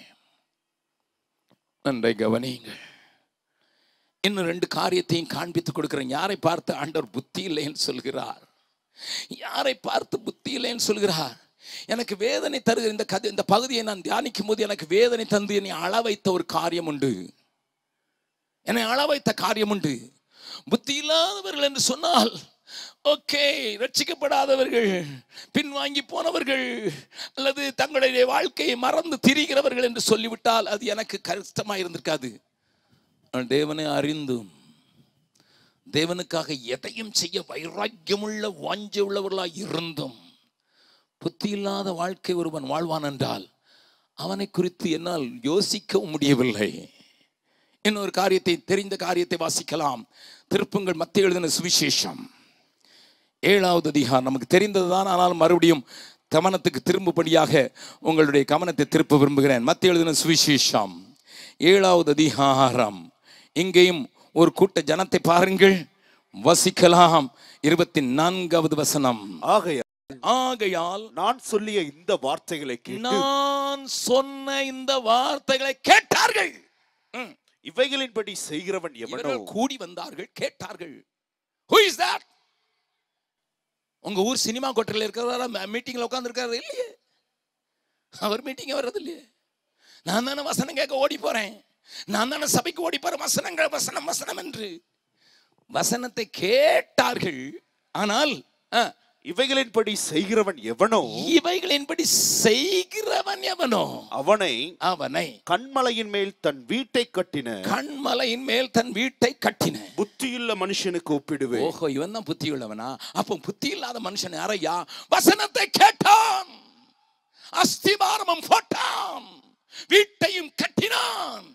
நன்றை கவனியுங்கள். இன்னும் ரெண்டு காரியத்தையும் காண்பித்து கொடுக்கிறேன். யாரை பார்த்து ஆண்டவர் புத்தி இல்லைன்னு சொல்கிறார்? யாரை பார்த்து புத்தி இல்லைன்னு சொல்கிறார்? எனக்கு வேதனை தருகிற இந்த கதை, இந்த பகுதியை நான் தியானிக்கும் போது எனக்கு வேதனை தந்து என்னை அள வைத்த ஒரு காரியம் உண்டு. என்னை அள வைத்த காரியம் உண்டு. புத்தி இல்லாதவர்கள் என்று சொன்னால் ஓகே, ரட்சிக்கப்படாதவர்கள், பின்வாங்கி போனவர்கள், அல்லது தங்களுடைய வாழ்க்கையை மறந்து திரிகிறவர்கள் என்று சொல்லிவிட்டால் அது எனக்கு கஷ்டமாக இருந்திருக்காது. தேவனை அறிந்தும் தேவனுக்காக எதையும் செய்ய வைராக்கியமுள்ள வாஞ்சை உள்ளவர்களாக இருந்தும் புத்தி இல்லாத வாழ்க்கை ஒருவன் வாழ்வான் என்றால் அவனை குறித்து என்னால் யோசிக்கவும் முடியவில்லை. இன்னொரு காரியத்தை, தெரிந்த காரியத்தை வாசிக்கலாம். திருப்புங்கள் மத்தேயு எழுதின சுவிசேஷம் ஏழாவது அதிகாரம். நமக்கு தெரிந்ததுதான், ஆனால் மறுபடியும் கவனத்துக்கு திரும்பும்படியாக உங்களுடைய கவனத்தை திருப்ப விரும்புகிறேன். மத்தேயு எழுதின சுவிசேஷம் ஏழாவது அதிகாரம். இங்கேயும் ஒரு கூட்ட ஜனத்தை பாருங்கள், வசிக்கலாம். இருபத்தி நான்காவது வசனம். ஆகையால் ஆகையால் நான் சொல்லிய இந்த வார்த்தைகளை கேட்டு, நான் சொன்ன இந்த வார்த்தைகளை கேட்டார்கள். இவைகளின்படி செய்கிறவன் எவனோ. கூடி வந்தார்கள், கேட்டார்கள். Who is that? உங்க ஊர் சினிமா கோட்டையில் இருக்கிறவரா மீட்டிங்ல உட்கார்ந்து இருக்காரு இல்லையே? அவர் மீட்டிங் வர்றது இல்லையே. நான் தானே வசனம் கேட்க ஓடி போறேன், நான் தானே சபைக்கு ஓடி போறேன், வசனங்கள் வசனம் வசனம் என்று வசனத்தை கேட்டார்கள். ஆனால் இவைகளின்படி செய்கிறவன் எவனோ, இவைகளின்படி செய்கிறவன் எவனோ அவனை அவனை கண்மலையின் மேல் தன் வீட்டை கட்டின கண்மலையின் மேல் தன் வீட்டை கட்டின புத்தியுள்ள மனுஷனுக்கு ஒப்பிடுவேன். ஓஹோ, இவன் தான் புத்தி உள்ளவனா? அப்போ புத்தி இல்லாத மனுஷன் யாரையா? வசனத்தை கேட்டான், அஸ்திபாரமும் போட்டான், வீட்டையும் கட்டினான்.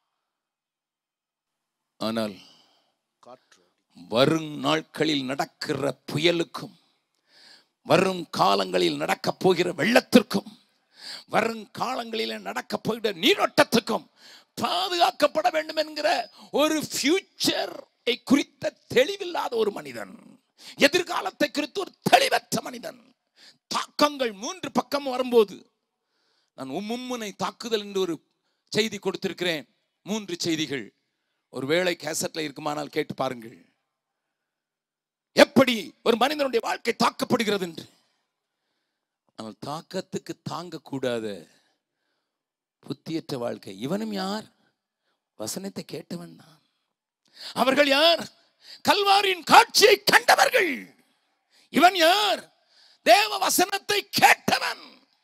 ஆனால் வரும் நாட்களில் நடக்கிற புயலுக்கும், வரும் காலங்களில் நடக்க போகிற வெள்ளத்திற்கும், வரும் காலங்களில் நடக்க போகிற நீரோட்டத்துக்கும் பாதுகாக்கப்பட வேண்டும் என்கிற ஒரு ஃபியூச்சரை குறித்த தெளிவில்லாத ஒரு மனிதன், எதிர்காலத்தை குறித்து ஒரு தெளிவற்ற மனிதன், தாக்கங்கள் மூன்று பக்கம் வரும்போது, நான் உம்முனை தாக்குதல் என்று ஒரு செய்தி கொடுத்திருக்கிறேன். மூன்று செய்திகள் ஒருவேளை கேசட்ல இருக்குமானால் கேட்டு பாருங்கள், எப்படி ஒரு மனிதனுடைய வாழ்க்கை தாக்கப்படுகிறது என்று. ஆனால் தாக்கத்துக்கு தாங்கக்கூடாத புத்தியற்ற வாழ்க்கை. இவனும் யார்? வசனத்தை கேட்டவன் தான். அவர்கள் யார்? கல்வாரியின் காட்சியை கண்டவர்கள். இவன் யார்? தேவ வசனத்தை கேட்டவன்.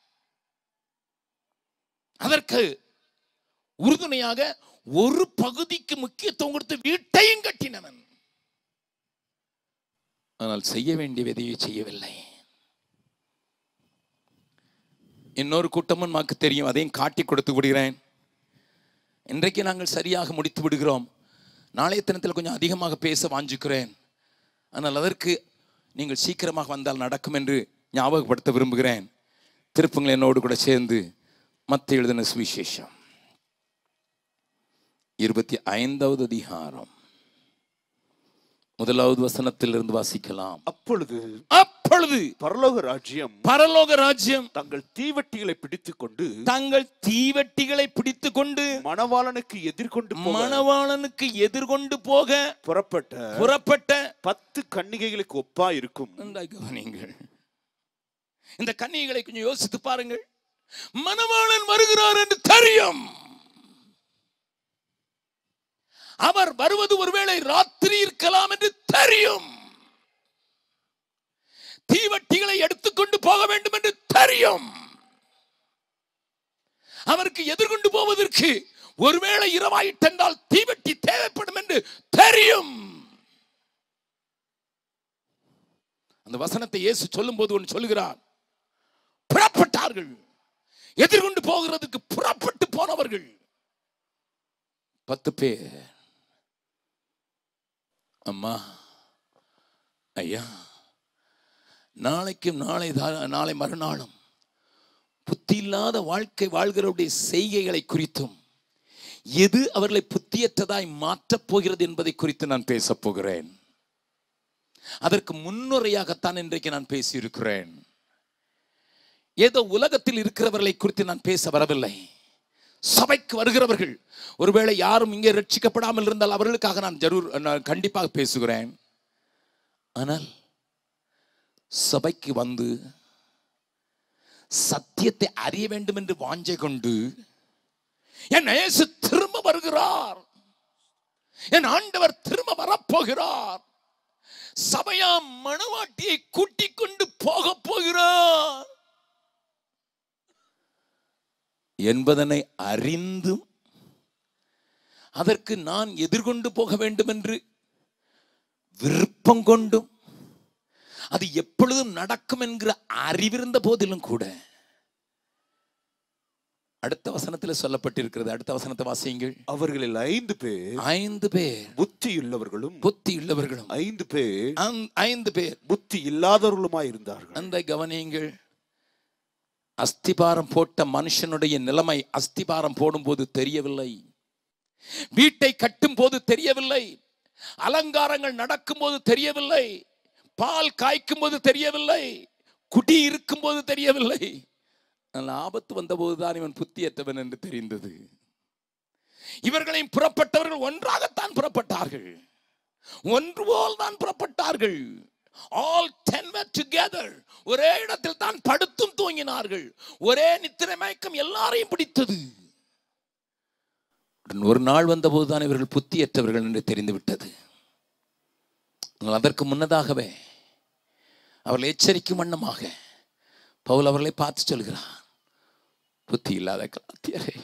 அதற்கு உறுதுணையாக ஒரு பகுதிக்கு முக்கியத்துவம் கொடுத்து வீட்டையும் கட்டினவன். ஆனால் செய்ய வேண்டிய எதையும் செய்யவில்லை. இன்னொரு கூட்டமும் நமக்கு தெரியும், அதையும் காட்டி கொடுத்து விடுகிறேன். இன்றைக்கு நாங்கள் சரியாக முடித்து விடுகிறோம். நாளைய தினத்தில் கொஞ்சம் அதிகமாக பேச வாஞ்சிக்கிறேன். ஆனால் அதற்கு நீங்கள் சீக்கிரமாக வந்தால் நடக்கும் என்று ஞாபகப்படுத்த விரும்புகிறேன். திருப்புங்கள் என்னோடு கூட சேர்ந்து மத்தேயு எழுதின சுவிசேஷம் இருபத்தி ஐந்தாவது அதிகாரம் முதலாவது வசனத்திலிருந்து வாசிக்கலாம். அப்பொழுது அப்பொழுது பரலோக ராஜ்யம் பரலோக ராஜ்யம் தங்கள் தீவட்டிகளை பிடித்துக் கொண்டு தங்கள் தீவட்டிகளை பிடித்துக் கொண்டு மணவாளனுக்கு எதிர்கொண்டு மணவாளனுக்கு எதிர்கொண்டு போக புறப்பட்ட புறப்பட்ட பத்து கன்னிகைகளுக்கு ஒப்பா இருக்கும். நீங்கள் இந்த கன்னிகைகளை கொஞ்சம் யோசித்து பாருங்கள். மணவாளன் வருகிறார் என்று தெரியும். அவர் வருவது ஒருவேளை ராத்திரி இருக்கலாம் என்று தெரியும். தீவட்டிகளை எடுத்துக்கொண்டு போக வேண்டும் என்று தெரியும். அவருக்கு எதிர்கொண்டு போவதற்கு ஒருவேளை இரவாயிட்டென்றால் தீவட்டி தேவைப்படும் என்று தெரியும். அந்த வசனத்தை இயேசு சொல்லும் போது ஒன்று சொல்லுகிறார். புறப்பட்டார்கள். எதிர்கொண்டு போகிறதுக்கு புறப்பட்டு போனவர்கள் பத்து பேர். அம்மா, ஐயா, நாளைக்கும் நாளை நாளை மறுநாளும் புத்தி இல்லாத வாழ்க்கை வாழ்கிறவருடைய செய்கைகளை குறித்தும் எது அவர்களை புத்தியற்றதாய் மாற்றப் போகிறது என்பதை குறித்து நான் பேசப் போகிறேன். அதற்கு முன்னுரையாகத்தான் இன்றைக்கு நான் பேசியிருக்கிறேன். ஏதோ உலகத்தில் இருக்கிறவர்களை குறித்து நான் பேச வரவில்லை. சபைக்கு வருகிறவர்கள் ஒருவேளை யாரும் இங்கே ரட்சிக்கப்படாமல் இருந்தால் அவர்களுக்காக நான் ஜரூர் நான் கண்டிப்பாக பேசுகிறேன். ஆனால் சபைக்கு வந்து சத்தியத்தை அறிய வேண்டும் என்று வாஞ்சை கொண்டு என் இயேசு திரும்ப வருகிறார், என் ஆண்டவர் திரும்ப வரப்போகிறார், சபையாம் மணவாட்டியை கூட்டிக் கொண்டு போக போகிறார் என்பதனை அறிந்தும் அதற்கு நான் எதிர்கொண்டு போக வேண்டும் என்று விருப்பம் கொண்டும் அது எப்பொழுதும் நடக்கும் என்கிற அறிவிருந்த போதிலும் கூட அடுத்த வசனத்தில் சொல்லப்பட்டிருக்கிறது. அடுத்த வசனத்தை வாசியுங்கள். அவர்களில் ஐந்து பேர் ஐந்து பேர் புத்தியுள்ளவர்களும் புத்தியுள்ளவர்களும் ஐந்து பேர் ஐந்து பேர் புத்தி இல்லாதவர்களுமாய் இருந்தார்கள். அந்த கவனியுங்கள். அஸ்திபாரம் போட்ட மனுஷனுடைய நிலைமை அஸ்திபாரம் போடும்போது தெரியவில்லை, வீட்டை கட்டும் போது தெரியவில்லை, அலங்காரங்கள் நடக்கும் போது தெரியவில்லை, பால் காய்க்கும் போது தெரியவில்லை, குடி இருக்கும் போது தெரியவில்லை. ஆபத்து வந்த போதுதான் இவன் புத்தியற்றவன் என்று தெரிந்தது. இவர்களையும் புறப்பட்டவர்கள் ஒன்றாகத்தான் புறப்பட்டார்கள், ஒன்று போல் தான் புறப்பட்டார்கள். All ten were together. ஒரே இடத்தில் தான் படுத்தும் தூங்கினார்கள். ஒரே நித்திரை மயக்கம் எல்லாரையும் பிடித்தது. ஒரு நாள் வந்தபோதுதான் இவர்கள் புத்தியற்றவர்கள் என்று தெரிந்துவிட்டது. அதற்கு முன்னதாகவே அவர்களை எச்சரிக்கும் வண்ணமாக பவுல் அவர்களை பார்த்து சொல்கிறான், புத்தி இல்லாத கலாத்தியரே,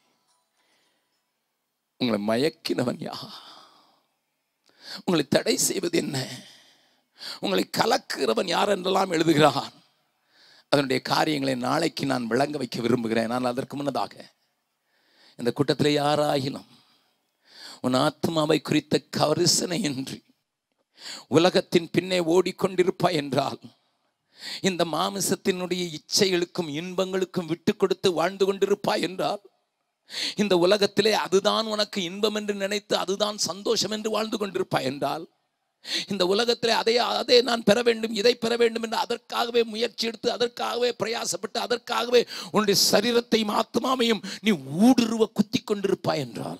உங்களை மயக்கினவன் யார்? உங்களை தடை செய்வது என்ன? உங்களை கலக்குகிறவன் யார் என்றெல்லாம் எழுதுகிறான். அதனுடைய காரியங்களை நாளைக்கு நான் விளங்க வைக்க விரும்புகிறேன். நான் அதற்கு முன்னதாக இந்த கூட்டத்தில் யாராயினும் உன் ஆத்மாவை குறித்த கரிசனை இன்றி உலகத்தின் பின்னே ஓடிக்கொண்டிருப்பாய் என்றால், இந்த மாமிசத்தினுடைய இச்சைகளுக்கும் இன்பங்களுக்கும் விட்டு கொடுத்து வாழ்ந்து கொண்டிருப்பாய் என்றால், இந்த உலகத்திலே அதுதான் உனக்கு இன்பம் என்று நினைத்து அதுதான் சந்தோஷம் என்று வாழ்ந்து கொண்டிருப்பாய் என்றால், இந்த உலகத்திலே அதை அதை நான் பெற வேண்டும், இதை பெற வேண்டும் என்று அதற்காகவே முயற்சி எடுத்து அதற்காகவே பிரயாசப்பட்டு அதற்காகவே உன்னுடைய சரீரத்தையும் ஆத்மாவையும் நீ ஊடுருவ குத்தி கொண்டிருப்பாய் என்றால்,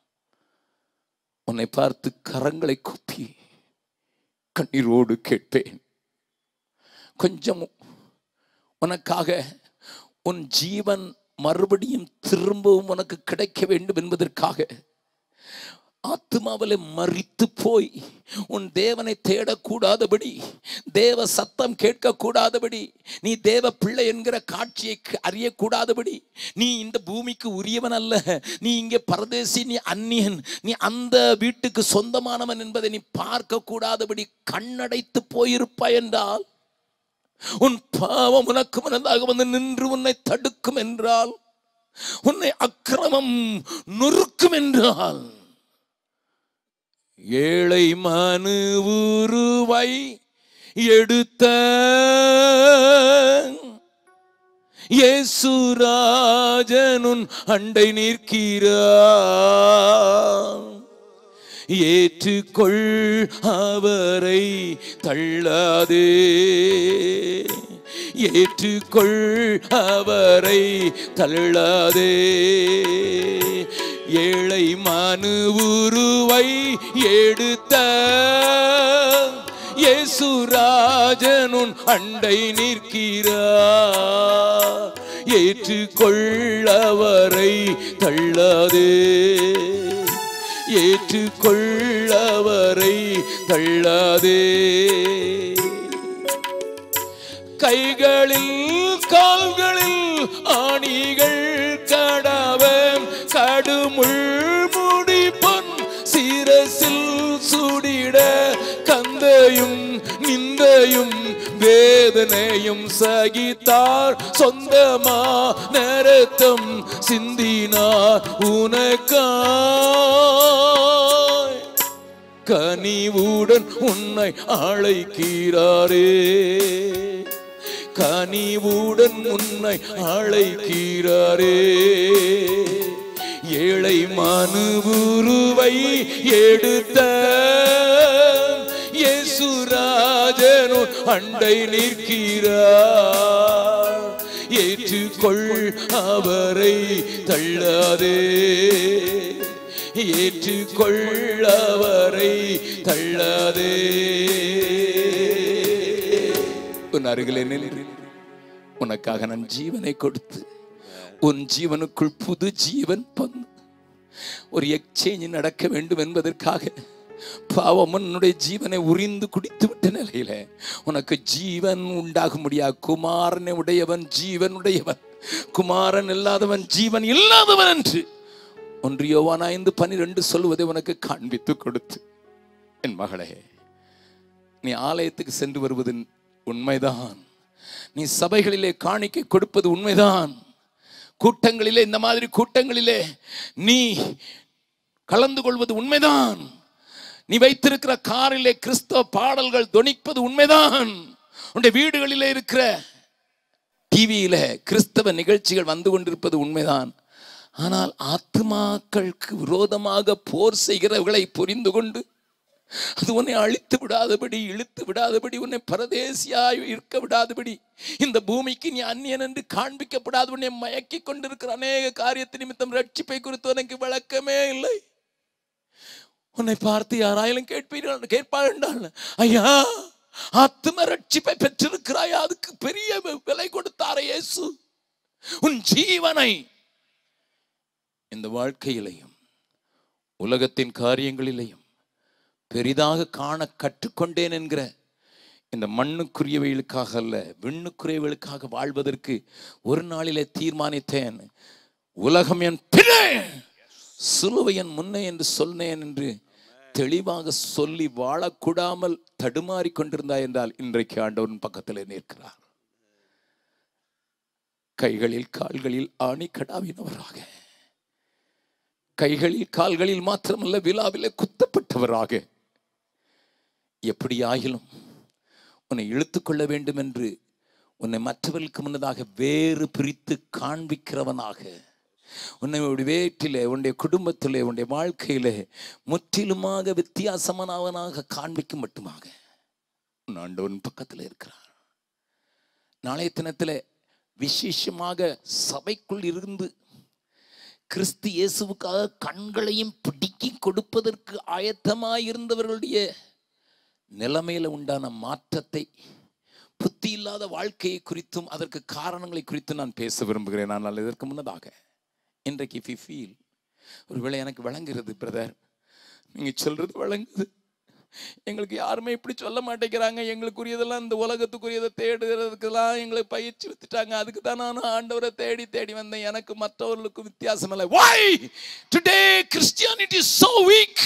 உன்னை பார்த்து கரங்களை கூப்பி கண்ணீரோடு கேட்பேன், கொஞ்சம் உனக்காக உன் ஜீவன் மறுபடியும் திரும்பவும் உனக்கு கிடைக்க வேண்டும் என்பதற்காக ஆத்மாவிலே மரித்து போய் உன் தேவனை தேடக்கூடாதபடி, தேவ சத்தம் கேட்கக்கூடாதபடி, நீ தேவ பிள்ளை என்கிற காட்சியை அறியக்கூடாதபடி, நீ இந்த பூமிக்கு உரியவன் அல்ல, நீ இங்கே பரதேசி, நீ அந்நியன், நீ அந்த வீட்டுக்கு சொந்தமானவன் என்பதை நீ பார்க்க கூடாதபடி கண்ணடைத்து போயிருப்பாய் என்றால், உன் பாவம் உனக்கு முன்னதாக வந்து நின்று உன்னை தடுக்கும் என்றால், உன்னை அக்கிரமம் நொறுக்கும் என்றால், ஏழை மனு உருவை எடுத்த இயேசுராஜனுன் அண்டை நிற்கிறார், ஏற்றுக்கொள் அவரை தள்ளாதே, ஏற்றுக்கொள் அவரை தள்ளாதே. ஏழை மனு உருவை எடுத்த இயேசுராஜனுன் அண்டை நிற்கிறார், ஏற்றுக்கொள் அவரை தள்ளாதே, ஏற்றுக்கொள் அவரை தள்ளாதே. கைகளில் கால்களில் ஆணிகள் கடவன், கடுமுள் முடி பொன் சிரசில் சுடிட, கந்தையும் நிந்தையும் வேதனையும் சகித்தார், சொந்தமா நரத்தம் சிந்தினார் உனக்காய், கனிவுடன் உன்னை அழைக்கிறாரே, கனிவுடன் உன்னை அழைக்கிறாரே. ஏழை மனு உருவை எடுத்த இயேசுராஜனுன் அண்டை நிற்கிறார், ஏற்றுக்கொள் அவரை தள்ளாதே, ஏற்றுக்கொள் அவரை தள்ளாதே. உன் அருகிலே நின்று உனக்காக நான் ஜீவனை கொடுத்து உன் ஜீவனுக்குள் புது ஜீவன் பங்கு ஒரு எக்ஸ்சேஞ்ச் நடக்க வேண்டும் என்பதற்காக பாவம் உன்னுடைய ஜீவனை உரிந்து குடித்து விட்ட நிலையில உனக்கு ஜீவன் உண்டாக முடியாது. குமாரனை உடையவன் ஜீவன் உடையவன், குமாரன் இல்லாதவன் ஜீவன் இல்லாதவன் என்று ஒன்று யோவான் ஐந்து பனிரெண்டு சொல்வதை உனக்கு காண்பித்து கொடுத்து, என் மகளே, நீ ஆலயத்துக்கு சென்று வருவது உண்மைதான், நீ சபைகளிலே காணிக்கை கொடுப்பது உண்மைதான், கூட்டங்களிலே இந்த மாதிரி கூட்டங்களிலே நீ கலந்து கொள்வது உண்மைதான், நீ வைத்திருக்கிற காரிலே கிறிஸ்தவ பாடல்கள் தொனிப்பது உண்மைதான், உன்னுடைய வீடுகளிலே இருக்கிற டிவியில கிறிஸ்தவ நிகழ்ச்சிகள் வந்து கொண்டிருப்பது உண்மைதான். ஆனால் ஆத்துமாக்களுக்கு விரோதமாக போர் செய்கிறவர்களை புரிந்து கொண்டு அது உன்னை அழித்து விடாதபடி, இழுத்து விடாதபடி, உன்னை பரதேசியாய் இருக்க விடாதபடி, இந்த பூமிக்கு நீ அந்நியன் என்று காண்பிக்கப்படாத உன்னை மயக்கி கொண்டிருக்கிற அநேக காரியத்தை நிமித்தம் ரட்சிப்பை குறித்து உனக்கு விளக்கமே இல்லை. உன்னை பார்த்து யாராயிலும் கேட்பீர்கள் கேட்பார்கள், ஐயா ஆத்தும ரட்சிப்பை பெற்றிருக்கிறாயா, அதுக்கு பெரிய விலை கொடுத்தாரே இயேசு. உன் ஜீவனை இந்த வாழ்க்கையிலையும் உலகத்தின் காரியங்களிலேயும் பெரிதாக காண கற்றுக்கொண்டேன் என்கிற இந்த மண்ணுக்குரியவைகளுக்காக அல்ல, விண்ணுக்குரியவைகளுக்காக வாழ்வதற்கு ஒரு நாளிலே தீர்மானித்தேன். உலகம் என் பின்னே, சிலுவை என் முன்னே என்று சொன்னேன் என்று தெளிவாக சொல்லி வாழக்கூடாமல் தடுமாறி கொண்டிருந்தாய் என்றால் இன்றைக்கு ஆண்டவன் பக்கத்திலே நிற்கிறார். கைகளில் கால்களில் ஆணி கடாவினவராக, கைகளில் கால்களில் மாத்திரமல்ல விழாவிலே குத்தப்பட்டவராக, எப்படி ஆகிலும் உன்னை இழுத்துக்கொள்ள வேண்டும் என்று உன்னை மற்றவர்களுக்கு முன்னதாக வேறு பிரித்து காண்பிக்கிறவனாக, உன்னை வீட்டிலே, உன்னுடைய குடும்பத்திலே, உன்னுடைய வாழ்க்கையிலே முற்றிலுமாக வித்தியாசமானவனாக காண்பிக்கும் மட்டுமாக உன் ஆண்டவன் பக்கத்தில் இருக்கிறார். நாளைய தினத்தில் விசேஷமாக சபைக்குள் இருந்து கிறிஸ்து இயேசுவுக்காக கண்களையும் பிடிக்கி கொடுப்பதற்கு ஆயத்தமாயிருந்தவர்களுடைய நிலைமையில உண்டான மாற்றத்தை, புத்தி இல்லாத வாழ்க்கையை குறித்தும் அதற்கு காரணங்களை குறித்தும் நான் பேச விரும்புகிறேன். ஆனால் இதற்கு முன்னதாக இன்றைக்கு இஃப் யூ ஃபீல், ஒருவேளை எனக்கு வழங்குகிறது பிரதர், நீங்க சொல்றது வழங்குது, எங்களுக்கு யாருமே இப்படி சொல்ல மாட்டேங்கிறாங்க, எங்களுக்குரியதெல்லாம் இந்த உலகத்துக்குரியதை தேடுறதுக்கெல்லாம் எங்களை பயிற்சி வித்துட்டாங்க, அதுக்கு தான் நான் ஆண்டவரை தேடி தேடி வந்தேன், எனக்கு மற்றவர்களுக்கும் வித்தியாசம் இல்லை. Why today Christianity is so weak?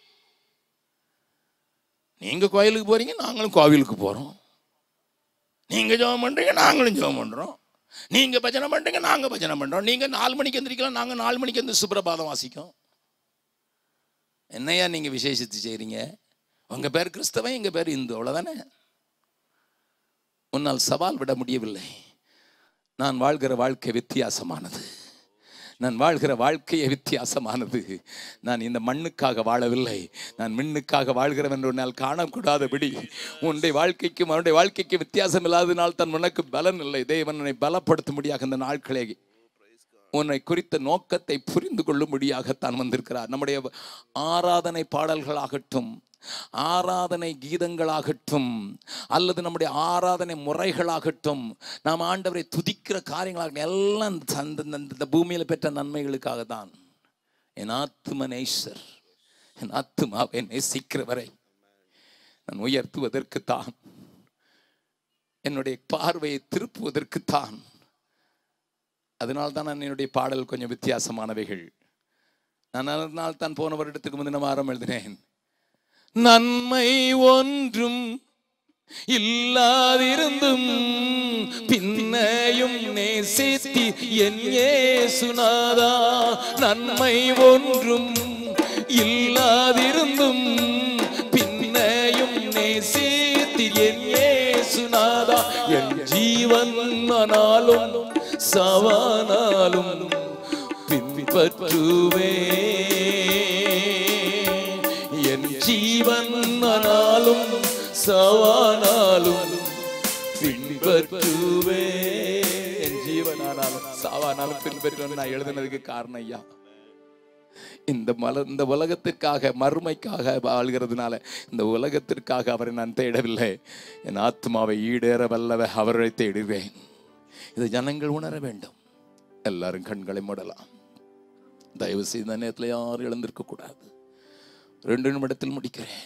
நீங்க கோயிலுக்கு போறீங்க, நாங்களும் கோவிலுக்கு போறோம். நீங்க ஜெபம் பண்றீங்க, நாங்களும் ஜெபம் பண்றோம். நீங்க பஜனை பண்றீங்க, நாங்க பஜனை பண்றோம். நீங்க நாலு மணிக்கு எந்திரிக்கலாம், நாங்க நாலு மணிக்கு வந்து சுப்ரபாதம் வாசிக்கும். என்னையா நீங்க விசேஷித்து செய்றீங்க? உங்க பேர் கிறிஸ்தவன், எங்க பேர் இந்து, அவ்வளவுதானே. உன்னால் சவால் விட முடியவில்லை. நான் வாழ்கிற வாழ்க்கை வித்தியாசமானது, நான் வாழ்கிற வாழ்க்கையை வித்தியாசமானது. நான் இந்த மண்ணுக்காக வாழவில்லை, நான் மின்னுக்காக வாழ்கிறவன் என்று உன்னால் காணக்கூடாதபடி உன்னுடைய வாழ்க்கைக்கும் அவனுடைய வாழ்க்கைக்கு வித்தியாசம் இல்லாததினால் தான் உனக்கு பலன் இல்லை. தேவன் உன்னை பலப்படுத்தும்படியாக இந்த நாட்களே உன்னை குறித்த நோக்கத்தை புரிந்து கொள்ளும்படியாகத்தான் வந்திருக்கிறார். நம்முடைய ஆராதனை பாடல்களாகட்டும், ஆராதனை கீதங்களாகட்டும், அல்லது நம்முடைய ஆராதனை முறைகளாகட்டும், நாம் ஆண்டவரை துதிக்கிற காரியங்களாகட்டும், எல்லாம் இந்த பூமியில் பெற்ற நன்மைகளுக்காக தான். என் ஆத்தும நேசர், என் ஆத்துமாவை நேசிக்கிறவரை நான் உயர்த்துவதற்குத்தான், என்னுடைய பார்வையை திருப்புவதற்குத்தான். அதனால்தான் நான் என்னுடைய பாடல் கொஞ்சம் வித்தியாசமானவைகள். நான் அதனால் தான் போன வருடத்துக்கு முந்தின வாரம் எழுதினேன், நன்மை ஒன்றும் இல்லாதிருந்தும் பின்னையும் நேசித்தி என் இயேசுநாதா. நன்மை ஒன்றும் இல்லாதிருந்தும் பின்னையும் நேசித்தி என் இயேசுநாதா. என் ஜீவன் ஆனாலும் சாவானாலும் பின்பற்றுவே, என் ஜீவன் ஆனாலும் சாவானாலும் பின்பற்றுவே. என் ஜீவன் ஆனாலும் சாவானாலும் பின்பற்றுவேன் நான் எழுதினதுக்கு காரணம் ஐயா, இந்த மல இந்த உலகத்திற்காக மறுமைக்காக வாழ்கிறதுனால இந்த உலகத்திற்காக அவரை நான் தேடவில்லை. என் ஆத்மாவை ஈடேற வல்லவ அவரை தேடுவேன். இதை ஜனங்கள் உணர வேண்டும். எல்லாரும் கண்களை மூடலாம். தயவு செய்த நேரத்தில் யாரும் இழந்திருக்க கூடாது. ரெண்டு நிமிடத்தில் முடிக்கிறேன்.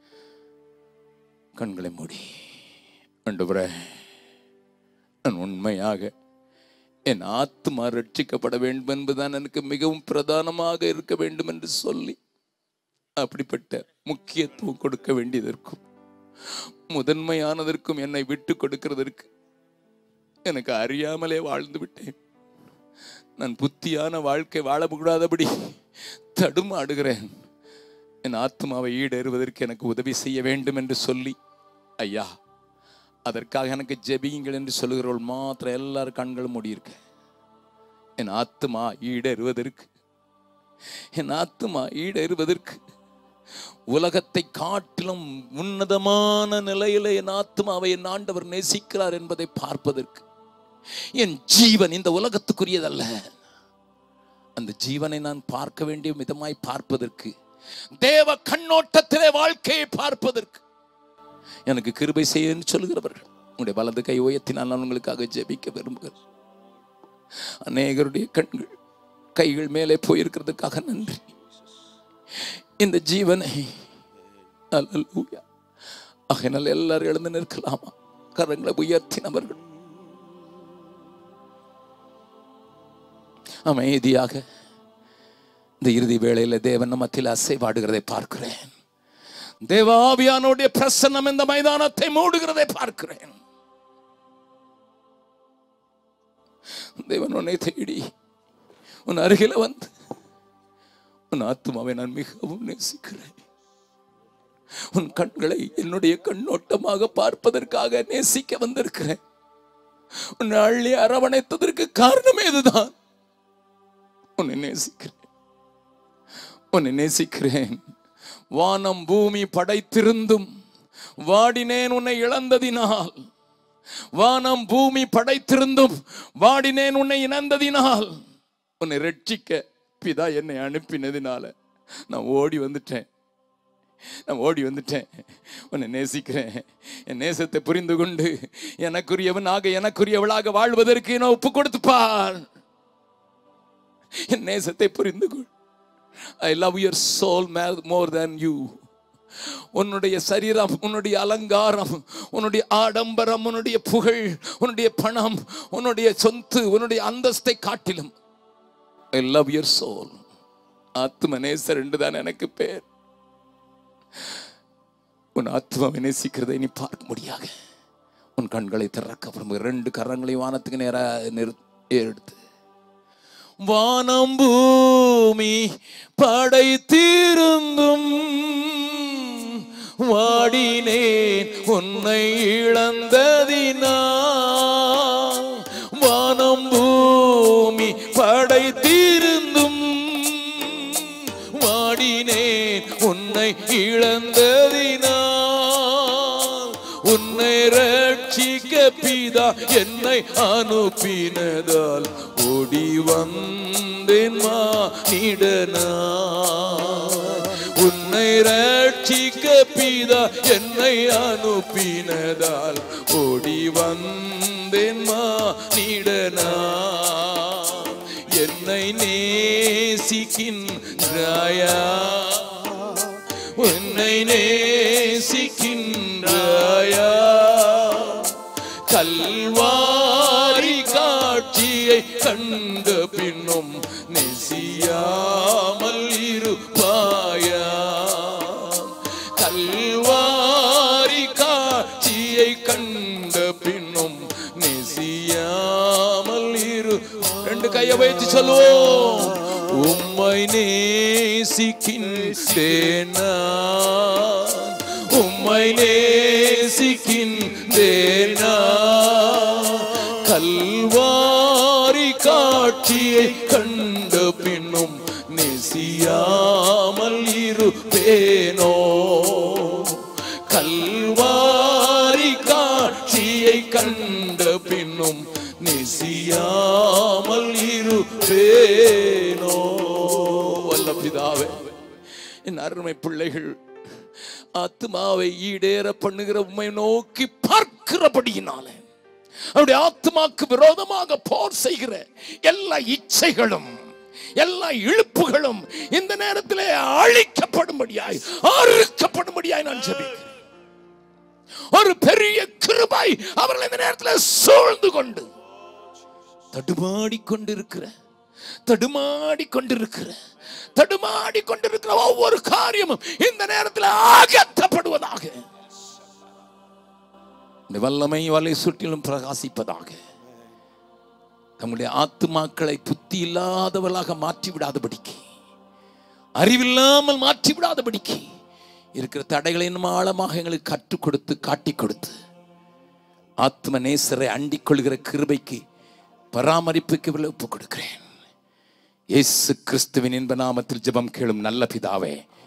கண்களை மூடி, ஆண்டவரே, நான் உண்மையாக என் ஆத்மா ரட்சிக்கப்பட வேண்டும் என்பதுதான் எனக்கு மிகவும் பிரதானமாக இருக்க வேண்டும் என்று சொல்லி அப்படிப்பட்ட முக்கியத்துவம் கொடுக்க வேண்டியதற்கும் முதன்மையானதற்கும் என்னை விட்டு கொடுக்கிறதற்கு எனக்கு அறியாமலே வாழ்ந்து விட்டேன். நான் புத்தியான வாழ்க்கை வாழக்கூடாதபடி தடுமாடுகிறேன். என் ஆத்மாவை ஈடேறுவதற்கு எனக்கு உதவி செய்ய வேண்டும் என்று சொல்லி, ஐயா அதற்காக எனக்கு ஜெபியுங்கள் என்று சொல்லுகிறவள் மாத்திரம் எல்லாரும் கண்களும் மூடியிருக்க. என் ஆத்மா ஈடேறுவதற்கு, என் ஆத்மா ஈடேறுவதற்கு உலகத்தை காட்டிலும் உன்னதமான நிலையில என் ஆத்மாவை என் ஆண்டவர் நேசிக்கிறார் என்பதை பார்ப்பதற்கு, என் ஜீவன் இந்த உலகத்துக்குரியதல்ல, அந்த ஜீவனை நான் பார்க்க வேண்டிய விதமாய் பார்ப்பதற்கு, தேவ கண்ணோட்டத்திலே வாழ்க்கையை பார்ப்பதற்கு எனக்கு கிருபை செய்ய சொல்லுகிறவர்கள் உங்களுடைய வலது கை உயர்த்தினால் நான் உங்களுக்காக ஜெபிக்க விரும்புகிறேன். அநேகருடைய கண்கள் கைகள் மேலே போயிருக்கிறதுக்காக நன்றி. இந்த ஜீவனை. அல்லேலூயா. ஆகையினால் எல்லாரும் எழுந்து நிற்கலாமா? கரங்களை உயர்த்தினவர்கள் அமைதியாக இந்த இறுதி வேளையில் தேவன் மத்தியில் அசைவாடுகிறதை பார்க்கிறேன். தேவாவியானுடைய பிரசன்னம் இந்த மைதானத்தை மூடுகிறதை பார்க்கிறேன். தேவன் உன்னை தேடி உன் அருகில வந்து, உன் ஆத்துமாவை நான் மிகவும் நேசிக்கிறேன், உன் கண்களை என்னுடைய கண்ணோட்டமாக பார்ப்பதற்காக நேசிக்க வந்திருக்கிறேன், உன்னை அள்ளி அரவணைத்ததற்கு காரணமே இதுதான். உன்னை நேசிக்கிறேன், உன்னை நேசிக்கிறேன். வானம் பூமி படைத்திருந்தும் வாடினேன் உன்னை இழந்ததினால். வானம் பூமி படைத்திருந்தும் வாடினேன் உன்னை இழந்ததினால். உன்னை ரட்சிக்க பிதா என்னை அனுப்பினதினால நான் ஓடி வந்துட்டேன். நான் ஓடி வந்துட்டேன். உன்னை நேசிக்கிறேன். என் நேசத்தை புரிந்து கொண்டு எனக்குரியவனாக எனக்குரியவளாக வாழ்வதற்கு நான் ஒப்பு கொடுத்துப்பார். என் நேசத்தை புரிந்து கொள். I love your soul more than you. உன்னுடைய சரீரம், உன்னுடைய அலங்காரம், உன்னுடைய ஆடம்பரம், உன்னுடைய புகழ், உன்னுடைய பணம், உன்னுடைய சொத்து, உன்னுடைய அந்தஸ்தை காட்டிலும் I love your soul. ஆத்ம நேசர் என்றுதான் எனக்கு பேர். உன் ஆத்மாவை நேசிக்கிறதை நீ பார்க்க முடியாக உன் கண்களை திறக்க விரும்புகிற ரெண்டு கரங்களை வானத்துக்கு நேராக எடுத்து, வானம் பூமி படைத்திருந்தும் வாடினேன் உன்னை இழந்ததினால். வானம் பூமி படைத்திருந்தும் வாடினேன் உன்னை இழந்ததினால். உன்னை ரட்சிக்க பிதா என்னை அனுப்பினதால் ஓடி வந்தேன் மானிடனாய். உன்னை ரட்சிக்க பிதா என்னை அனுப்பினதால் ஓடி வந்தேன் மானிடனாய். என்னை நேசிக்கின்றாயா? உன்னை நேசிக்கின்றாயா? கல்வாரி காட்சியை கண்ட பின்னும் நெசியாமல் இருப்பாயா? கல்வாரி காட்சியை கண்ட பின்னும் நெசியாமல் இரு. ரெண்டு கையை வைத்து சொல்லுவோம். உம்மை நேசிக்கின்றேனா? உம்மை நேசிக்கின்றேனா? கல்வாரி காட்சியை கண்ட பின்னும் நேசியாமல் இருப்பேனோ? கல்வாரி காட்சியை கண்ட பின்னும் நேசியாமல் இருப்பேனோ? வல்ல பிதாவே, என் அருமை பிள்ளைகள் ஆத்மாவை ஈடேற பண்ணுகிற உம்மை நோக்கி பார்க்கிறபடியினாலே அவருடைய ஆத்மாக்கு விரோதமாக போர் செய்கிற எல்லா இச்சைகளும் எல்லா இழுப்புகளும் இந்த நேரத்திலே அழிக்கப்படும்படியாய் அறுக்கப்படும்படியாய் நான் ஜெபிக்கிறேன். ஒரு பெரிய கிருபை அவர்கள் இந்த நேரத்தில் சூழ்ந்து கொண்டு தடுமாடி கொண்டிருக்கிற தடுமாடி கொண்டிருக்கிற தடுமாடி கொண்டிருக்கிற ஒவ்வொரு காரியமும் இந்த நேரத்தில் அகற்றப்படுவதாக, வல்லமை வலை சுற்றிலும் பிரகாசிப்பதாக, நம்முடைய ஆத்துமாக்களை புத்தி இல்லாதவர்களாக மாற்றி விடாதபடிக்கு, அறிவில்லாமல் மாற்றி விடாதபடிக்கு இருக்கிற தடைகளை இன்னும் ஆழமாக எங்களுக்கு கற்றுக் கொடுத்து காட்டி கொடுத்து ஆத்ம நேசரை அண்டிக் கொள்கிற கிருபைக்கு பராமரிப்புக்கு ஒப்புக் கொடுக்கிறேன். இயேசு கிறிஸ்துவின் இன்ப நாமத்தில் ஜெபம் கேளும் நல்ல பிதாவே.